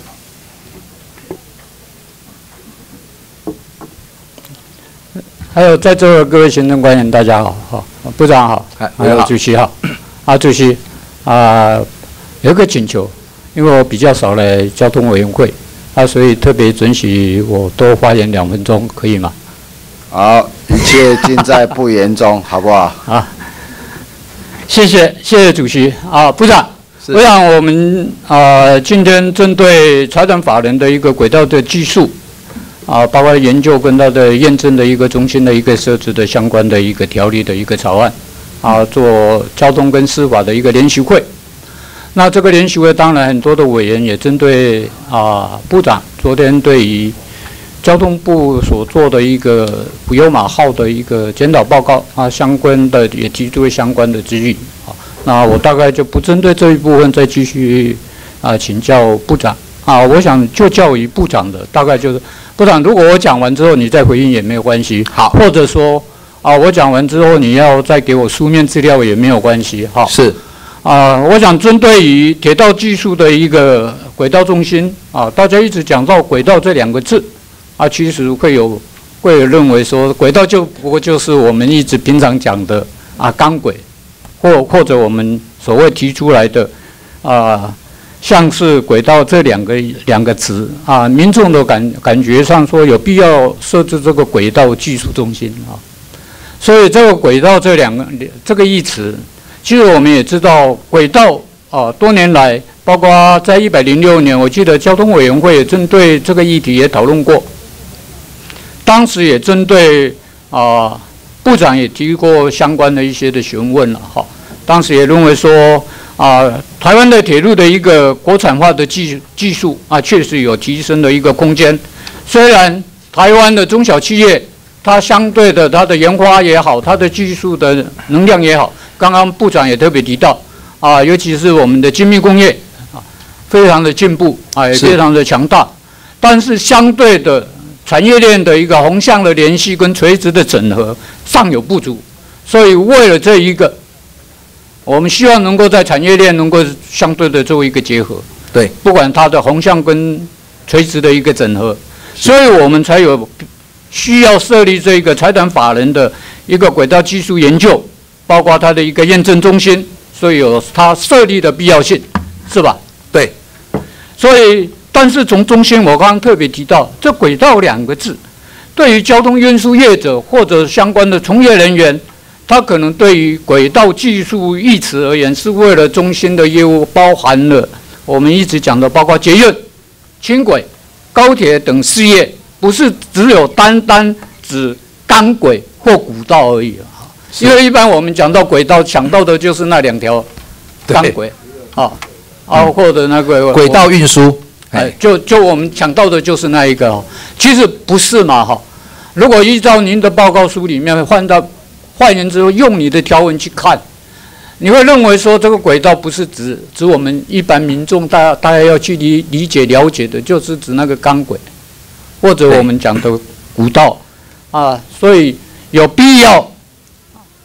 还有在座的各位行政官员，大家好，好，部长好，还有主席好。啊，主席，啊，有一个请求，因为我比较少来交通委员会，啊，所以特别准许我多发言两分钟，可以吗？ 好，一切尽在不言中，好不好？ 啊，谢谢，谢谢主席。啊，部长，我想我们啊，今天针对财团法人的一个轨道的技术。啊，包括研究跟它的验证的一个中心的一个设置的相关的一个条例的一个草案，啊，做交通跟司法的一个联席会。那这个联席会当然很多的委员也针对啊部长昨天对于交通部所做的一个普悠玛号的一个检讨报告啊，相关的也提出了相关的质疑。啊，那我大概就不针对这一部分再继续啊请教部长。啊，我想就教于部长的大概就是。部长，如果我讲完之后你再回应也没有关系，好，或者说啊，我讲完之后你要再给我书面资料也没有关系，好，是，啊，我想针对于铁道技术的一个轨道中心啊，大家一直讲到轨道这两个字，啊，其实会有会有认为说轨道就不过就是我们一直平常讲的啊钢轨，或或者我们所谓提出来的啊。像是轨道这两个两个词啊，民众的感感觉上说有必要设置这个轨道技术中心啊，所以这个轨道这两个这个义词，其实我们也知道轨道啊，多年来，包括在一百零六年，我记得交通委员会也针对这个议题也讨论过，当时也针对啊部长也提过相关的一些的询问了哈，当时也认为说。啊，台湾的铁路的一个国产化的技技术啊，确实有提升的一个空间。虽然台湾的中小企业，它相对的它的研发也好，它的技术的能量也好，刚刚部长也特别提到啊，尤其是我们的精密工业啊，非常的进步啊，也非常的强大。但是相对的产业链的一个横向的联系跟垂直的整合尚有不足，所以为了这一个。我们希望能够在产业链能够相对的做一个结合，对，不管它的横向跟垂直的一个整合，所以我们才有需要设立这个财团法人的一个轨道技术研究，包括它的一个验证中心，所以有它设立的必要性，是吧？对。所以，但是从中心，我刚刚特别提到，这轨道两个字，对于交通运输业者或者相关的从业人员。它可能对于轨道技术一词而言，是为了中心的业务包含了我们一直讲的，包括捷运、轻轨、高铁等事业，不是只有单单指钢轨或古道而已啊。因为一般我们讲到轨道，想到的就是那两条钢轨，啊啊，或者那个轨道运输， 哎，就就我们想到的就是那一个，其实不是嘛哈。如果依照您的报告书里面换到。换言之，用你的条文去看，你会认为说这个轨道不是指指我们一般民众大家大家要去理理解了解的，就是指那个钢轨，或者我们讲的古道啊，所以有必要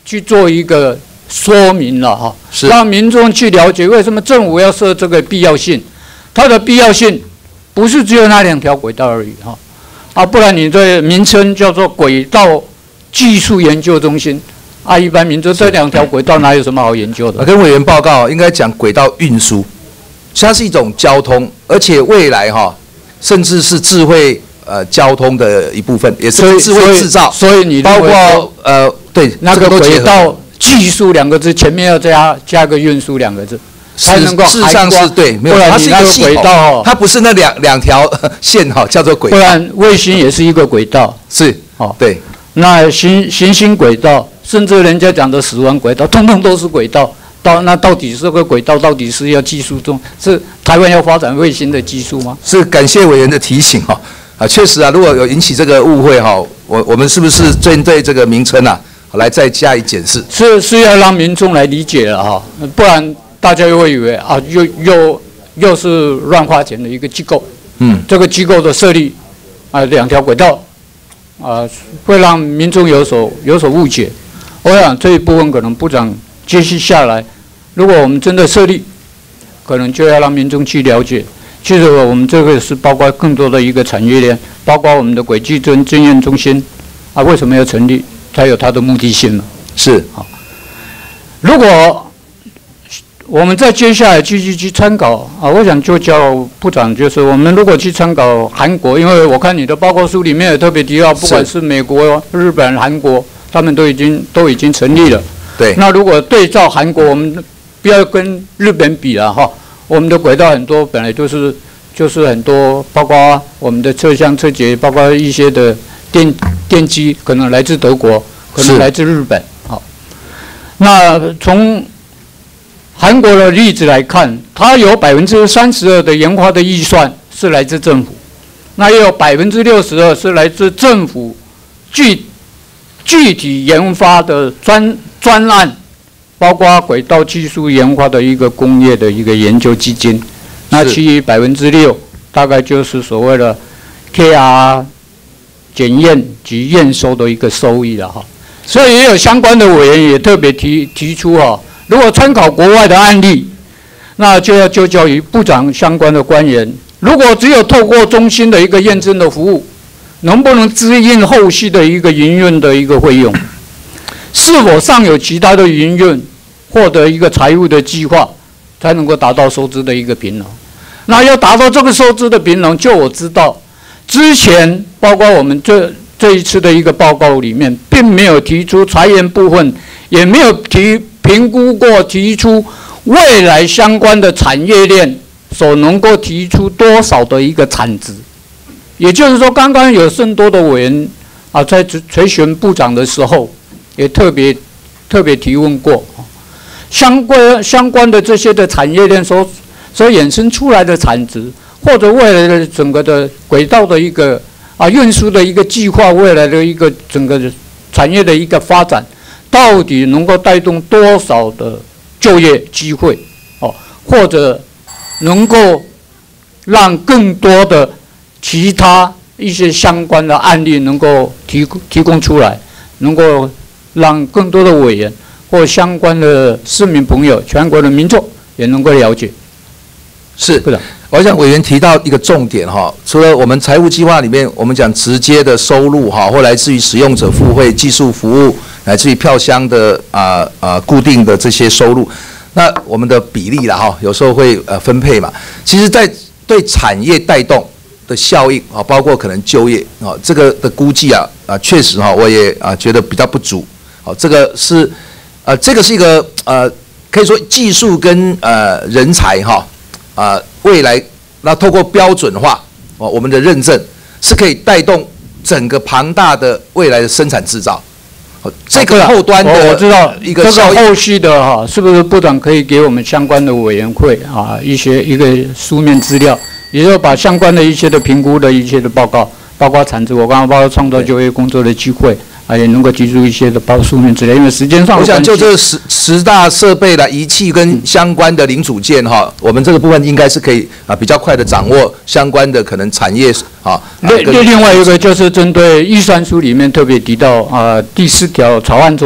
去做一个说明了哈，让民众去了解为什么政府要设这个必要性。它的必要性不是只有那两条轨道而已哈，啊，不然你的名称叫做轨道技术研究中心，啊，一般民众这两条轨道哪有什么好研究的？ 跟委员报告，应该讲轨道运输，它是一种交通，而且未来哈，甚至是智慧呃交通的一部分，也是智慧制造， 所以你包括呃对那个轨道技术两个字前面要加加个运输两个字。才能够事实上是对，没有，它是一个轨道，它不是那两两条线哈，叫做轨道。 不然卫星也是一个轨道， 是哦，对。 那行行星轨道，甚至人家讲的死亡轨道，通通都是轨道。到那到底这个轨道到底是要技术中，是台湾要发展卫星的技术吗？ 是感谢委员的提醒哈，啊，确实啊，如果有引起这个误会哈，我我们是不是针对这个名称啊，来再加以检视？ 是是要让民众来理解了哈，不然。大家又会以为啊，又又又是乱花钱的一个机构。嗯，这个机构的设立啊，两条轨道啊，会让民众有所有所误解。我想这一部分可能部长接续下来，如果我们真的设立，可能就要让民众去了解。其实我们这个是包括更多的一个产业链，包括我们的轨迹侦经验中心啊，为什么要成立？它有它的目的性嘛。 是好，如果我们再接下来继续去参考啊，我想就叫部长，就是我们如果去参考韩国，因为我看你的报告书里面也特别提到，不管是美国、日本、韩国，他们都已经都已经成立了。 对。 那如果对照韩国，我们不要跟日本比了哈，我们的轨道很多本来就是就是很多，包括我们的车厢、车节，包括一些的电电机，可能来自德国，可能来自日本。好，那从韩国的例子来看，它有百分之三十二的研发的预算是来自政府，那也有百分之六十二是来自政府具具体研发的专专案，包括轨道技术研发的一个工业的一个研究基金，那其余百分之六大概就是所谓的 K R 检验及验收的一个收益了哈。所以也有相关的委员也特别提提出哈。如果参考国外的案例，那就要就教于部长相关的官员，如果只有透过中心的一个验证的服务，能不能支应后续的一个营运的一个费用？是否尚有其他的营运获得一个财务的计划，才能够达到收支的一个平衡？那要达到这个收支的平衡，就我知道，之前包括我们这这一次的一个报告里面，并没有提出财源部分，也没有提。评估过提出未来相关的产业链所能够提出多少的一个产值，也就是说，刚刚有甚多的委员啊，在垂询部长的时候，也特别特别提问过，相关相关的这些的产业链所所衍生出来的产值，或者未来的整个的轨道的一个啊运输的一个计划，未来的一个整个产业的一个发展。到底能够带动多少的就业机会，哦，或者能够让更多的其他一些相关的案例能够提提供出来，能够让更多的委员或相关的市民朋友、全国的民众也能够了解。 是，部长，我想委员提到一个重点哈，除了我们财务计划里面我们讲直接的收入哈，或来自于使用者付费、技术服务。来自于票箱的啊啊、呃、固定的这些收入，那我们的比例啦哈，有时候会呃分配嘛。其实，在对产业带动的效应啊，包括可能就业啊，这个的估计啊啊，确实哈，我也啊觉得比较不足。好，这个是呃，这个是一个呃，可以说技术跟呃人才哈啊，未来那透过标准化哦，我们的认证是可以带动整个庞大的未来的生产制造。这个后端的我知道一个这个后续的哈，是不是部长可以给我们相关的委员会啊一些一个书面资料，也就是把相关的一些的评估的一些的报告，包括产值，我刚刚包括创造就业工作的机会，啊也能够提出一些的包书面资料，因为时间上， 我想就这十十大设备的仪器跟相关的零组件哈，我们这个部分应该是可以啊比较快的掌握相关的可能产业啊。 另另另外一个就是针对预算书里面特别提到啊第四条草案中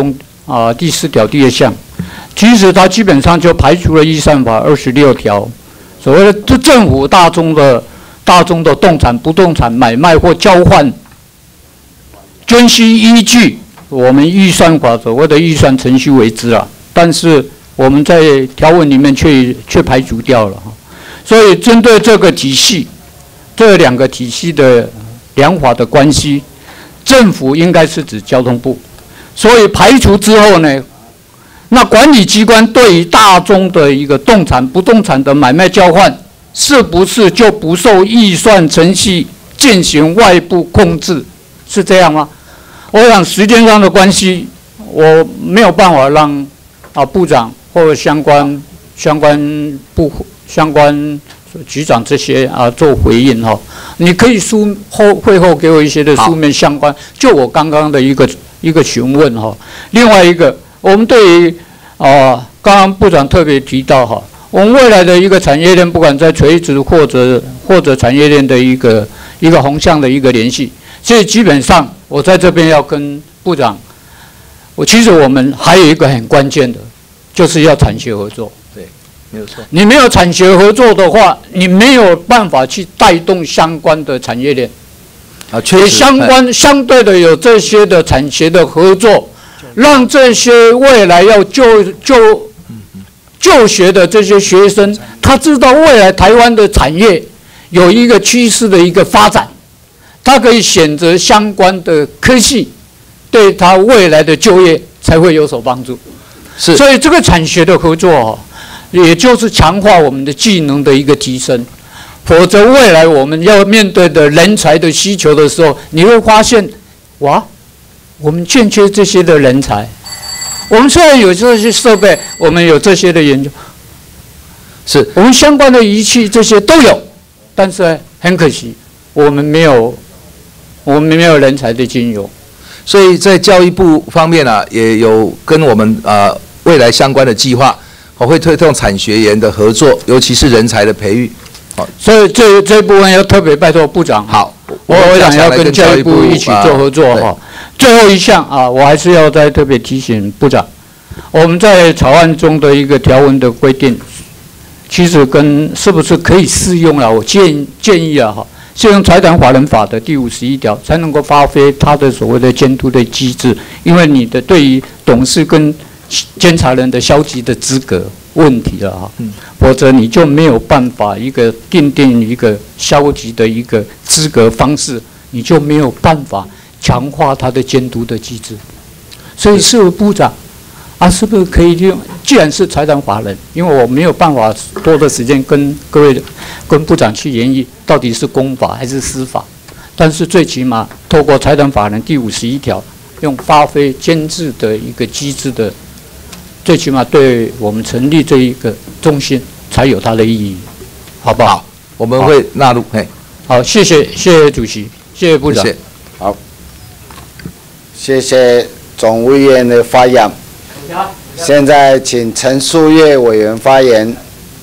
啊第四条第二项，其实它基本上就排除了预算法二十六条，所谓的这政府大宗的大宗的动产、不动产买卖或交换，均需依据我们预算法所谓的预算程序为之啊。但是我们在条文里面却却排除掉了哈。所以针对这个体系，这两个体系的两法的关系，政府应该是指交通部。所以排除之后呢，那管理机关对于大宗的一个动产、不动产的买卖交换，是不是就不受预算程序进行外部控制？是这样吗？我想时间上的关系，我没有办法让啊部长或者相关相关部相关局长这些啊做回应哈。你可以书后会后给我一些的书面相关，就我刚刚的一个。一个询问哈，另外一个，我们对于啊，刚刚部长特别提到哈，我们未来的一个产业链，不管在垂直或者或者产业链的一个一个横向的一个联系，所以基本上我在这边要跟部长，我其实我们还有一个很关键的，就是要产学合作。 对，没有错。 你没有产学合作的话，你没有办法去带动相关的产业链。 啊，确实， 相关相对的有这些的产学的合作，让这些未来要就就就学的这些学生，他知道未来台湾的产业有一个趋势的一个发展，他可以选择相关的科系，对他未来的就业才会有所帮助。 是， 所以这个产学的合作哦，也就是强化我们的技能的一个提升。否则，未来我们要面对的人才的需求的时候，你会发现，哇，我们欠缺这些的人才。我们虽然有这些设备，我们有这些的研究， 是我们相关的仪器这些都有，但是很可惜，我们没有，我们没有人才的经由。 所以在教育部方面啊，也有跟我们啊、呃、未来相关的计划，我会推动产学研的合作，尤其是人才的培育。 所以这这部分要特别拜托部长。 好， 我我想要跟教育部一起做合作哈。最后一项啊，我还是要再特别提醒部长，我们在草案中的一个条文的规定，其实跟是不是可以适用了？我建建议啊哈，适用财产法人法的第五十一条，才能够发挥它的所谓的监督的机制，因为你的对于董事跟监察人的消极的资格问题了哈，否则你就没有办法一个定定一个消极的一个资格方式，你就没有办法强化他的监督的机制。所以，是否部长啊，是不是可以利用？既然是财产法人，因为我没有办法多的时间跟各位跟部长去研议到底是公法还是私法，但是最起码透过财产法人第五十一条，用发挥监制的一个机制的。最起码对我们成立这一个中心才有它的意义，好不好？ 好，我们会纳入。嘿， 好，谢谢，谢谢主席，谢谢部长。 谢谢好，谢谢总委员的发言。现在请陈树业委员发言。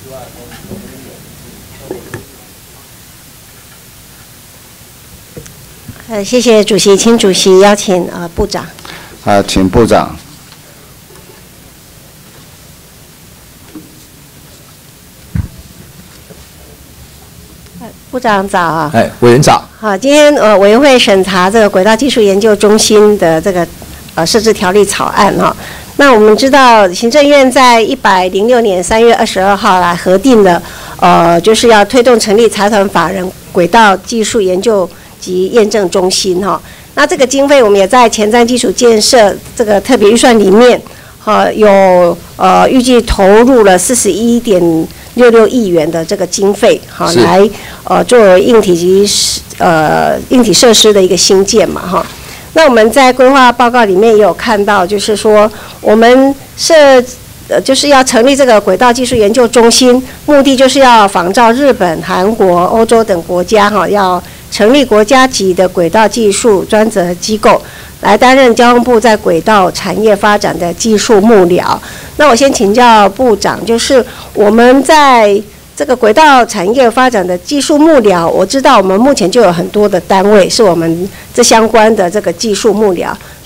呃，谢谢主席，请主席邀请呃部长。 啊，请部长。 部长早啊！ 哎，委员早。 好，今天呃委员会审查这个轨道技术研究中心的这个呃设置条例草案哈。那我们知道，行政院在一百零六年三月二十二号来核定了，呃，就是要推动成立财团法人轨道技术研究及验证中心哈。那这个经费我们也在前瞻基础建设这个特别预算里面，哈有呃预计投入了四十一点六六亿元的这个经费，好来呃作为硬体及呃硬体设施的一个新建嘛哈。那我们在规划报告里面也有看到，就是说我们设呃就是要成立这个轨道技术研究中心，目的就是要仿照日本、韩国、欧洲等国家哈，要成立国家级的轨道技术专责机构，来担任交通部在轨道产业发展的技术幕僚。那我先请教部长，就是我们在这个轨道产业发展的技术幕僚，我知道我们目前就有很多的单位是我们这相关的这个技术幕僚，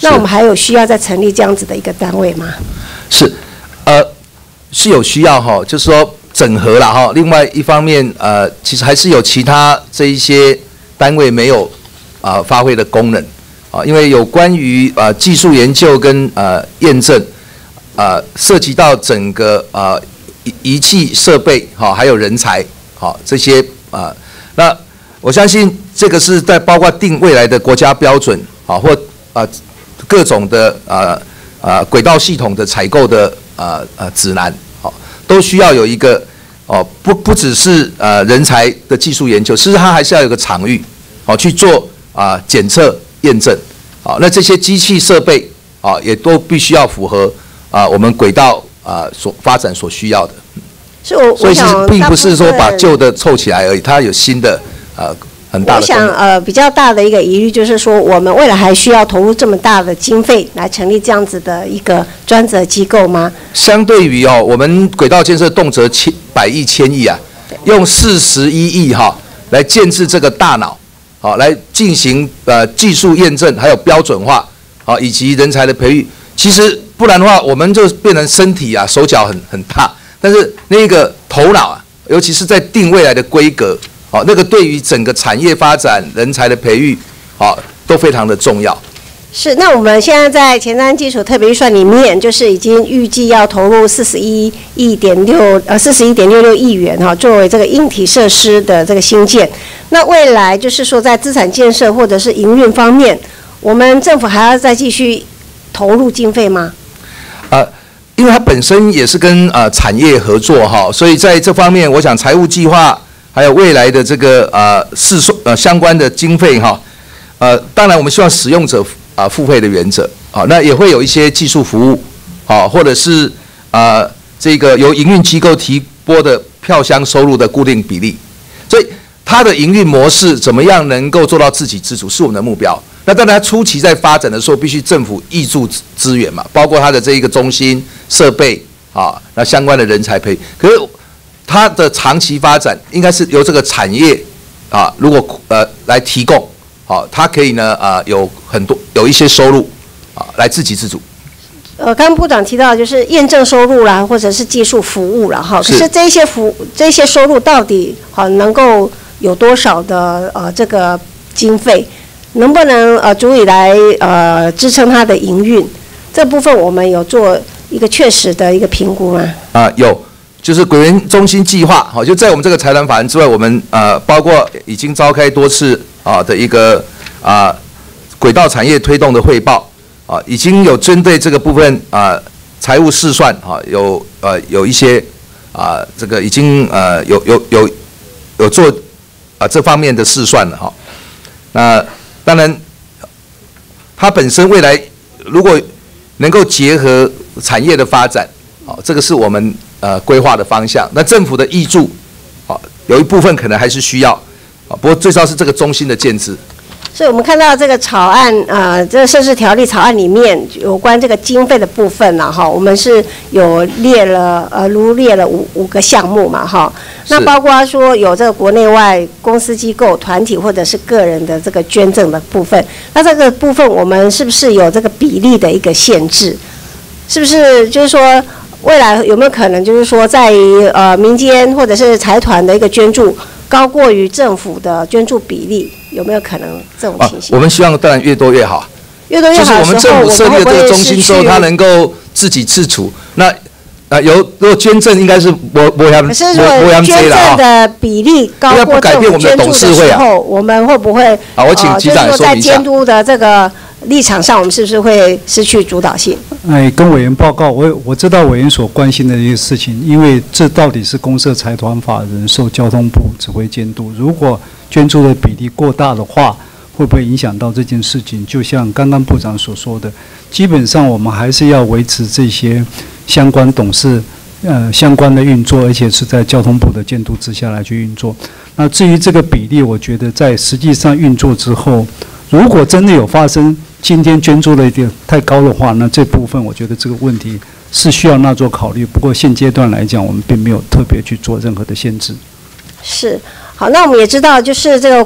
那我们还有需要再成立这样子的一个单位吗？ 是，呃，是有需要哈，就是说整合了哈。另外一方面，呃，其实还是有其他这一些单位没有啊、呃、发挥的功能啊，因为有关于呃技术研究跟呃验证啊、呃，涉及到整个呃仪仪器设备哈，还有人才好这些啊、呃，那我相信这个是在包括定未来的国家标准啊，或啊、呃、各种的呃。啊，轨道系统的采购的呃呃指南，好，都需要有一个哦，不不只是呃人才的技术研究，事实它还是要有个场域，好去做啊检测验证，好，那这些机器设备啊也都必须要符合啊我们轨道啊所发展所需要的。 是我所以是并不是说把旧的凑起来而已，它有新的呃。很大的我想，呃，比较大的一个疑虑就是说，我们未来还需要投入这么大的经费来成立这样子的一个专责机构吗？ 相对于哦，我们轨道建设动辄千百亿、千亿啊，用四十一亿哈来建制这个大脑，好来进行呃技术验证，还有标准化，好以及人才的培育。其实不然的话，我们就变成身体啊手脚很很大，但是那个头脑啊，尤其是在定未来的规格。好，那个对于整个产业发展、人才的培育，好都非常的重要。 是，那我们现在在前瞻基础特别预算里面，就是已经预计要投入四十一亿点六呃四十一点六六亿元哈，作为这个硬体设施的这个新建。那未来就是说，在资产建设或者是营运方面，我们政府还要再继续投入经费吗？ 呃，因为它本身也是跟呃产业合作哈，所以在这方面，我想财务计划。还有未来的这个呃试算呃相关的经费哈，呃当然我们希望使用者啊、呃、付费的原则啊，那也会有一些技术服务啊，或者是啊、呃、这个由营运机构提拨的票箱收入的固定比例，所以它的营运模式怎么样能够做到自给自足是我们的目标。那当然它初期在发展的时候，必须政府挹注资源嘛，包括它的这一个中心设备啊，那相关的人才培育，可是。它的长期发展应该是由这个产业啊，如果呃来提供，好、啊，它可以呢啊有很多有一些收入啊，来自给自足。 呃，刚刚部长提到就是验证收入啦，或者是技术服务啦，哈，可是这些服这些收入到底好能够有多少的呃这个经费，能不能呃足以来呃支撑它的营运？这部分我们有做一个确实的一个评估吗？ 啊，有。就是轨源中心计划，好，就在我们这个财团法人之外，我们呃包括已经召开多次啊的一个啊轨道产业推动的汇报啊，已经有针对这个部分啊财务试算啊有呃有一些啊这个已经呃有有有有做啊这方面的试算了哈。那当然，它本身未来如果能够结合产业的发展，好，这个是我们。呃，规划的方向，那政府的挹注，好，有一部分可能还是需要，啊，不过最少是这个中心的建制。 所以我们看到这个草案，呃，这个设置条例草案里面有关这个经费的部分呢，哈，我们是有列了，呃，如列了五五个项目嘛，哈，那包括说有这个国内外公司机构、团体或者是个人的这个捐赠的部分，那这个部分我们是不是有这个比例的一个限制？是不是就是说？未来有没有可能，就是说，在于呃民间或者是财团的一个捐助高过于政府的捐助比例，有没有可能这种情形？ 啊、我们希望当然越多越好， 越多越好。 就是我们政府设立这个中心之后，它能够自给自足。那啊，有如果捐赠应该是我我要可是如果捐赠的比例高过政府捐助的时候，我们会不会？ 啊，我请局长说明一下。就是说在监督的这个立场上，我们是不是会失去主导性？ 哎，跟委员报告，我我知道委员所关心的一个事情，因为这到底是公社财团法人受交通部指挥监督，如果捐助的比例过大的话，会不会影响到这件事情？就像刚刚部长所说的，基本上我们还是要维持这些相关董事呃相关的运作，而且是在交通部的监督之下来去运作。那至于这个比例，我觉得在实际上运作之后，如果真的有发生今天捐助的一点太高的话，那这部分我觉得这个问题是需要纳做考虑。不过现阶段来讲，我们并没有特别去做任何的限制。 是，好，那我们也知道，就是这个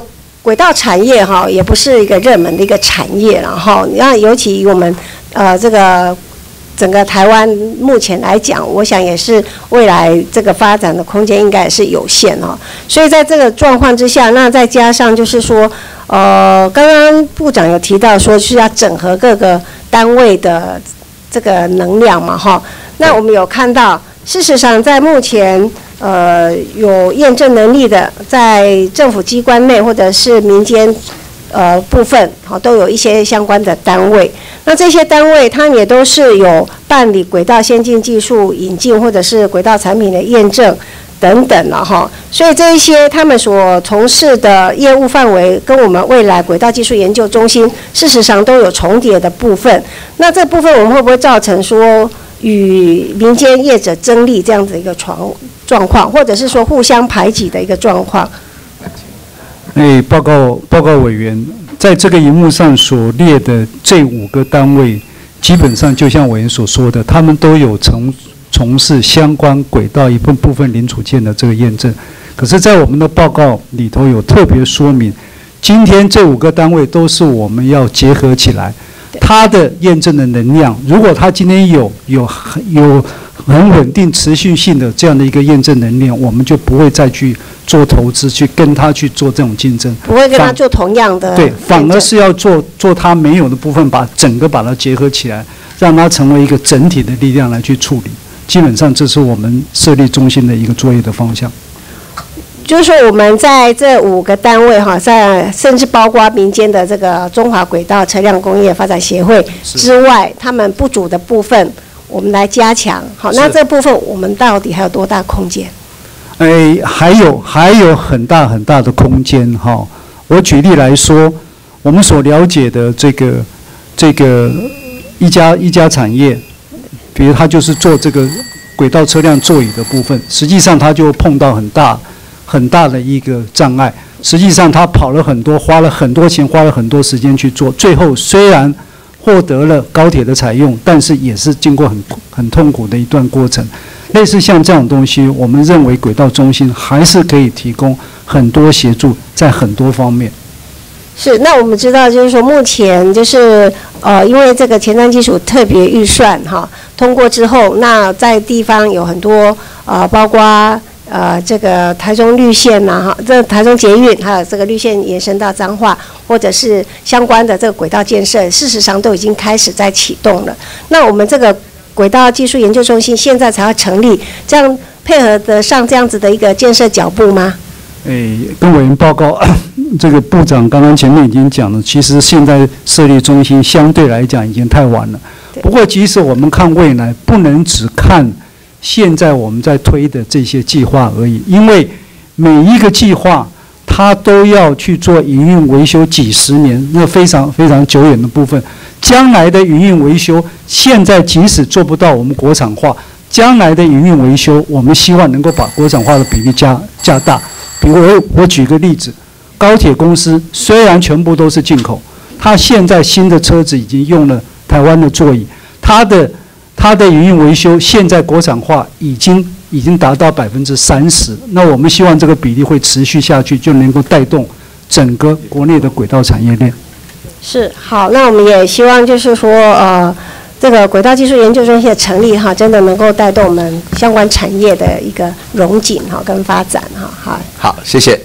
轨道产业哈，也不是一个热门的一个产业，然后那尤其以我们呃这个整个台湾目前来讲，我想也是未来这个发展的空间应该也是有限哦。所以在这个状况之下，那再加上就是说，呃，刚刚部长有提到说是要整合各个单位的这个能量嘛，哈。那我们有看到，事实上在目前。呃，有验证能力的，在政府机关内或者是民间呃部分，好、哦、都有一些相关的单位。那这些单位，它也都是有办理轨道先进技术引进或者是轨道产品的验证等等了哈。所以这一些他们所从事的业务范围，跟我们未来轨道技术研究中心，事实上都有重叠的部分。那这部分我们会不会造成说？与民间业者争利这样子一个状状况，或者是说互相排挤的一个状况。 哎，报告报告委员，在这个荧幕上所列的这五个单位，基本上就像委员所说的，他们都有从从事相关轨道一部部分零组件的这个验证。可是，在我们的报告里头有特别说明，今天这五个单位都是我们要结合起来。它的验证的能量，如果它今天有有有很稳定、持续性的这样的一个验证能量，我们就不会再去做投资，去跟它去做这种竞争。 不会跟它做同样的。 对，反而是要做做它没有的部分，把整个把它结合起来，让它成为一个整体的力量来去处理。基本上，这是我们设立中心的一个作业的方向。 就是说，我们在这五个单位哈，在甚至包括民间的这个中华轨道车辆工业发展协会之外，他们不足的部分，我们来加强。好，那这部分我们到底还有多大空间？ 哎，还有还有很大很大的空间哈。我举例来说，我们所了解的这个这个一家一家产业，比如它就是做这个轨道车辆座椅的部分，实际上它就碰到很大。很大的一个障碍，实际上他跑了很多，花了很多钱，花了很多时间去做，最后虽然获得了高铁的采用，但是也是经过很很痛苦的一段过程。类似像这种东西，我们认为轨道中心还是可以提供很多协助，在很多方面。 是，那我们知道，就是说目前就是呃，因为这个前瞻基础特别预算哈通过之后，那在地方有很多呃，包括。呃，这个台中绿线呐、啊，哈，这台中捷运还有这个绿线延伸到彰化，或者是相关的这个轨道建设，事实上都已经开始在启动了。那我们这个轨道技术研究中心现在才要成立，这样配合得上这样子的一个建设脚步吗？ 诶，跟委员报告，这个部长刚刚前面已经讲了，其实现在设立中心相对来讲已经太晚了。不过，即使我们看未来，不能只看。现在我们在推的这些计划而已，因为每一个计划它都要去做营运维修几十年，那非常非常久远的部分。将来的营运维修，现在即使做不到我们国产化，将来的营运维修，我们希望能够把国产化的比例加加大。比如我我举个例子，高铁公司虽然全部都是进口，它现在新的车子已经用了台湾的座椅，它的它的营运维修现在国产化已经已经达到百分之三十，那我们希望这个比例会持续下去，就能够带动整个国内的轨道产业链。 是，好，那我们也希望就是说，呃，这个轨道技术研究中心的成立哈，真的能够带动我们相关产业的一个荣景哈跟发展哈。好， 好，谢谢，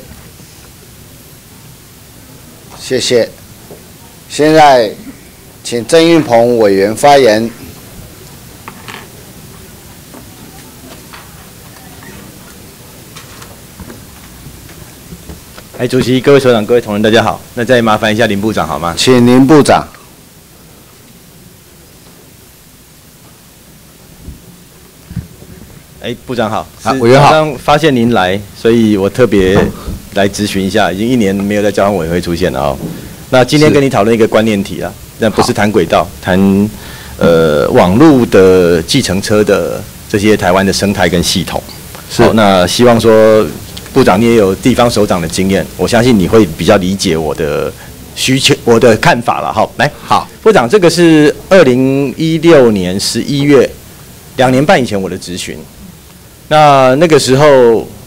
谢谢。现在请郑运鹏委员发言。 哎，主席、各位首长、各位同仁，大家好。那再麻烦一下林部长好吗？ 请林部长。 哎，部长好。 啊，委员好。 刚刚发现您来，所以我特别来咨询一下，已经一年没有在交通委员会出现了哦。那今天跟你讨论一个观念题啊，那不是谈轨道，谈呃网络的计程车的这些台湾的生态跟系统。是。好，那希望说。部长，你也有地方首长的经验，我相信你会比较理解我的需求、我的看法了。好，来， 好， 部长，这个是二零一六年十一月，两年半以前我的质询。那那个时候，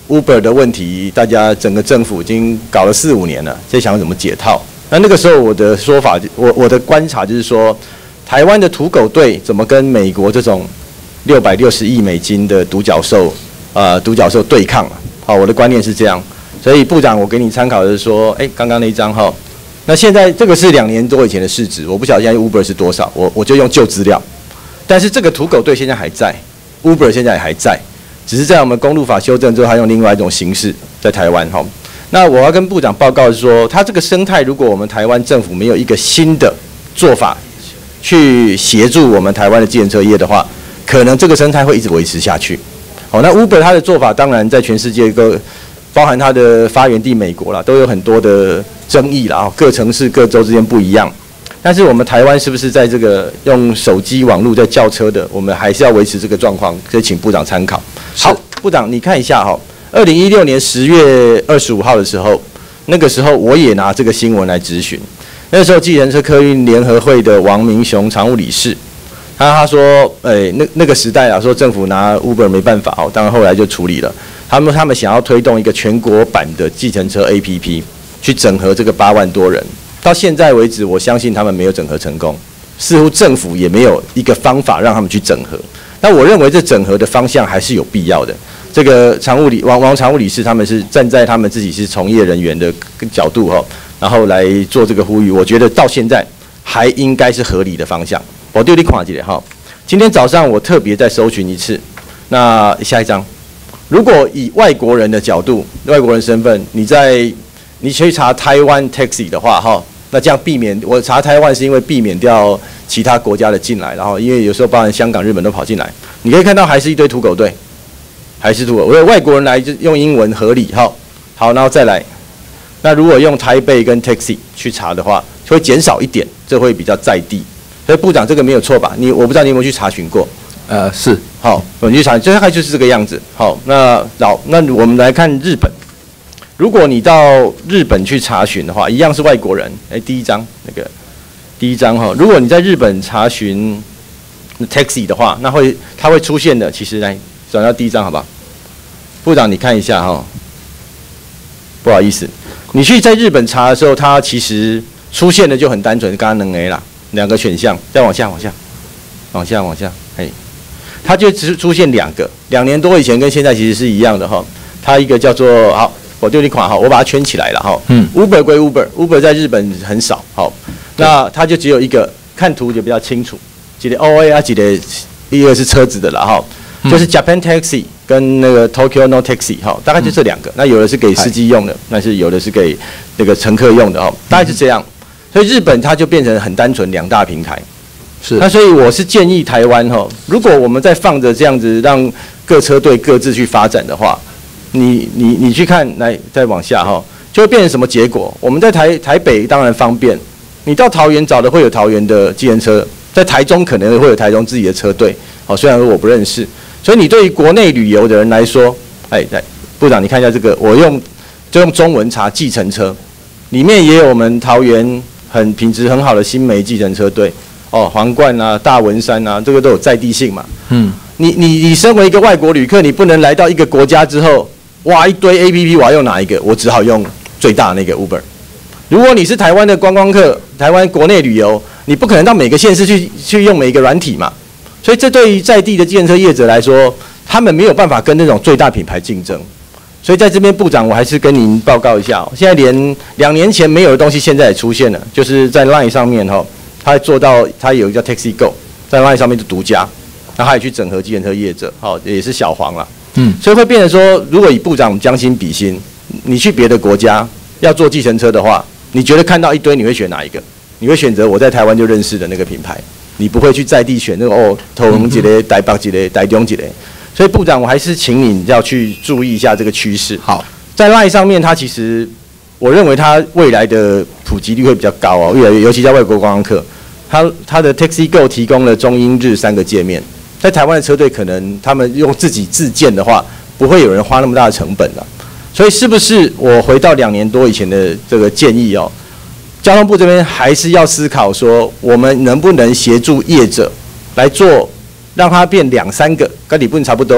Uber 的问题，大家整个政府已经搞了四五年了，在想怎么解套。那那个时候我的说法，我我的观察就是说，台湾的土狗队怎么跟美国这种六百六十亿美金的独角兽，呃，独角兽对抗啊？好，我的观念是这样。所以部长，我给你参考的是说，哎，刚刚那一张哈，那现在这个是两年多以前的市值，我不晓得现在 Uber 是多少，我我就用旧资料。但是这个土狗队现在还在 ，Uber 现在也还在。只是在我们公路法修正之后，它用另外一种形式在台湾哈。那我要跟部长报告是说，它这个生态，如果我们台湾政府没有一个新的做法去协助我们台湾的计程车业的话，可能这个生态会一直维持下去。好，那 Uber 它的做法当然在全世界各，包含它的发源地美国啦，都有很多的争议啦，各城市各州之间不一样。但是我们台湾是不是在这个用手机网络在叫车的，我们还是要维持这个状况，所以请部长参考。好，部长你看一下哈，二零一六年十月二十五号的时候，那个时候我也拿这个新闻来质询，那时候计程车客运联合会的王明雄常务理事，他他说，哎，那那个时代啊，说政府拿 Uber 没办法哦，当然后来就处理了，他们他们想要推动一个全国版的计程车 A P P， 去整合这个八万多人。到现在为止，我相信他们没有整合成功，似乎政府也没有一个方法让他们去整合。那我认为这整合的方向还是有必要的。这个常务理王王常务理事他们是站在他们自己是从业人员的角度哈，然后来做这个呼吁。我觉得到现在还应该是合理的方向。我对你看一下哈，今天早上我特别再搜寻一次。那下一张，如果以外国人的角度、外国人身份，你在你去查台湾 taxi 的话哈。那这样避免，我查台湾是因为避免掉其他国家的进来，然后因为有时候包含香港、日本都跑进来，你可以看到还是一堆土狗队，还是土狗。我有外国人来就用英文合理，好，好，然后再来。那如果用台北跟 taxi 去查的话，会减少一点，这会比较在地。所以部长这个没有错吧？你我不知道你有没有去查询过？ 呃，是。 好，我们去查，大概就是这个样子。好，那好，那我们来看日本。如果你到日本去查询的话，一样是外国人。哎，第一张那个第一张哈，如果你在日本查询 taxi 的话，那会它会出现的。其实来转到第一张好不好？部长你看一下哈，不好意思，你去在日本查的时候，它其实出现的就很单纯，刚刚能 A 啦，两个选项，再往下往下往下往下，哎，它就只出现两个，两年多以前跟现在其实是一样的哈。它一个叫做好。我丢你款哈，我把它圈起来了哈。嗯 ，Uber 归 Uber，Uber 在日本很少，好，那它就只有一个，看图就比较清楚，几个 O A 啊，几个一个是车子的了哈，就是 Japan Taxi 跟那个 Tokyo No Taxi 哈，大概就这两个。那有的是给司机用的，那是有的是给那个乘客用的哈，大概是这样。所以日本它就变成很单纯两大平台。是。那所以我是建议台湾哈，如果我们再放着这样子让各车队各自去发展的话。你你你去看，来再往下哈，就会变成什么结果？我们在台台北当然方便，你到桃园找的会有桃园的计程车，在台中可能会有台中自己的车队，好，虽然说我不认识，所以你对于国内旅游的人来说，哎，来部长你看一下这个，我用就用中文查计程车，里面也有我们桃园很品质很好的新梅计程车队，哦，皇冠啊、大文山啊，这个都有在地性嘛，嗯，你你你身为一个外国旅客，你不能来到一个国家之后。哇，一堆 A P P， 我要用哪一个？我只好用最大的那个 Uber。如果你是台湾的观光客，台湾国内旅游，你不可能到每个县市去去用每一个软体嘛。所以这对于在地的计程车业者来说，他们没有办法跟那种最大品牌竞争。所以在这边，部长我还是跟您报告一下、哦，现在连两年前没有的东西，现在也出现了，就是在 Line 上面哈、哦，它做到它有一个叫 Taxi Go， 在 Line 上面是独家，那它也去整合计程车业者，好、哦，也是小黄啦。嗯，所以会变成说，如果以部长将心比心，你去别的国家要坐计程车的话，你觉得看到一堆，你会选哪一个？你会选择我在台湾就认识的那个品牌，你不会去在地选那个哦，头龙几类、台北几类、台中几类。所以部长，我还是请你要去注意一下这个趋势。好，在 Line 上面，它其实我认为它未来的普及率会比较高哦，越来越，尤其在外国观光客，它它的 Taxi Go 提供了中英日三个界面。在台湾的车队可能他们用自己自建的话，不会有人花那么大的成本了。所以是不是我回到两年多以前的这个建议哦？交通部这边还是要思考说，我们能不能协助业者来做，让它变两三个，跟你不差不多。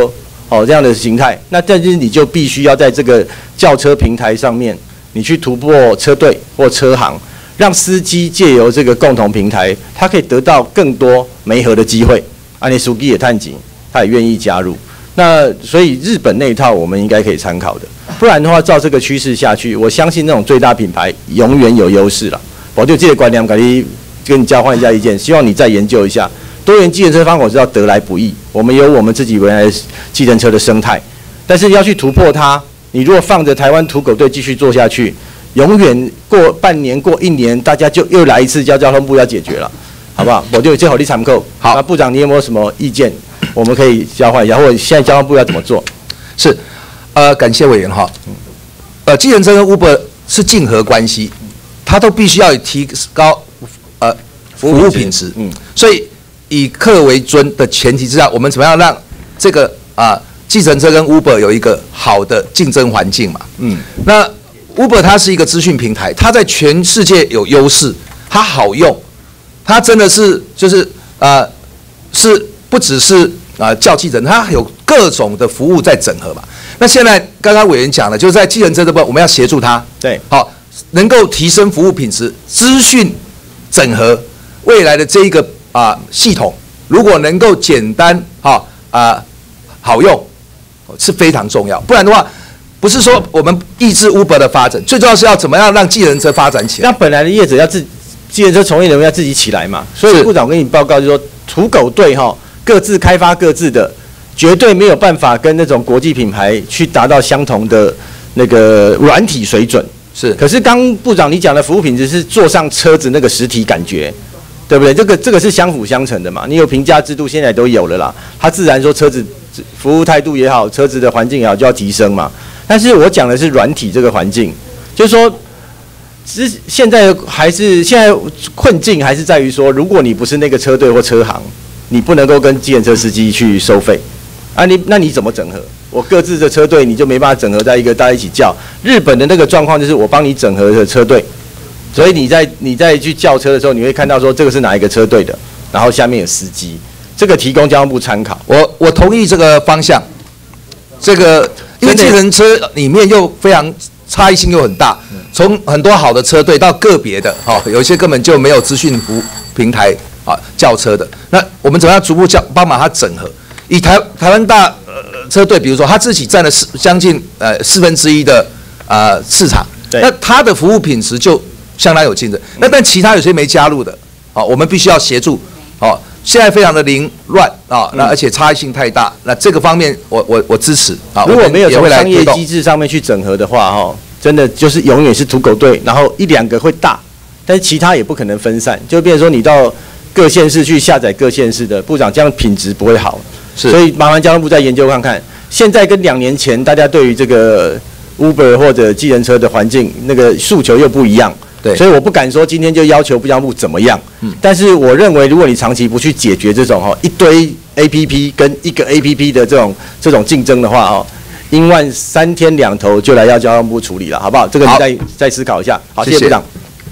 哦这样的形态，那但是你就必须要在这个轿车平台上面，你去突破车队或车行，让司机借由这个共同平台，他可以得到更多媒合的机会。啊，你司机也探紧，他也愿意加入。那所以日本那一套我们应该可以参考的，不然的话照这个趋势下去，我相信那种最大品牌永远有优势了。我就这个观念，跟你跟你交换一下意见，希望你再研究一下。多元计程车方，我知道得来不易，我们有我们自己原来计程车的生态，但是要去突破它，你如果放着台湾土狗队继续做下去，永远过半年、过一年，大家就又来一次叫交通部要解决了，好不好？我就最后你参考。好，那部长你有没有什么意见？我们可以交换一下，或者现在交通部要怎么做？ 是，呃，感谢委员哈。呃，计程车跟 Uber 是竞合关系，它都必须要提高呃服务品质。嗯，所以以客为尊的前提之下，我们怎么样让这个啊计程车跟 Uber 有一个好的竞争环境嘛？嗯，那 Uber 它是一个资讯平台，它在全世界有优势，它好用，它真的是就是啊、呃、是不只是啊、呃、叫计程，它有各种的服务在整合嘛。那现在刚刚委员讲了，就是在计程车这部分，我们要协助它， 对， 好，能够提升服务品质，资讯整合未来的这一个啊、呃、系统，如果能够简单哈啊、呃、好用，是非常重要。不然的话，不是说我们抑制 Uber 的发展，最重要是要怎么样让计程车发展起来。 那本来的业者要自计程车从业人员要自己起来嘛，所以部长跟你报告就是说，土狗队哈各自开发各自的。绝对没有办法跟那种国际品牌去达到相同的那个软体水准。 是， 可是刚部长你讲的服务品质是坐上车子那个实体感觉，对不对？这个这个是相辅相成的嘛。你有评价制度，现在都有了啦，它自然说车子服务态度也好，车子的环境也好就要提升嘛。但是我讲的是软体这个环境，就是说，只现在还是现在困境还是在于说，如果你不是那个车队或车行，你不能够跟计程车司机去收费。啊你，那你怎么整合？我各自的车队你就没办法整合在一个大家一起叫。日本的那个状况就是我帮你整合的车队，所以你在你在去叫车的时候，你会看到说这个是哪一个车队的，然后下面有司机，这个提供交通部参考。 我我同意这个方向，这个因为计程车里面又非常差异性又很大，从很多好的车队到个别的哈、哦，有一些根本就没有资讯服平台啊叫车的，那我们怎么样逐步叫帮忙它整合？以台台湾大呃车队，比如说他自己占了四将近呃四分之一的呃市场，那他的服务品质就相当有竞争。那但其他有些没加入的，啊、哦，我们必须要协助。哦，现在非常的凌乱啊，那、哦、而且差异性太大，那这个方面我我我支持啊。 如果没有从商业机制上面去整合的话，哈、哦，真的就是永远是土狗队，然后一两个会大，但是其他也不可能分散，就变成说你到各县市去下载各县市的部长，这样品质不会好。所以麻烦交通部再研究看看，现在跟两年前大家对于这个 Uber 或者计程车的环境那个诉求又不一样，对，所以我不敢说今天就要求交通部怎么样，嗯，但是我认为如果你长期不去解决这种哈一堆 A P P 跟一个 A P P 的这种这种竞争的话哈，英万三天两头就来要交通部处理了，好不好？这个你再再思考一下。好，谢谢部长。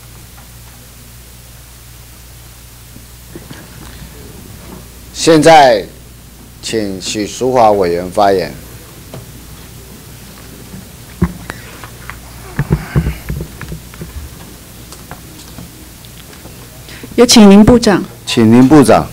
现在。请许淑华委员发言。 有请林部长。 请林部长。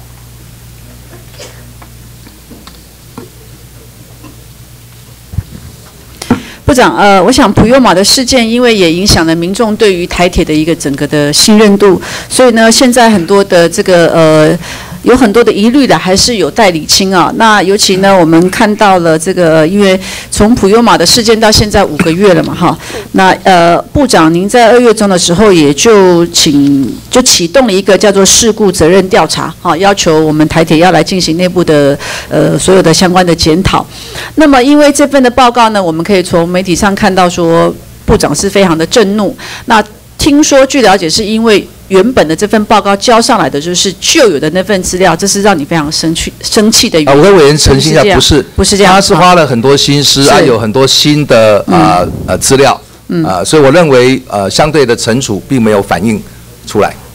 部长，呃，我想普悠玛的事件，因为也影响了民众对于台铁的一个整个的信任度，所以呢，现在很多的这个呃。有很多的疑虑的，还是有待理清啊。那尤其呢，我们看到了这个，因为从普悠玛的事件到现在五个月了嘛，哈。那呃，部长您在二月中的时候也就请就启动了一个叫做事故责任调查，哈，要求我们台铁要来进行内部的呃所有的相关的检讨。那么因为这份的报告呢，我们可以从媒体上看到说，部长是非常的震怒。那听说据了解是因为。原本的这份报告交上来的就是旧有的那份资料，这是让你非常生气生气的原因。啊， 我跟委员澄清一下，不是， 不是这样， 他是花了很多心思啊，有很多新的啊呃资料，嗯啊，所以我认为呃相对的惩处并没有反映出来。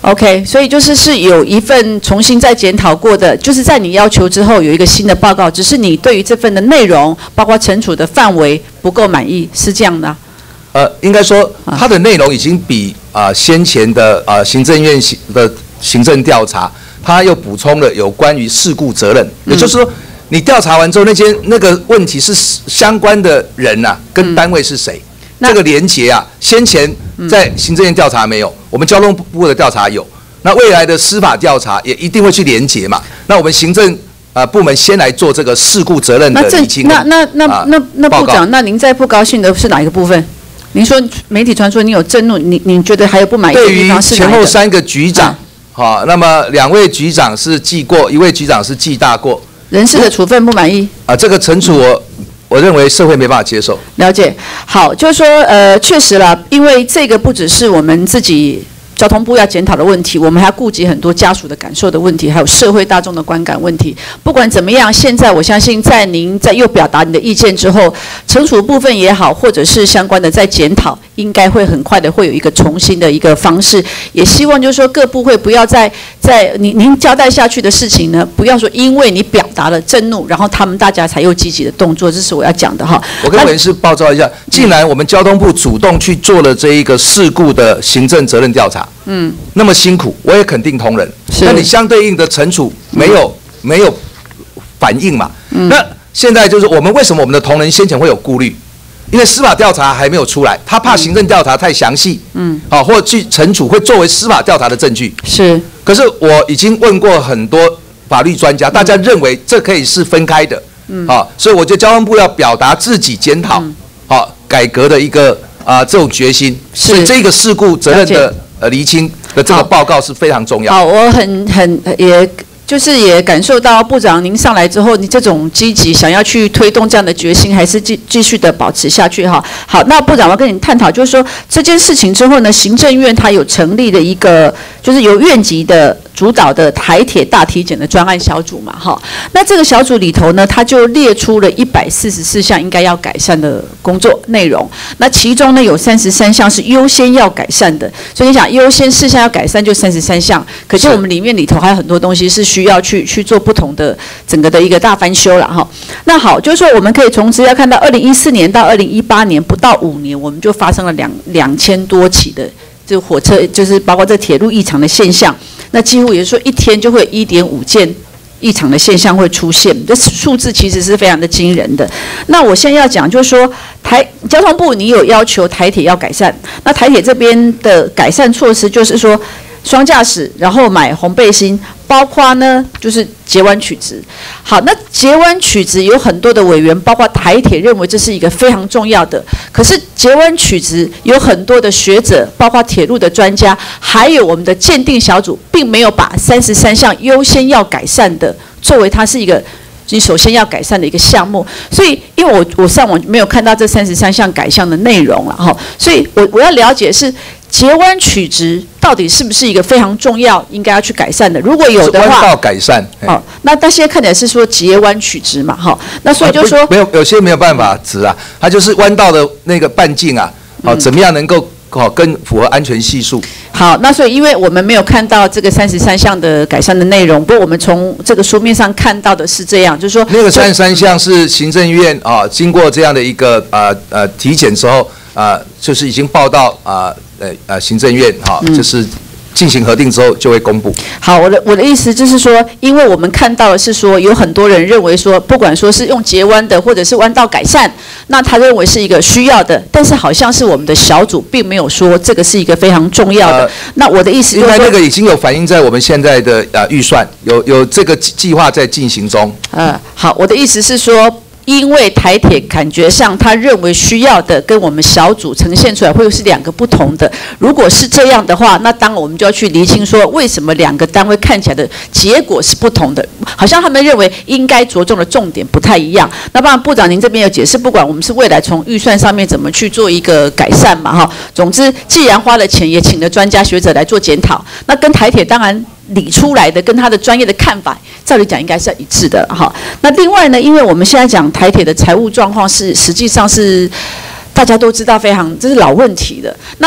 OK， 所以就是是有一份重新再检讨过的，就是在你要求之后有一个新的报告，只是你对于这份的内容，包括惩处的范围不够满意，是这样的、啊？ 呃，应该说它的内容已经比啊、呃、先前的啊、呃、行政院行的行政调查，它又补充了有关于事故责任，嗯、也就是说，你调查完之后，那些那个问题是相关的人呐、啊，跟单位是谁？嗯、这个连结啊，先前在行政院调查没有，我们交通部的调查有，那未来的司法调查也一定会去连结嘛。那我们行政啊、呃、部门先来做这个事故责任的厘清。 那那那那那那部长，那您在不高兴的是哪一个部分？您说媒体传说你有震怒，你你觉得还有不满意的地方是哪一个？ 对于前后三个局长，好、啊，那么两位局长是记过，一位局长是记大过。 人事的处分不满意？ 啊，这个惩处我我认为社会没办法接受。 了解，好，就是说呃，确实啦，因为这个不只是我们自己交通部要检讨的问题，我们还要顾及很多家属的感受的问题，还有社会大众的观感问题。不管怎么样，现在我相信在您在又表达你的意见之后，惩处部分也好，或者是相关的在检讨，应该会很快的会有一个重新的一个方式。也希望就是说各部会不要再在您您交代下去的事情呢，不要说因为你表达了震怒，然后他们大家才又积极的动作，这是我要讲的哈。 我跟委员是报告一下，既然我们交通部主动去做了这一个事故的行政责任调查。嗯，那么辛苦，我也肯定同仁。那你相对应的惩处没有、嗯、没有反应嘛？嗯、那现在就是我们为什么我们的同仁先前会有顾虑？因为司法调查还没有出来，他怕行政调查太详细，嗯，好、啊，或去惩处会作为司法调查的证据。 是。可是我已经问过很多法律专家，大家认为这可以是分开的，嗯，好、啊，所以我觉得交通部要表达自己检讨，好、嗯啊、改革的一个啊、呃、这种决心。所以这个事故责任的。呃，厘清的这个报告是非常重要。 好，我很很也就是也感受到部长您上来之后，你这种积极想要去推动这样的决心，还是继继续的保持下去哈。好，那部长我要跟你探讨，就是说这件事情之后呢，行政院它有成立了一个，就是由院级的主导的台铁大体检的专案小组嘛，哈。那这个小组里头呢，它就列出了一百四十四项应该要改善的工作内容。那其中呢，有三十三项是优先要改善的。所以你想，优先事项要改善就三十三项，可是我们里面里头还有很多东西是需要去去做不同的整个的一个大翻修了哈。那好，就是说我们可以从资料看到，二零一四年到二零一八年不到五年，我们就发生了两两千多起的这火车，就是包括这铁路异常的现象。那几乎也就是说，一天就会一点五件异常的现象会出现，这数字其实是非常的惊人的。那我现在要讲就是说，台交通部你有要求台铁要改善，那台铁这边的改善措施就是说，双驾驶，然后买红背心，包括呢就是截弯取直。好，那截弯取直有很多的委员，包括台铁认为这是一个非常重要的。可是截弯取直有很多的学者，包括铁路的专家，还有我们的鉴定小组，并没有把三十三项优先要改善的作为它是一个你首先要改善的一个项目。所以，因为我我上网没有看到这三十三项改项的内容了哈，所以我我要了解是。截弯取直到底是不是一个非常重要、应该要去改善的？如果有的话， 弯道改善。 哦，那但现在看起来是说截弯取直嘛，哈，那所以就说、 啊、没有有些没有办法直啊，它就是弯道的那个半径啊，哦，怎么样能够哦跟符合安全系数？ 好，那所以因为我们没有看到这个三十三项的改善的内容，不过我们从这个书面上看到的是这样，就是说那个三十三项是行政院啊、哦、经过这样的一个呃呃体检之后啊、呃，就是已经报到啊。呃呃呃，行政院哈、嗯，就是进行核定之后就会公布。 好，我的我的意思就是说，因为我们看到的是说，有很多人认为说，不管说是用截弯的，或者是弯道改善，那他认为是一个需要的，但是好像是我们的小组并没有说这个是一个非常重要的。呃、那我的意思就是说， 因为那个已经有反映在我们现在的呃预算，有有这个计划在进行中。 呃，好，我的意思是说。因为台铁感觉上，他认为需要的跟我们小组呈现出来会是两个不同的。如果是这样的话，那当然我们就要去厘清说，为什么两个单位看起来的结果是不同的？好像他们认为应该着重的重点不太一样。那当然，部长您这边有解释，不管我们是未来从预算上面怎么去做一个改善嘛，哈。总之，既然花了钱，也请了专家学者来做检讨，那跟台铁当然。理出来的跟他的专业的看法，照理讲应该是要一致的哈。那另外呢，因为我们现在讲台铁的财务状况是实际上是大家都知道非常这是老问题的。那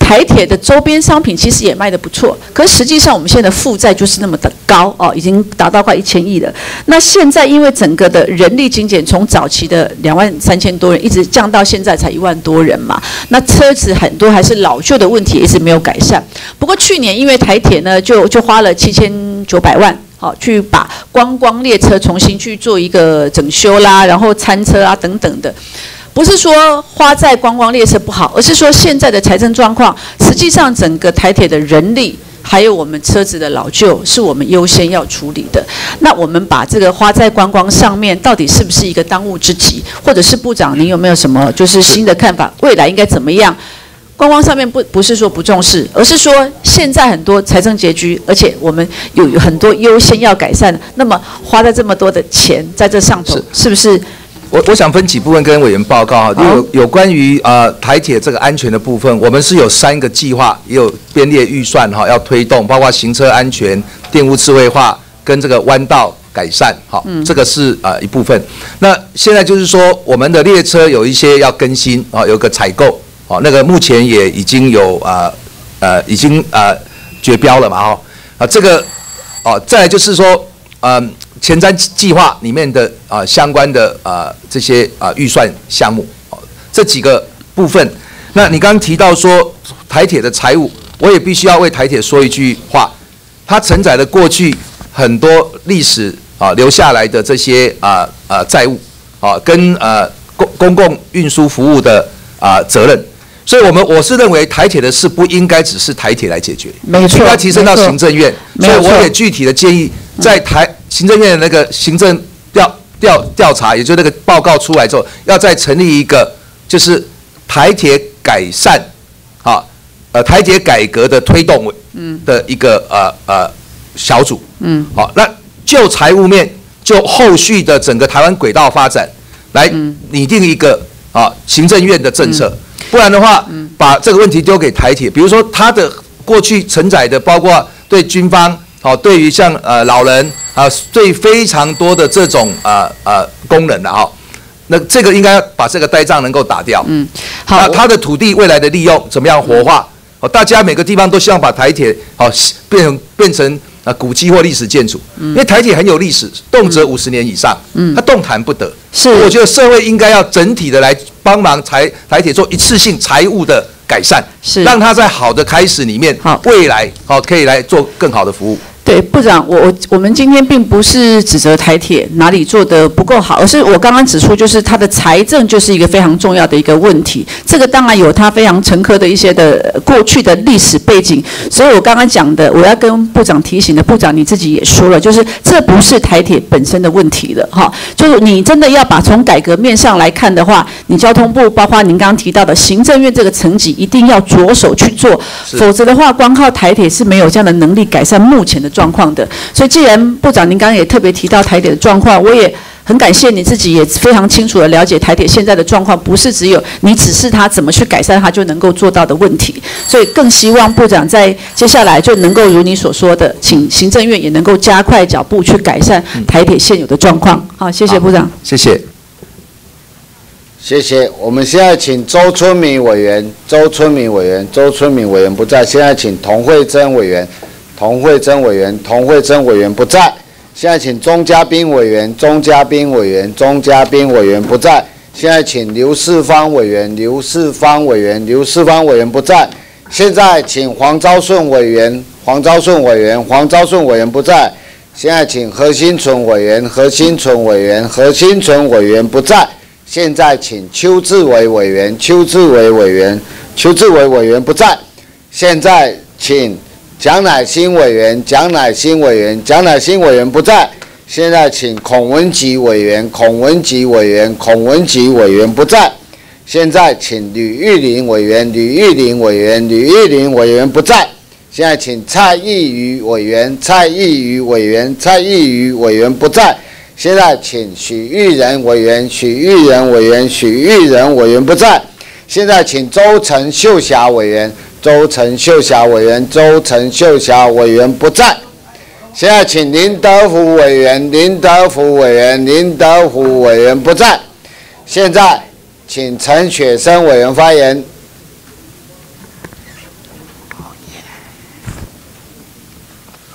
台铁的周边商品其实也卖得不错，可是实际上我们现在的负债就是那么的高哦，已经达到快一千亿了。那现在因为整个的人力精简，从早期的两万三千多人，一直降到现在才一万多人嘛。那车子很多还是老旧的问题，一直没有改善。不过去年因为台铁呢，就就花了七千九百万。好，去把观光列车重新去做一个整修啦，然后餐车啊等等的，不是说花在观光列车不好，而是说现在的财政状况，实际上整个台铁的人力还有我们车子的老旧，是我们优先要处理的。那我们把这个花在观光上面，到底是不是一个当务之急？或者是部长，您有没有什么就是新的看法？未来应该怎么样？观光上面不不是说不重视，而是说现在很多财政拮据，而且我们有有很多优先要改善，那么花在这么多的钱在这上头，是, 是不是？ 我我想分几部分跟委员报告哈，有有关于呃台铁这个安全的部分，我们是有三个计划，也有编列预算哈，要推动，包括行车安全、电务智慧化跟这个弯道改善，好，嗯、这个是呃一部分。那现在就是说，我们的列车有一些要更新啊，有个采购。哦，那个目前也已经有啊呃, 呃已经呃决标了嘛哈啊这个哦再来就是说呃前瞻计划里面的啊、呃、相关的啊、呃、这些啊、呃、预算项目哦这几个部分，那你刚刚提到说台铁的财务，我也必须要为台铁说一句话，它承载了过去很多历史啊留下来的这些啊啊、呃、债务啊跟呃公公共运输服务的啊、呃、责任。所以，我们我是认为台铁的事不应该只是台铁来解决， 没错， 应该提升到行政院。所以，我也具体的建议，在台行政院的那个行政调调调查，也就是那个报告出来之后，要再成立一个就是台铁改善，啊，呃，台铁改革的推动委的一个呃呃小组，嗯，好，那就财务面，就后续的整个台湾轨道发展来拟定一个啊行政院的政策。不然的话，把这个问题丢给台铁，比如说它的过去承载的，包括对军方，好，对于像呃老人啊，对非常多的这种呃呃功能的哈，那这个应该把这个呆账能够打掉。嗯，好，那它的土地未来的利用怎么样活化？哦，大家每个地方都希望把台铁好变成变成啊古迹或历史建筑，因为台铁很有历史，动辄五十年以上，嗯，它动弹不得。是，我觉得社会应该要整体的来帮忙台台铁做一次性财务的改善，是让它在好的开始里面，好未来好可以来做更好的服务。 对，部长，我我我们今天并不是指责台铁哪里做得不够好，而是我刚刚指出，就是它的财政就是一个非常重要的一个问题。这个当然有它非常深刻的一些的过去的历史背景，所以我刚刚讲的，我要跟部长提醒的，部长你自己也说了，就是这不是台铁本身的问题了，哈，就是你真的要把从改革面上来看的话，你交通部包括您刚刚提到的行政院这个层级，一定要着手去做，否则的话，光靠台铁是没有这样的能力改善目前的状况的。所以既然部长您刚刚也特别提到台铁的状况，我也很感谢你自己也非常清楚的了解台铁现在的状况，不是只有你指示他怎么去改善它就能够做到的问题。所以更希望部长在接下来就能够如你所说的，请行政院也能够加快脚步去改善台铁现有的状况。好，谢谢部长。 谢谢。 谢谢。我们现在请周春明委员，周春明委员，周春明委员不在，现在请童慧珍委员。童慧珍委员，童慧珍委员不在。现在请钟嘉宾委员，钟嘉宾委员，钟嘉宾委员不在。现在请刘世芳委员，刘世芳委员，刘世芳委员不在。现在请黄昭顺委员，黄昭顺委员，黄昭顺委员不在。现在请何新存委员，何新存委员，何新存委员不在。现在请邱志伟委员，邱志伟委员，邱志伟委员不在。现在请蒋乃馨委员，蒋乃馨委员，蒋乃馨委员不在。现在请孔文吉委员，孔文吉委员，孔文吉委员不在。现在请吕玉玲委员，吕玉玲委员，吕玉玲委员不在。现在请蔡益瑜委员，蔡益瑜委员，蔡益瑜委员不在。现在请许玉仁委员，许玉仁委员，许玉仁委员不在。现在请周陈秀霞委员。周陈秀霞委员，周陈秀霞委员不在。现在请林德福委员，林德福委员，林德福委员不在。现在请陈雪生委员发言。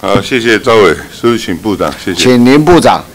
好，谢谢赵伟，是不是请部长？谢谢。 请林部长。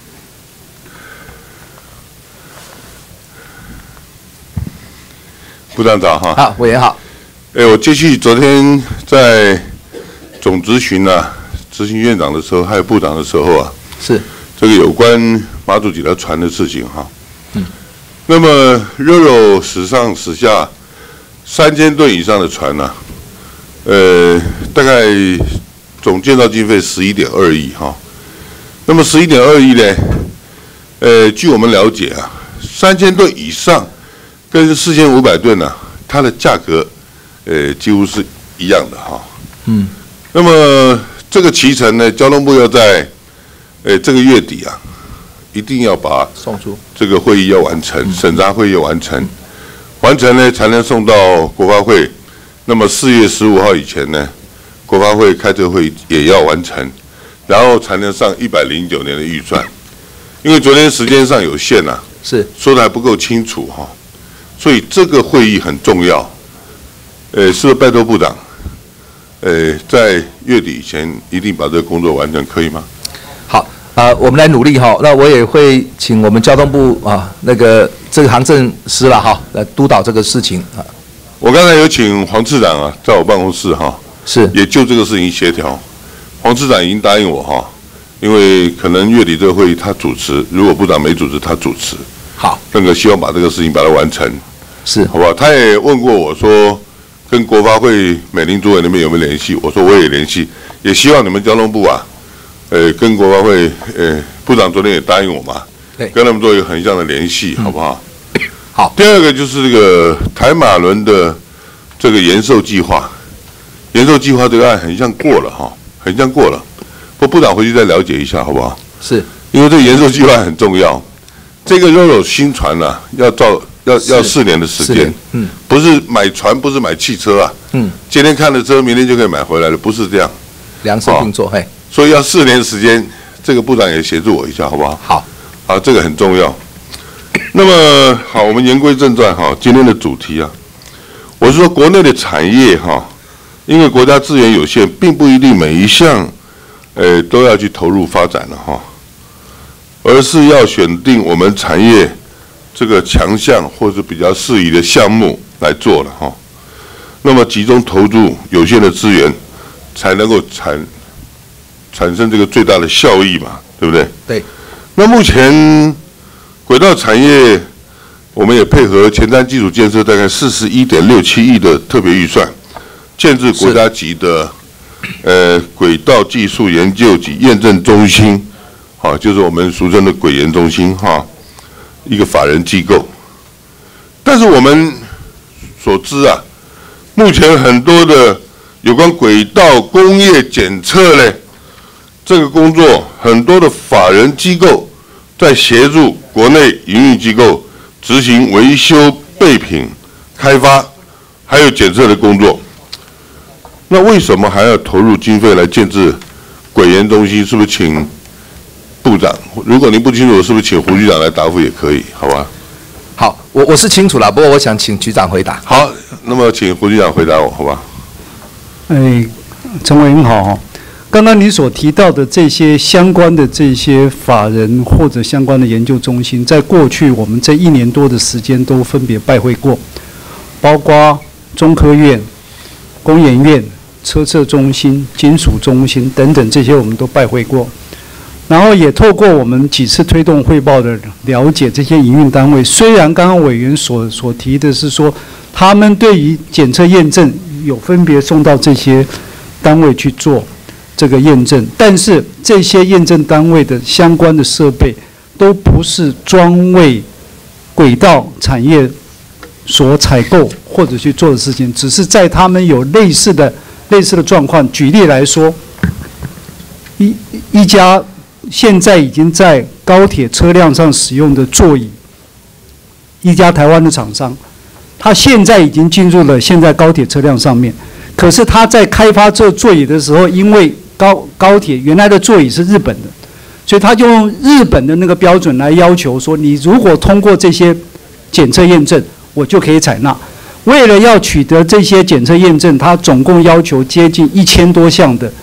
部长早哈。 好，委员好。 哎，我接续昨天在总质询啊，执行院长的时候，还有部长的时候啊， 是这个有关马祖几条船的事情哈。嗯。那么肉肉史上史下三千吨以上的船呢、啊，呃，大概总建造经费十一点二亿哈。那么十一点二亿呢，呃，据我们了解啊，三千吨以上跟四千五百吨呢，它的价格呃几乎是一样的哈。 嗯。 那么这个期程呢，交通部要在呃这个月底啊，一定要把送出这个会议要完成，审查会议要完成，完成呢才能送到国发会。那么四月十五号以前呢，国发会开这个会议也要完成，然后才能上一百零九年的预算。因为昨天时间上有限啊， 是说的还不够清楚哈，所以这个会议很重要。呃，是不是拜托部长，呃，在月底以前一定把这个工作完成，可以吗？ 好，啊、呃，我们来努力哈。那我也会请我们交通部啊，那个这个行政司了哈，来督导这个事情啊。 我刚才有请黄次长啊，在我办公室哈， 是也就这个事情协调。黄次长已经答应我哈，因为可能月底这个会议他主持，如果部长没主持，他主持。 好， 那个希望把这个事情把它完成， 是好不好？他也问过我说，跟国发会美玲主委那边有没有联系？我说我也联系，也希望你们交通部啊，呃，跟国发会呃部长昨天也答应我嘛， 对， 跟他们做一个横向的联系，好不好？ 好。 第二个就是这个台马轮的这个延寿计划，延寿计划这个案很像过了哈，很像过了，不，部长回去再了解一下，好不好？ 是， 因为这个延寿计划很重要。这个肉肉新船呢、啊，要造要要四年的时间， 嗯， 不是买船，不是买汽车啊， 嗯， 今天看了车，明天就可以买回来了，不是这样， 量身定做，嘿， 所以要四年时间，这个部长也协助我一下，好不好？ 好， 好，这个很重要。那么好，我们言归正传哈，今天的主题啊，我是说国内的产业哈，因为国家资源有限，并不一定每一项，呃，都要去投入发展了哈。而是要选定我们产业这个强项或是比较适宜的项目来做了哈。那么集中投入有限的资源，才能够产产生这个最大的效益嘛，对不对？ 对。 那目前轨道产业，我们也配合前瞻基础建设大概四十一点六七亿的特别预算，建制国家级的呃轨道技术研究及验证中心。啊，就是我们俗称的轨研中心哈，一个法人机构。但是我们所知啊，目前很多的有关轨道工业检测嘞，这个工作很多的法人机构在协助国内营运机构执行维修、备品、开发，还有检测的工作。那为什么还要投入经费来建制轨研中心？是不是请部长，如果您不清楚，是不是请胡局长来答复也可以，好吧？ 好，我我是清楚了，不过我想请局长回答。 好，那么请胡局长回答我，好吧？ 哎，陈委员好，刚刚你所提到的这些相关的这些法人或者相关的研究中心，在过去我们这一年多的时间都分别拜会过，包括中科院、工研院、车测中心、金属中心等等，这些我们都拜会过。然后也透过我们几次推动汇报的了解，这些营运单位虽然刚刚委员所所提的是说，他们对于检测验证有分别送到这些单位去做这个验证，但是这些验证单位的相关的设备都不是专为轨道产业所采购或者去做的事情，只是在他们有类似的类似的状况。举例来说，一一家现在已经在高铁车辆上使用的座椅，一家台湾的厂商，他现在已经进入了现在高铁车辆上面。可是他在开发这座椅的时候，因为高高铁原来的座椅是日本的，所以他就用日本的那个标准来要求说，你如果通过这些检测验证，我就可以采纳。为了要取得这些检测验证，他总共要求接近一千多项的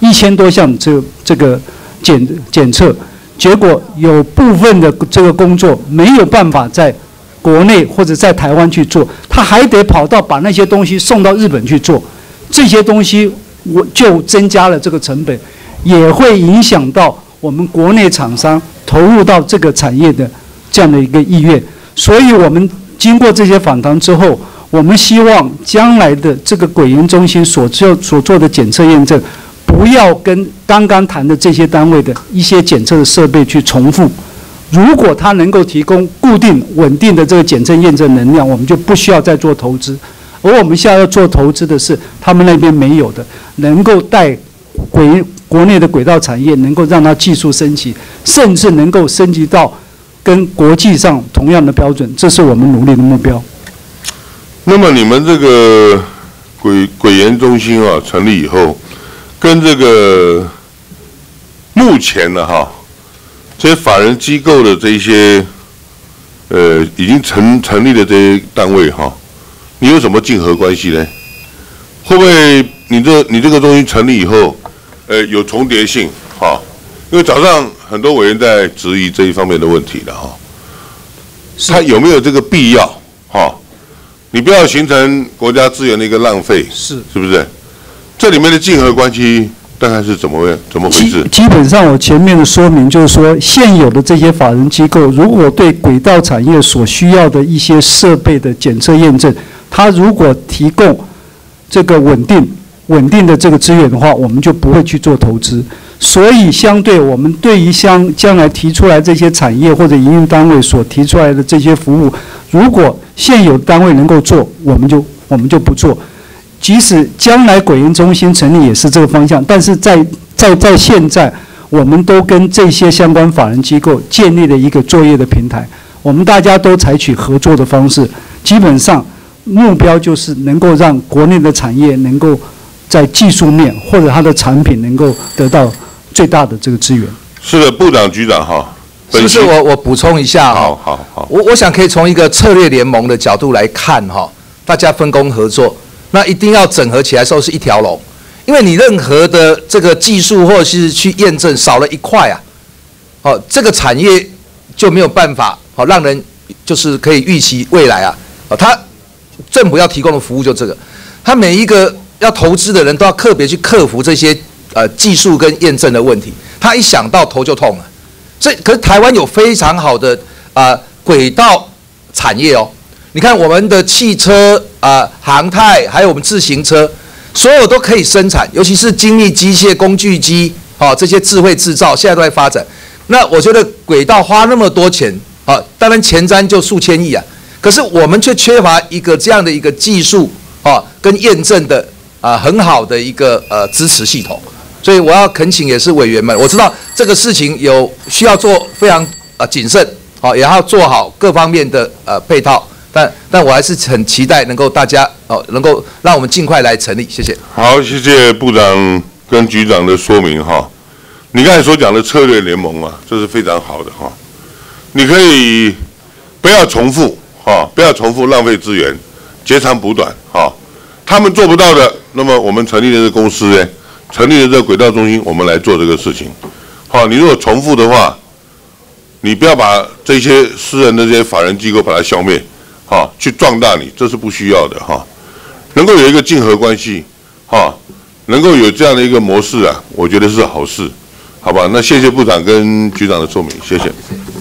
一千多项这这个检检测，结果有部分的这个工作没有办法在国内或者在台湾去做，他还得跑到把那些东西送到日本去做，这些东西我就增加了这个成本，也会影响到我们国内厂商投入到这个产业的这样的一个意愿。所以我们经过这些访谈之后，我们希望将来的这个鬼研中心所做所做的检测验证，不要跟刚刚谈的这些单位的一些检测的设备去重复。如果它能够提供固定稳定的这个检测验证能量，我们就不需要再做投资。而我们现在要做投资的是他们那边没有的，能够带轨国内的轨道产业能够让它技术升级，甚至能够升级到跟国际上同样的标准，这是我们努力的目标。 那么你们这个轨轨研中心啊成立以后，跟这个目前呢哈这些法人机构的这些呃已经成成立的这些单位哈，你有什么竞合关系呢？会不会你这你这个中心成立以后，呃有重叠性哈？因为早上很多委员在质疑这一方面的问题的哈，它有没有这个必要哈？你不要形成国家资源的一个浪费， 是是不是？这里面的竞合关系大概是怎么怎么回事？ 基本上我前面的说明就是说，现有的这些法人机构，如果对轨道产业所需要的一些设备的检测验证，它如果提供这个稳定稳定的这个资源的话，我们就不会去做投资。所以相对我们对于将将来提出来这些产业或者营运单位所提出来的这些服务，如果现有单位能够做，我们就我们就不做。即使将来轨研中心成立也是这个方向，但是在在在现在，我们都跟这些相关法人机构建立了一个作业的平台，我们大家都采取合作的方式，基本上目标就是能够让国内的产业能够在技术面或者它的产品能够得到最大的这个资源。 是的，部长、局长哈， 是不是我我补充一下哈？ 好好好， 我我想可以从一个策略联盟的角度来看哈，大家分工合作。那一定要整合起来的时候是一条龙，因为你任何的这个技术或者是去验证少了一块啊，哦，这个产业就没有办法好让人就是可以预期未来啊，哦，他政府要提供的服务就这个，他每一个要投资的人都要特别去克服这些呃技术跟验证的问题，他一想到头就痛了。这可是台湾有非常好的啊轨道产业哦。你看我们的汽车啊、呃、航太，还有我们自行车，所有都可以生产，尤其是精密机械、工具机，哦，这些智慧制造现在都在发展。那我觉得轨道花那么多钱，啊，当然前瞻就数千亿啊，可是我们却缺乏一个这样的一个技术啊跟验证的啊很好的一个呃支持系统。所以我要恳请也是委员们，我知道这个事情有需要做非常啊谨慎，好，也要做好各方面的呃配套。但但我还是很期待能够大家哦，能够让我们尽快来成立，谢谢。 好，谢谢部长跟局长的说明哈。你刚才所讲的策略联盟啊，这是非常好的哈。你可以不要重复哈，不要重复浪费资源，截长补短哈。他们做不到的，那么我们成立的这个公司呢，成立的这个轨道中心，我们来做这个事情。好，你如果重复的话，你不要把这些私人的这些法人机构把它消灭。啊，去壮大你，这是不需要的哈。能够有一个竞合关系，哈，能够有这样的一个模式啊，我觉得是好事，好吧？那谢谢部长跟局长的说明，谢谢。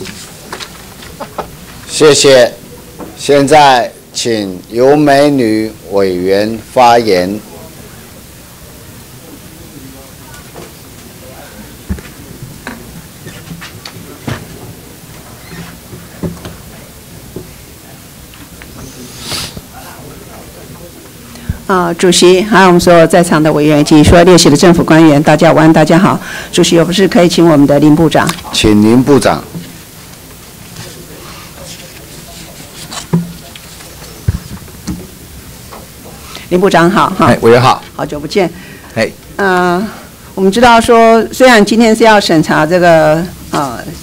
谢谢。现在请尤美女委员发言。 啊，主席，还有我们所有在场的委员以及所有列席的政府官员，大家晚安，大家好。主席，有不是可以请我们的林部长？ 请林部长。 林部长好，哈， 委员好， 好久不见。 哎， 呃，我们知道说，虽然今天是要审查这个呃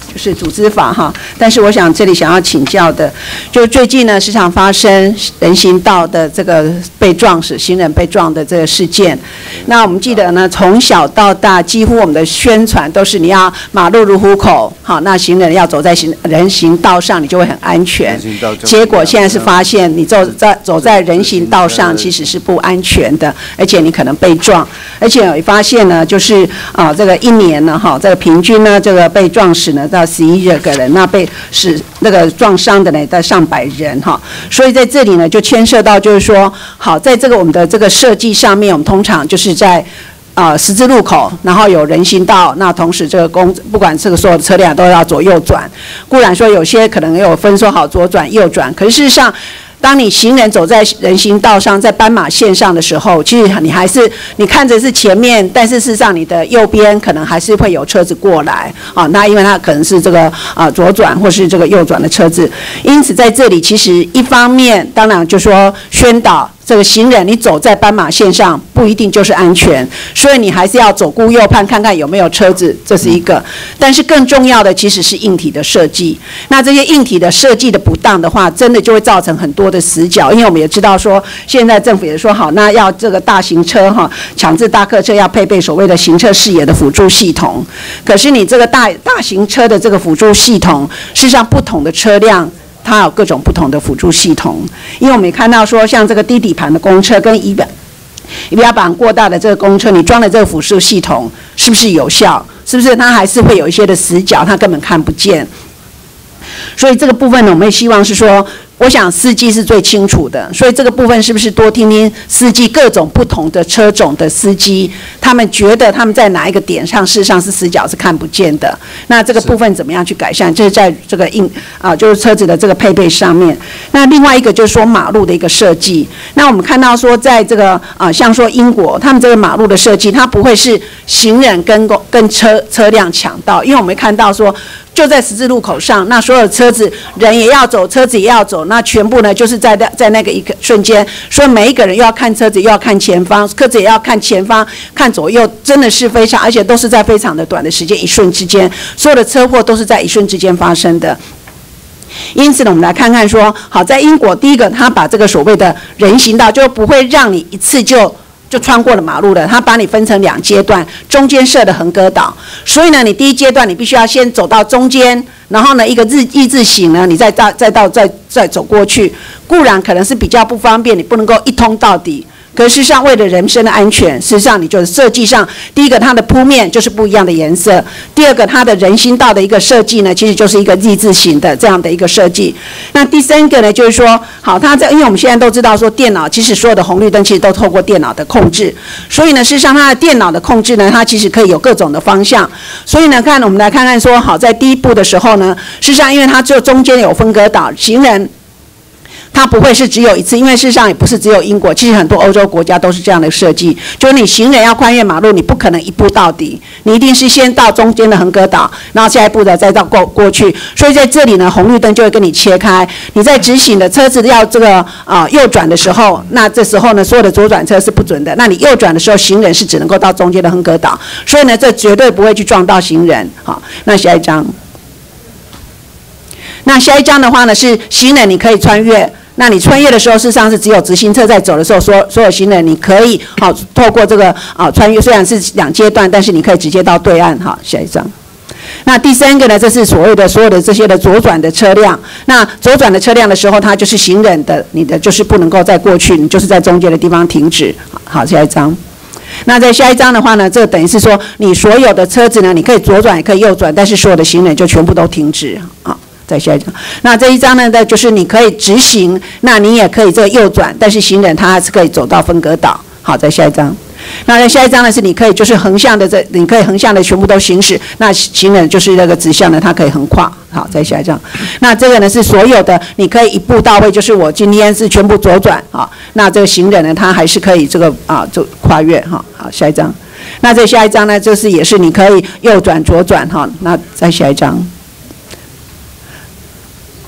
就是组织法哈。但是我想这里想要请教的，就最近呢时常发生人行道的这个被撞死、行人被撞的这个事件。那我们记得呢，从小到大，几乎我们的宣传都是你要马路如虎口，好，那行人要走在行人行道上，你就会很安全。结果现在是发现，你走在走在人行道上其实是不安全的，而且你可能被撞。而且也发现呢，就是啊，这个一年呢，哈，这个平均呢，这个被撞死呢到十一个人，那被使那个撞伤的呢到上百人哈。所以在这里呢，就牵涉到就是说，好，在这个我们的这个设计上面，我们通常就是在啊、呃、十字路口，然后有人行道，那同时这个公不管这个所有的车辆都要左右转。固然说有些可能有分说好左转右转，可是事实上，当你行人走在人行道上，在斑马线上的时候，其实你还是你看着是前面，但是事实上你的右边可能还是会有车子过来啊。那因为它可能是这个啊左转或是这个右转的车子，因此在这里其实一方面当然就说宣导。这个行人，你走在斑马线上不一定就是安全，所以你还是要左顾右盼，看看有没有车子，这是一个。但是更重要的其实是硬体的设计。那这些硬体的设计的不当的话，真的就会造成很多的死角。因为我们也知道说，现在政府也说好，那要这个大型车哈，强制大客车要配备所谓的行车视野的辅助系统。可是你这个大大型车的这个辅助系统，事实上不同的车辆。它有各种不同的辅助系统，因为我们也看到说，像这个低底盘的公车跟仪表仪表板过大的这个公车，你装的这个辅助系统是不是有效？是不是它还是会有一些的死角，它根本看不见？所以这个部分呢，我们也希望是说，我想司机是最清楚的，所以这个部分是不是多听听司机各种不同的车种的司机，他们觉得他们在哪一个点上，事实上是死角是看不见的。那这个部分怎么样去改善？这是在这个硬啊，就是车子的这个配备上面。那另外一个就是说马路的一个设计。那我们看到说，在这个啊，像说英国他们这个马路的设计，它不会是行人跟跟车车辆抢道，因为我们看到说。就在十字路口上，那所有车子人也要走，车子也要走，那全部呢就是在在那个一个瞬间，所以每一个人又要看车子，又要看前方，车子也要看前方，看左右，真的是非常，而且都是在非常的短的时间，一瞬之间，所有的车祸都是在一瞬之间发生的。因此呢，我们来看看说，好，在英国，第一个，他把这个所谓的人行道就不会让你一次就。就穿过了马路了，他把你分成两阶段，中间设的横割岛，所以呢，你第一阶段你必须要先走到中间，然后呢，一个日一字形呢，你再到再到再再走过去，固然可能是比较不方便，你不能够一通到底。可是事实上，为了人身的安全，事实上你就是设计上，第一个它的铺面就是不一样的颜色，第二个它的人行道的一个设计呢，其实就是一个 Z 字形的这样的一个设计。那第三个呢，就是说，好，它在因为我们现在都知道说，电脑其实所有的红绿灯其实都透过电脑的控制，所以呢，事实上它的电脑的控制呢，它其实可以有各种的方向。所以呢，看我们来看看说，好，在第一步的时候呢，事实上因为它只有中间有分隔岛，行人。它不会是只有一次，因为事实上也不是只有英国，其实很多欧洲国家都是这样的设计。就是你行人要跨越马路，你不可能一步到底，你一定是先到中间的横隔岛，然后下一步的再到过过去。所以在这里呢，红绿灯就会跟你切开。你在直行的车子要这个啊、呃、右转的时候，那这时候呢，所有的左转车是不准的。那你右转的时候，行人是只能够到中间的横隔岛，所以呢，这绝对不会去撞到行人。好，那下一张。那下一张的话呢，是行人你可以穿越。那你穿越的时候，事实上是只有直行车在走的时候，所所有行人你可以好透过这个啊穿越，虽然是两阶段，但是你可以直接到对岸。好，下一张。那第三个呢，这是所谓的所有的这些的左转的车辆。那左转的车辆的时候，它就是行人的，你的就是不能够再过去，你就是在中间的地方停止。好，下一张。那在下一张的话呢，这等于是说，你所有的车子呢，你可以左转也可以右转，但是所有的行人就全部都停止。好。再下一张，那这一张呢，那就是你可以直行，那你也可以这个右转，但是行人他还是可以走到分隔岛。好，再下一张。那在下一张呢，是你可以就是横向的这，你可以横向的全部都行驶，那行人就是那个直向的，它可以横跨。好，再下一张。那这个呢是所有的，你可以一步到位，就是我今天是全部左转啊，那这个行人呢，他还是可以这个啊就跨越哈。好，下一张。那这下一张呢，就是也是你可以右转左转哈。那再下一张。那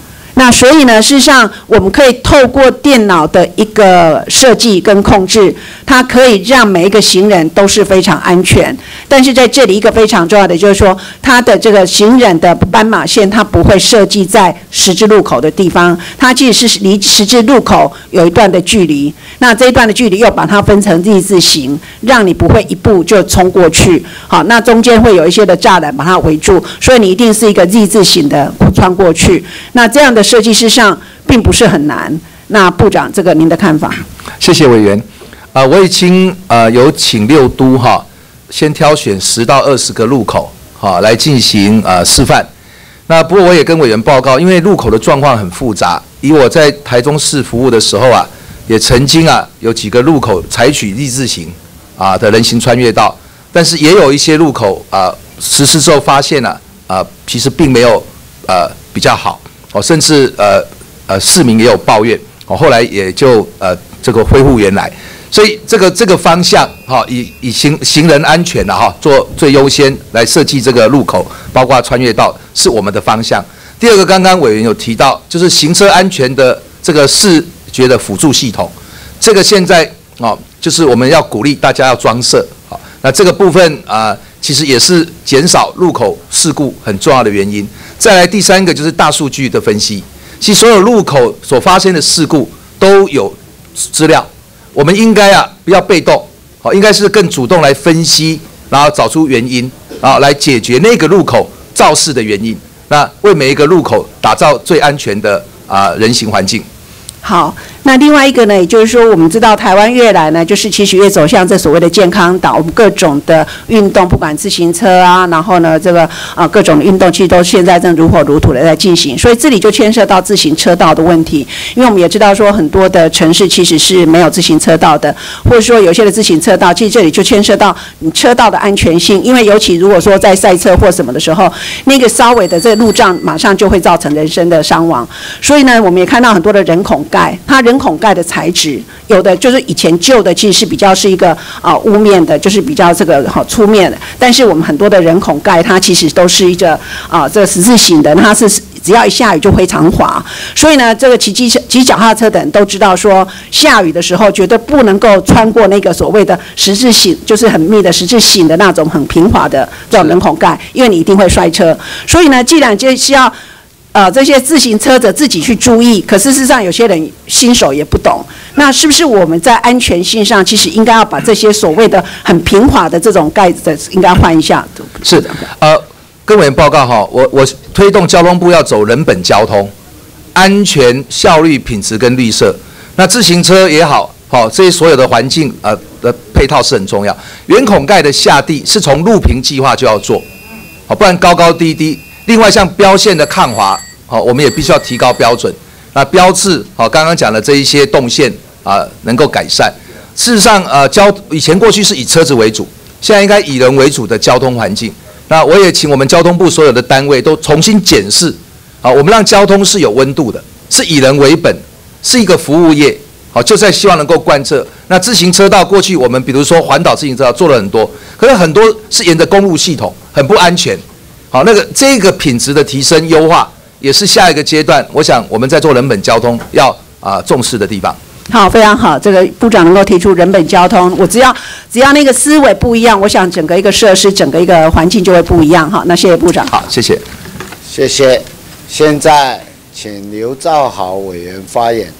那所以呢，事实上我们可以透过电脑的一个设计跟控制，它可以让每一个行人都是非常安全。但是在这里一个非常重要的就是说，它的这个行人的斑马线，它不会设计在十字路口的地方，它其实是离十字路口有一段的距离。那这一段的距离又把它分成 Z 字形，让你不会一步就冲过去。好，那中间会有一些的栅栏把它围住，所以你一定是一个 Z 字形的穿过去。那这样的设计事实上并不是很难。那部长，这个您的看法？ 谢谢委员。啊、呃，我已经呃有请六都哈，先挑选十到二十个路口哈来进行呃示范。那不过我也跟委员报告，因为路口的状况很复杂，以我在台中市服务的时候啊，也曾经啊有几个路口采取 Z 字形啊的人行穿越道，但是也有一些路口啊实施之后发现啊啊其实并没有呃比较好哦，甚至呃呃市民也有抱怨哦，后来也就呃这个恢复原来。所以这个这个方向，哈，以以行行人安全的哈做最优先来设计这个路口，包括穿越道是我们的方向。第二个，刚刚委员有提到，就是行车安全的这个视觉的辅助系统，这个现在哦，就是我们要鼓励大家要装设，好，那这个部分啊、呃，其实也是减少路口事故很重要的原因。再来第三个就是大数据的分析，其实所有路口所发生的事故都有资料。我们应该啊不要被动，好，应该是更主动来分析，然后找出原因，然后来解决那个路口肇事的原因。那为每一个路口打造最安全的啊、呃、人行环境。 好，那另外一个呢，也就是说，我们知道台湾越来呢，就是其实越走向这所谓的健康岛，我们各种的运动，不管自行车啊，然后呢，这个啊、呃、各种的运动，其实都现在正如火如荼的在进行。所以这里就牵涉到自行车道的问题，因为我们也知道说，很多的城市其实是没有自行车道的，或者说有些的自行车道，其实这里就牵涉到你车道的安全性，因为尤其如果说在赛车或什么的时候，那个稍微的这个路障马上就会造成人身的伤亡。所以呢，我们也看到很多的人孔盖，它人孔盖的材质，有的就是以前旧的，其实是比较是一个啊、呃、屋面的，就是比较这个好、哦、粗面的。但是我们很多的人孔盖，它其实都是一个啊、呃、这个十字形的，它是只要一下雨就非常滑。所以呢，这个骑机车、骑脚踏车的人都知道说，下雨的时候绝对不能够穿过那个所谓的十字形，就是很密的十字形的那种很平滑的这种人孔盖，因为你一定会摔车。所以呢，既然就是要呃，这些自行车者自己去注意，可事实上有些人新手也不懂。那是不是我们在安全性上，其实应该要把这些所谓的很平滑的这种盖子，应该换一下？ 是，呃，跟委员报告哈，我我推动交通部要走人本交通，安全、效率、品质跟绿色。那自行车也好，好、哦、这些所有的环境呃的配套是很重要。圆孔盖的下地是从路平计划就要做，好、哦，不然高高低低。另外，像标线的抗滑，好、哦，我们也必须要提高标准。那标志，好、哦，刚刚讲的这一些动线啊、呃，能够改善。事实上，呃，交以前过去是以车子为主，现在应该以人为主的交通环境。那我也请我们交通部所有的单位都重新检视，好，我们让交通是有温度的，是以人为本，是一个服务业，好，就在希望能够贯彻。那自行车道过去我们比如说环岛自行车道做了很多，可是很多是沿着公路系统，很不安全。好，那个这个品质的提升优化，也是下一个阶段，我想我们在做人本交通要啊、呃、重视的地方。 好，非常好，这个部长能够提出人本交通，我只要只要那个思维不一样，我想整个一个设施、整个一个环境就会不一样。好，那谢谢部长。 好，谢谢， 谢谢。现在请刘兆豪委员发言。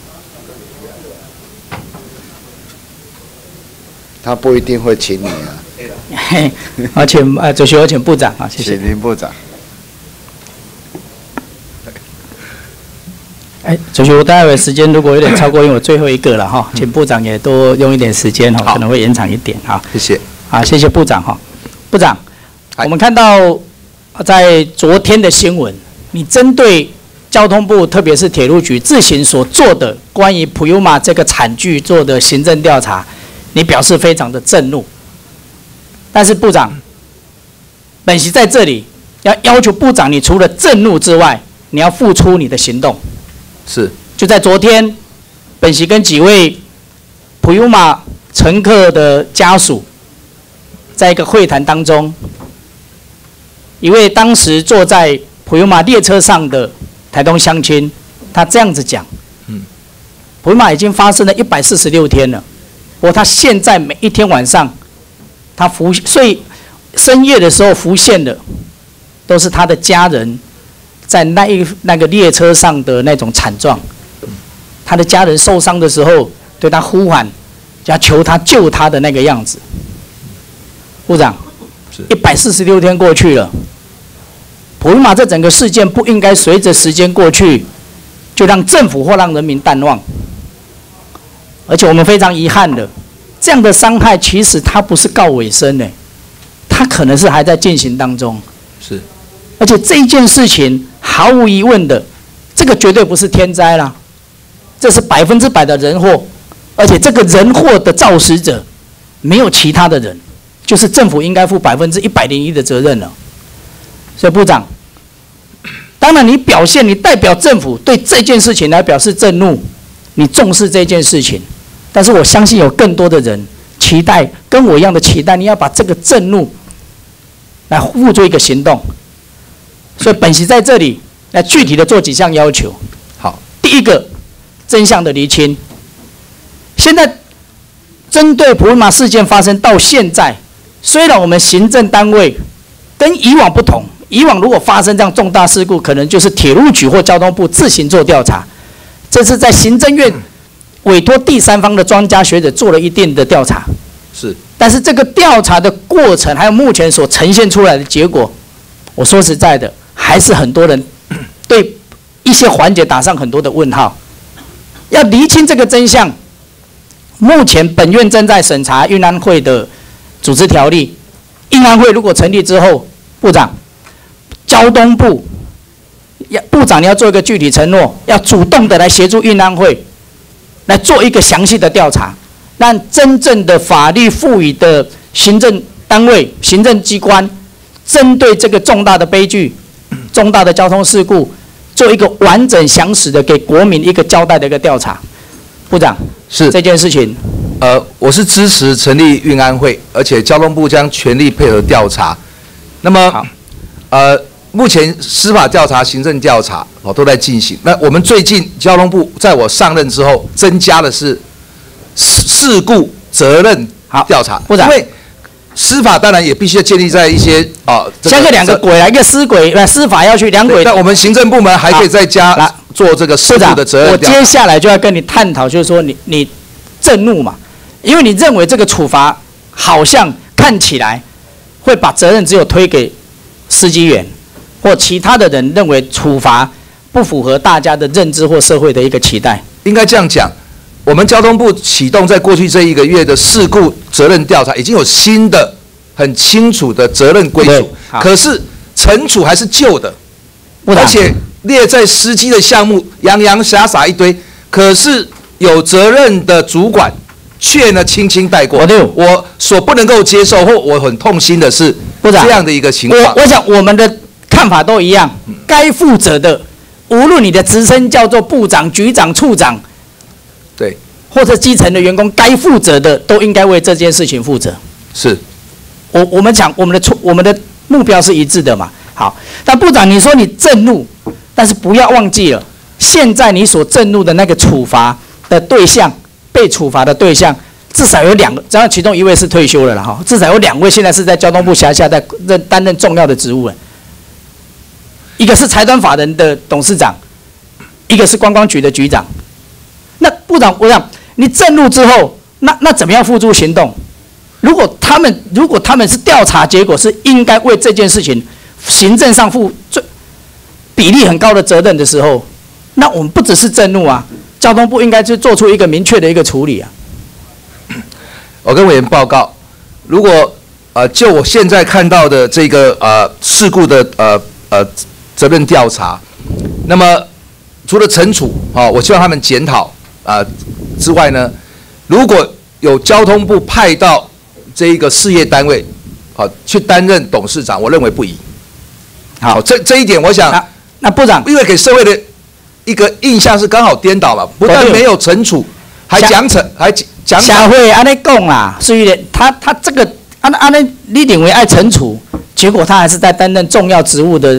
他不一定会请你啊。 嘿，我请呃，主席，我请部长啊，谢谢。 请林部长。 哎，主席，我待会时间如果有点超过，因为我最后一个了哈，请部长也多用一点时间哈，可能会延长一点哈。 谢谢。 好，谢谢部长哈。部长，我们看到在昨天的新闻，你针对交通部特别是铁路局自行所做的关于普悠玛这个惨剧做的行政调查，你表示非常的震怒。但是部长，本席在这里要要求部长，你除了震怒之外，你要付出你的行动。 是。 就在昨天，本席跟几位普悠玛乘客的家属，在一个会谈当中，一位当时坐在普悠玛列车上的台东乡亲， 他这样子讲，嗯，普悠玛已经发生了一百四十六天了，不过他现在每一天晚上，他浮睡深夜的时候浮现的，都是他的家人在那一那个列车上的那种惨状，他的家人受伤的时候对他呼喊，要求他救他的那个样子。部长，一百四十六天过去了。普悠玛这整个事件不应该随着时间过去，就让政府或让人民淡忘。而且我们非常遗憾的，这样的伤害其实它不是告尾声呢，它可能是还在进行当中。 是， 而且这一件事情毫无疑问的，这个绝对不是天灾啦，这是百分之百的人祸，而且这个人祸的肇始者没有其他的人，就是政府应该负百分之一百零一的责任了。所以部长，当然你表现，你代表政府对这件事情来表示震怒，你重视这件事情，但是我相信有更多的人期待，跟我一样的期待，你要把这个震怒来付诸一个行动。所以本席在这里来具体的做几项要求。 好， 第一个，真相的厘清。现在针对普悠玛事件发生到现在，虽然我们行政单位跟以往不同，以往如果发生这样重大事故，可能就是铁路局或交通部自行做调查。这次在行政院委托第三方的专家学者做了一定的调查， 是。 但是这个调查的过程，还有目前所呈现出来的结果，我说实在的，还是很多人对一些环节打上很多的问号。要厘清这个真相，目前本院正在审查运安会的组织条例。运安会如果成立之后，部长，交通部要部长你要做一个具体承诺，要主动的来协助运安会，来做一个详细的调查，让真正的法律赋予的行政单位、行政机关，针对这个重大的悲剧、重大的交通事故，做一个完整详实的给国民一个交代的一个调查。部长， 是这件事情。 呃，我是支持成立运安会，而且交通部将全力配合调查。那么，呃，目前司法调查、行政调查哦都在进行。那我们最近交通部在我上任之后，增加的是事事故责任调查。 部长， 因为司法当然也必须要建立在一些啊， 像个两个轨啊，一个司轨，呃，司法要去两轨。 那我们行政部门还可以再加做这个事故的责任调查。 我接下来就要跟你探讨，就是说你你震怒嘛。因为你认为这个处罚好像看起来会把责任只有推给司机员，或其他的人认为处罚不符合大家的认知或社会的一个期待。 应该这样讲，我们交通部启动在过去这一个月的事故责任调查，已经有新的很清楚的责任归属，可是惩处还是旧的，而且列在司机的项目洋洋洒洒一堆，可是有责任的主管却呢轻轻带过。我所不能够接受或我很痛心的是这样的一个情况。 我我想我们的看法都一样，该负责的，无论你的职称叫做部长、局长、处长， 对， 或者基层的员工，该负责的都应该为这件事情负责。 是， 我我们讲我们的出我们的目标是一致的嘛。好，但部长你说你震怒，但是不要忘记了，现在你所震怒的那个处罚的对象。被处罚的对象至少有两个，只要其中一位是退休了啦哈，至少有两位现在是在交通部辖下在任担任重要的职务了。一个是财团法人的董事长，一个是观光局的局长。那部长，我想你震怒之后，那那怎么样付诸行动？如果他们如果他们是调查结果是应该为这件事情行政上负最比例很高的责任的时候，那我们不只是震怒啊。交通部应该就做出一个明确的一个处理啊！ 我跟委员报告，如果呃就我现在看到的这个呃事故的呃呃责任调查，那么除了惩处啊、哦，我希望他们检讨啊、呃、之外呢，如果有交通部派到这一个事业单位好、哦、去担任董事长，我认为不宜。好，这这一点我想， 那, 那部长， 因为给社会的一个印象是刚好颠倒嘛，不但没有惩处，还奖惩，还奖。 社会安尼讲啦，虽然他他这个安安尼你认为爱惩处，结果他还是在担任重要职务的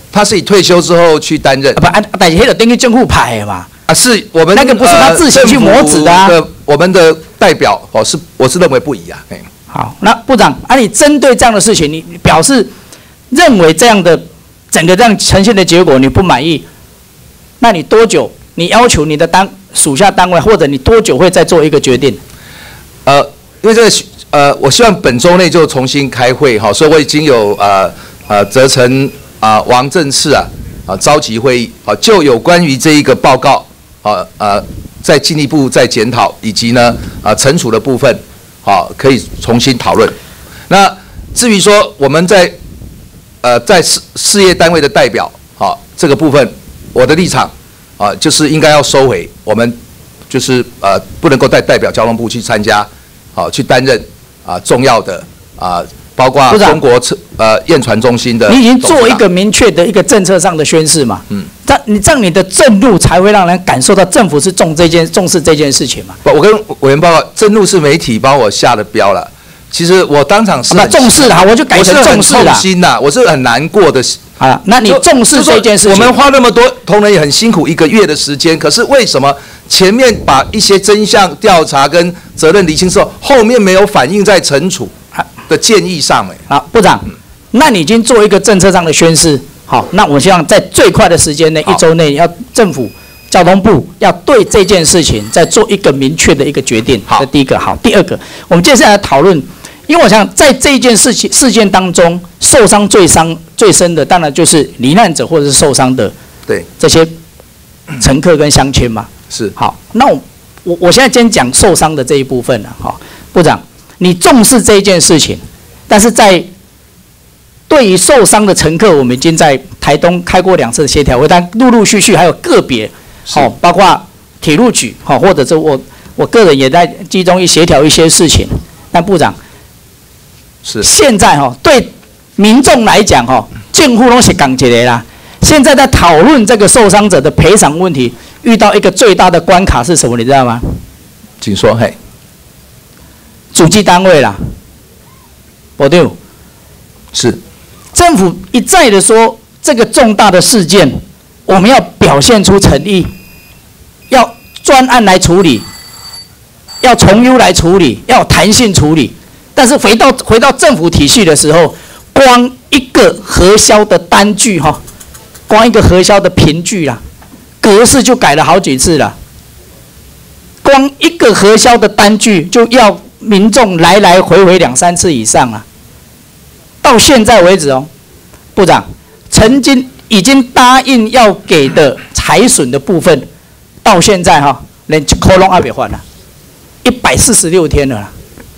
他是以退休之后去担任。 啊不，啊，但是那个等于政府派的嘛。 啊，是我们那个不是他自行去模子的啊。 呃、我们的代表哦，是我是认为不一样。哎， 好，那部长啊，你针对这样的事情，你表示认为这样的整个这样呈现的结果你不满意，那你多久？你要求你的单属下单位，或者你多久会再做一个决定？ 呃，因为这个呃，我希望本周内就重新开会哈，所以我已经有呃呃责成啊、呃、王正次啊啊召集会议啊，就有关于这一个报告啊呃再进一步再检讨，以及呢啊惩处的部分好、啊、可以重新讨论。那至于说我们在呃在事事业单位的代表好、啊、这个部分，我的立场啊就是应该要收回，我们就是呃不能够代代表交通部去参加。好，去担任啊重要的啊，包括中国呃验船中心的。 你已经做一个明确的一个政策上的宣示嘛？嗯，这你这样你的震怒才会让人感受到政府是重这件重视这件事情嘛？ 不，我跟委员报告，震怒是媒体帮我下的标了。其实我当场是很重视啦，我就改成重视啦。 我心呐，我是很难过的。 好了，那你重视这件事情， 我们花那么多，同仁也很辛苦一个月的时间，可是为什么？前面把一些真相调查跟责任厘清之后，后面没有反映在惩处的建议上面。 好，部长，那你已经做一个政策上的宣示，好，那我希望在最快的时间内，一周内要政府交通部要对这件事情再做一个明确的一个决定。好，这第一个。好，第二个，我们接下来讨论，因为我想在这一件事情事件当中，受伤最伤最深的，当然就是罹难者或者是受伤的， 对这些乘客跟乡亲嘛。 是好，那我我我现在先讲受伤的这一部分了，哈，部长，你重视这一件事情，但是在对于受伤的乘客，我们已经在台东开过两次的协调会，但陆陆续续还有个别，好，包括铁路局，好，或者是我我个人也在集中一协调一些事情，但部长是现在哈对民众来讲哈，政府都是讲一个啦，现在在讨论这个受伤者的赔偿问题。遇到一个最大的关卡是什么？你知道吗？ 请说。嘿， 主机单位啦，不对， 是政府一再的说这个重大的事件，我们要表现出诚意，要专案来处理，要从优来处理，要有弹性处理。但是回到回到政府体系的时候，光一个核销的单据哈，光一个核销的凭据啦。格式就改了好几次了，光一个核销的单据就要民众来来回回两三次以上了。到现在为止哦，部长曾经已经答应要给的财损的部分，到现在哈、哦、连一块拢还没还了，一百四十六天了，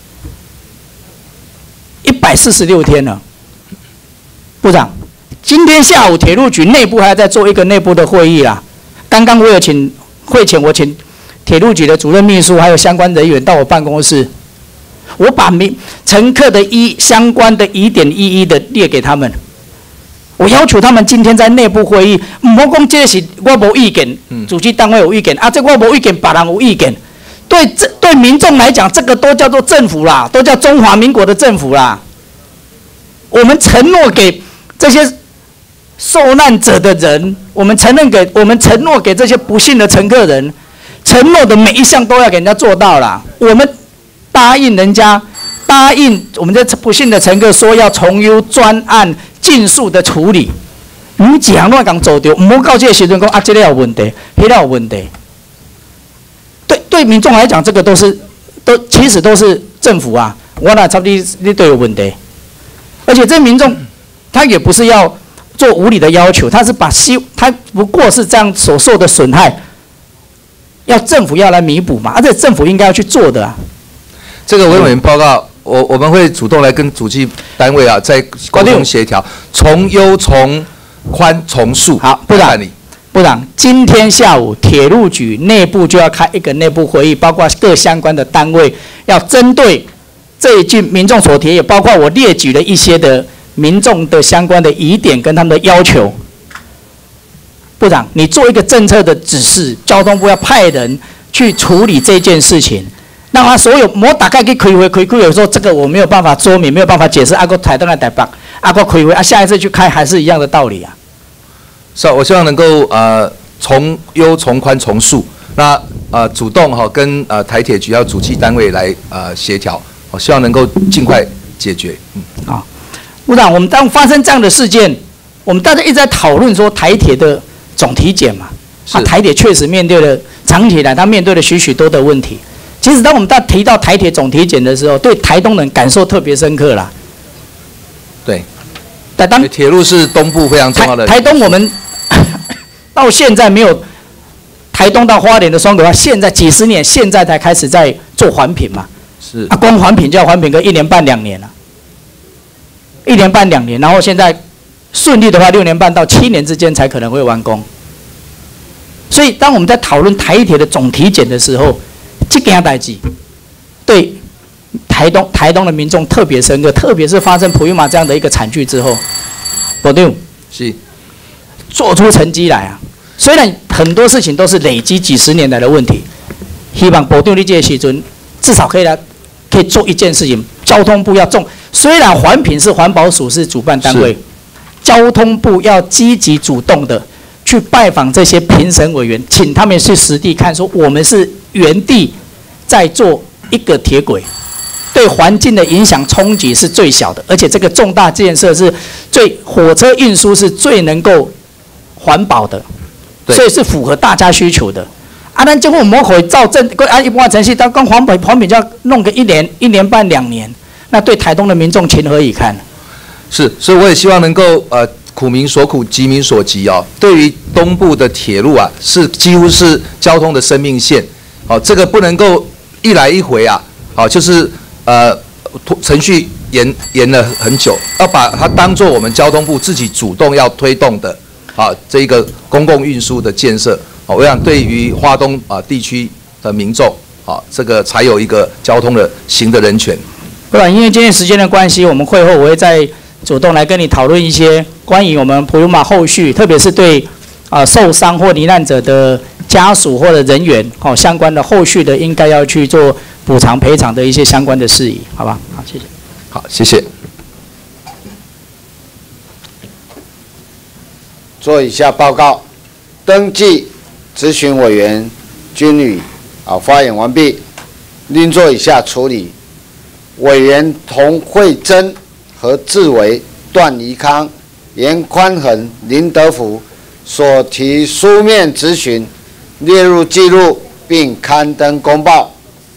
一百四十六天了，部长，今天下午铁路局内部还在做一个内部的会议啦。刚刚我有请会前，我请铁路局的主任秘书还有相关人员到我办公室，我把民乘客的一相关的疑点一一的列给他们。我要求他们今天在内部会议，唔好讲这是我无意见，主机单位有意见，啊，这我无意见，别人有意见。对这对民众来讲，这个都叫做政府啦，都叫中华民国的政府啦。我们承诺给这些受难者的人，我们承认给我们承诺给这些不幸的乘客人，承诺的每一项都要给人家做到啦。我们答应人家，答应我们这不幸的乘客说要从优专案尽速的处理。你几行乱讲走丢，唔好到这个时阵讲啊，这个有问题，那个有问题。对对，民众来讲，这个都是都其实都是政府啊，我哪差你你都有问题。而且这民众他也不是要做无理的要求，他是把希他不过是这样所受的损害，要政府要来弥补嘛，而且政府应该要去做的啊。 这个委员报告，我我们会主动来跟主计单位啊，在沟通协调，从优从宽从速。 好，部长，部长，今天下午铁路局内部就要开一个内部会议，包括各相关的单位要针对这一句民众所提，也包括我列举了一些的民众的相关的疑点跟他们的要求。部长，你做一个政策的指示，交通部要派人去处理这件事情，让他所有我大概去开会，开会有时候这个我没有办法说明，没有办法解释，阿哥台东来台北，阿哥开会啊，下一次去开还是一样的道理啊。 是啊，我希望能够呃从优从宽从速，那呃主动哈、跟呃台铁局要主计单位来呃协调，我希望能够尽快解决。嗯， 好，部长，我们当发生这样的事件，我们大家一直在讨论说台铁的总体检嘛，啊，台铁确实面对了长期以来，他面对了许许多的问题。其实当我们在提到台铁总体检的时候，对台东人感受特别深刻啦。 对， 但当铁路是东部非常重要的。 台东我们到现在没有台东到花莲的双轨道，现在几十年，现在才开始在做环评嘛。 是啊，光环评就要环评个一年半两年了，一年半两年，然后现在顺利的话，六年半到七年之间才可能会完工。所以，当我们在讨论台铁的总体检的时候，这件代志对台东台东的民众特别深刻，特别是发生普悠玛这样的一个惨剧之后，保定是做出成绩来啊。虽然很多事情都是累积几十年来的问题，希望保定你这个时阵至少可以来可以做一件事情，交通部要重。虽然环评是环保署是主办单位，交通部要积极主动的去拜访这些评审委员，请他们去实地看，说我们是原地在做一个铁轨，对环境的影响冲击是最小的，而且这个重大建设是最火车运输是最能够环保的，所以是符合大家需求的。啊，咱结果我们可以照正，按一般程序，当刚环保环评就要弄个一年、一年半、两年，那对台东的民众情何以堪？ 是，所以我也希望能够呃苦民所苦，急民所急哦。对于东部的铁路啊，是几乎是交通的生命线，好、这个不能够一来一回啊，好、就是呃程序延延了很久，要把它当作我们交通部自己主动要推动的，好、这一个公共运输的建设。好，我想对于花东啊地区的民众，好，这个才有一个交通的行的人权。 不然，因为今天时间的关系，我们会后我会再主动来跟你讨论一些关于我们普悠玛后续，特别是对啊、呃、受伤或罹难者的家属或者人员，哦相关的后续的应该要去做补偿赔偿的一些相关的事宜，好吧？好，谢谢。 好，谢谢。 做以下报告，登记咨询委员均已啊发言完毕，另做以下处理。委员童慧珍、何志伟、段宜康、严宽恒、林德福所提书面质询列入记录，并刊登公报。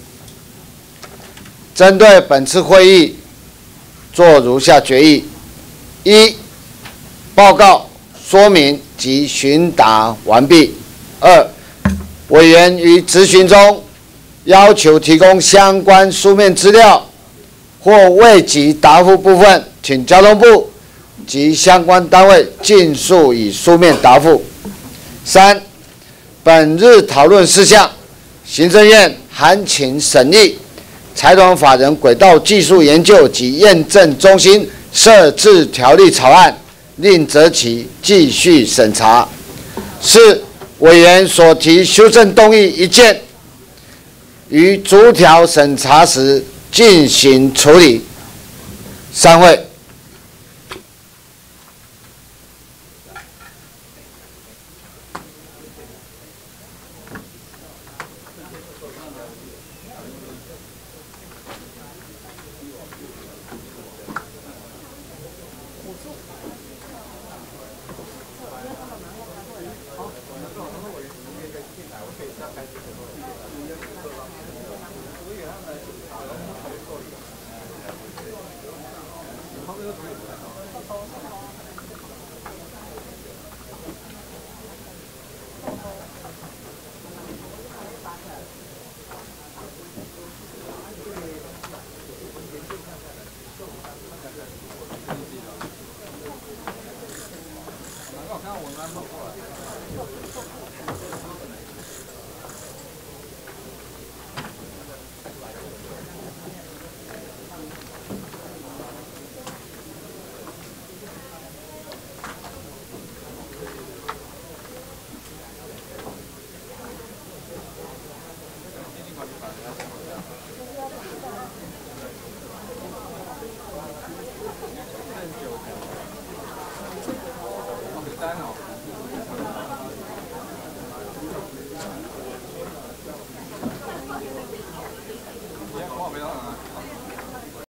针对本次会议，做如下决议：一、报告说明及询答完毕。二、委员于质询中要求提供相关书面资料或未及答复部分，请交通部及相关单位尽速以书面答复。三、本日讨论事项，行政院函请审议财团法人轨道技术研究及验证中心设置条例草案，另择期继续审查。四、委员所提修正动议一件，于逐条审查时进行处理。散会。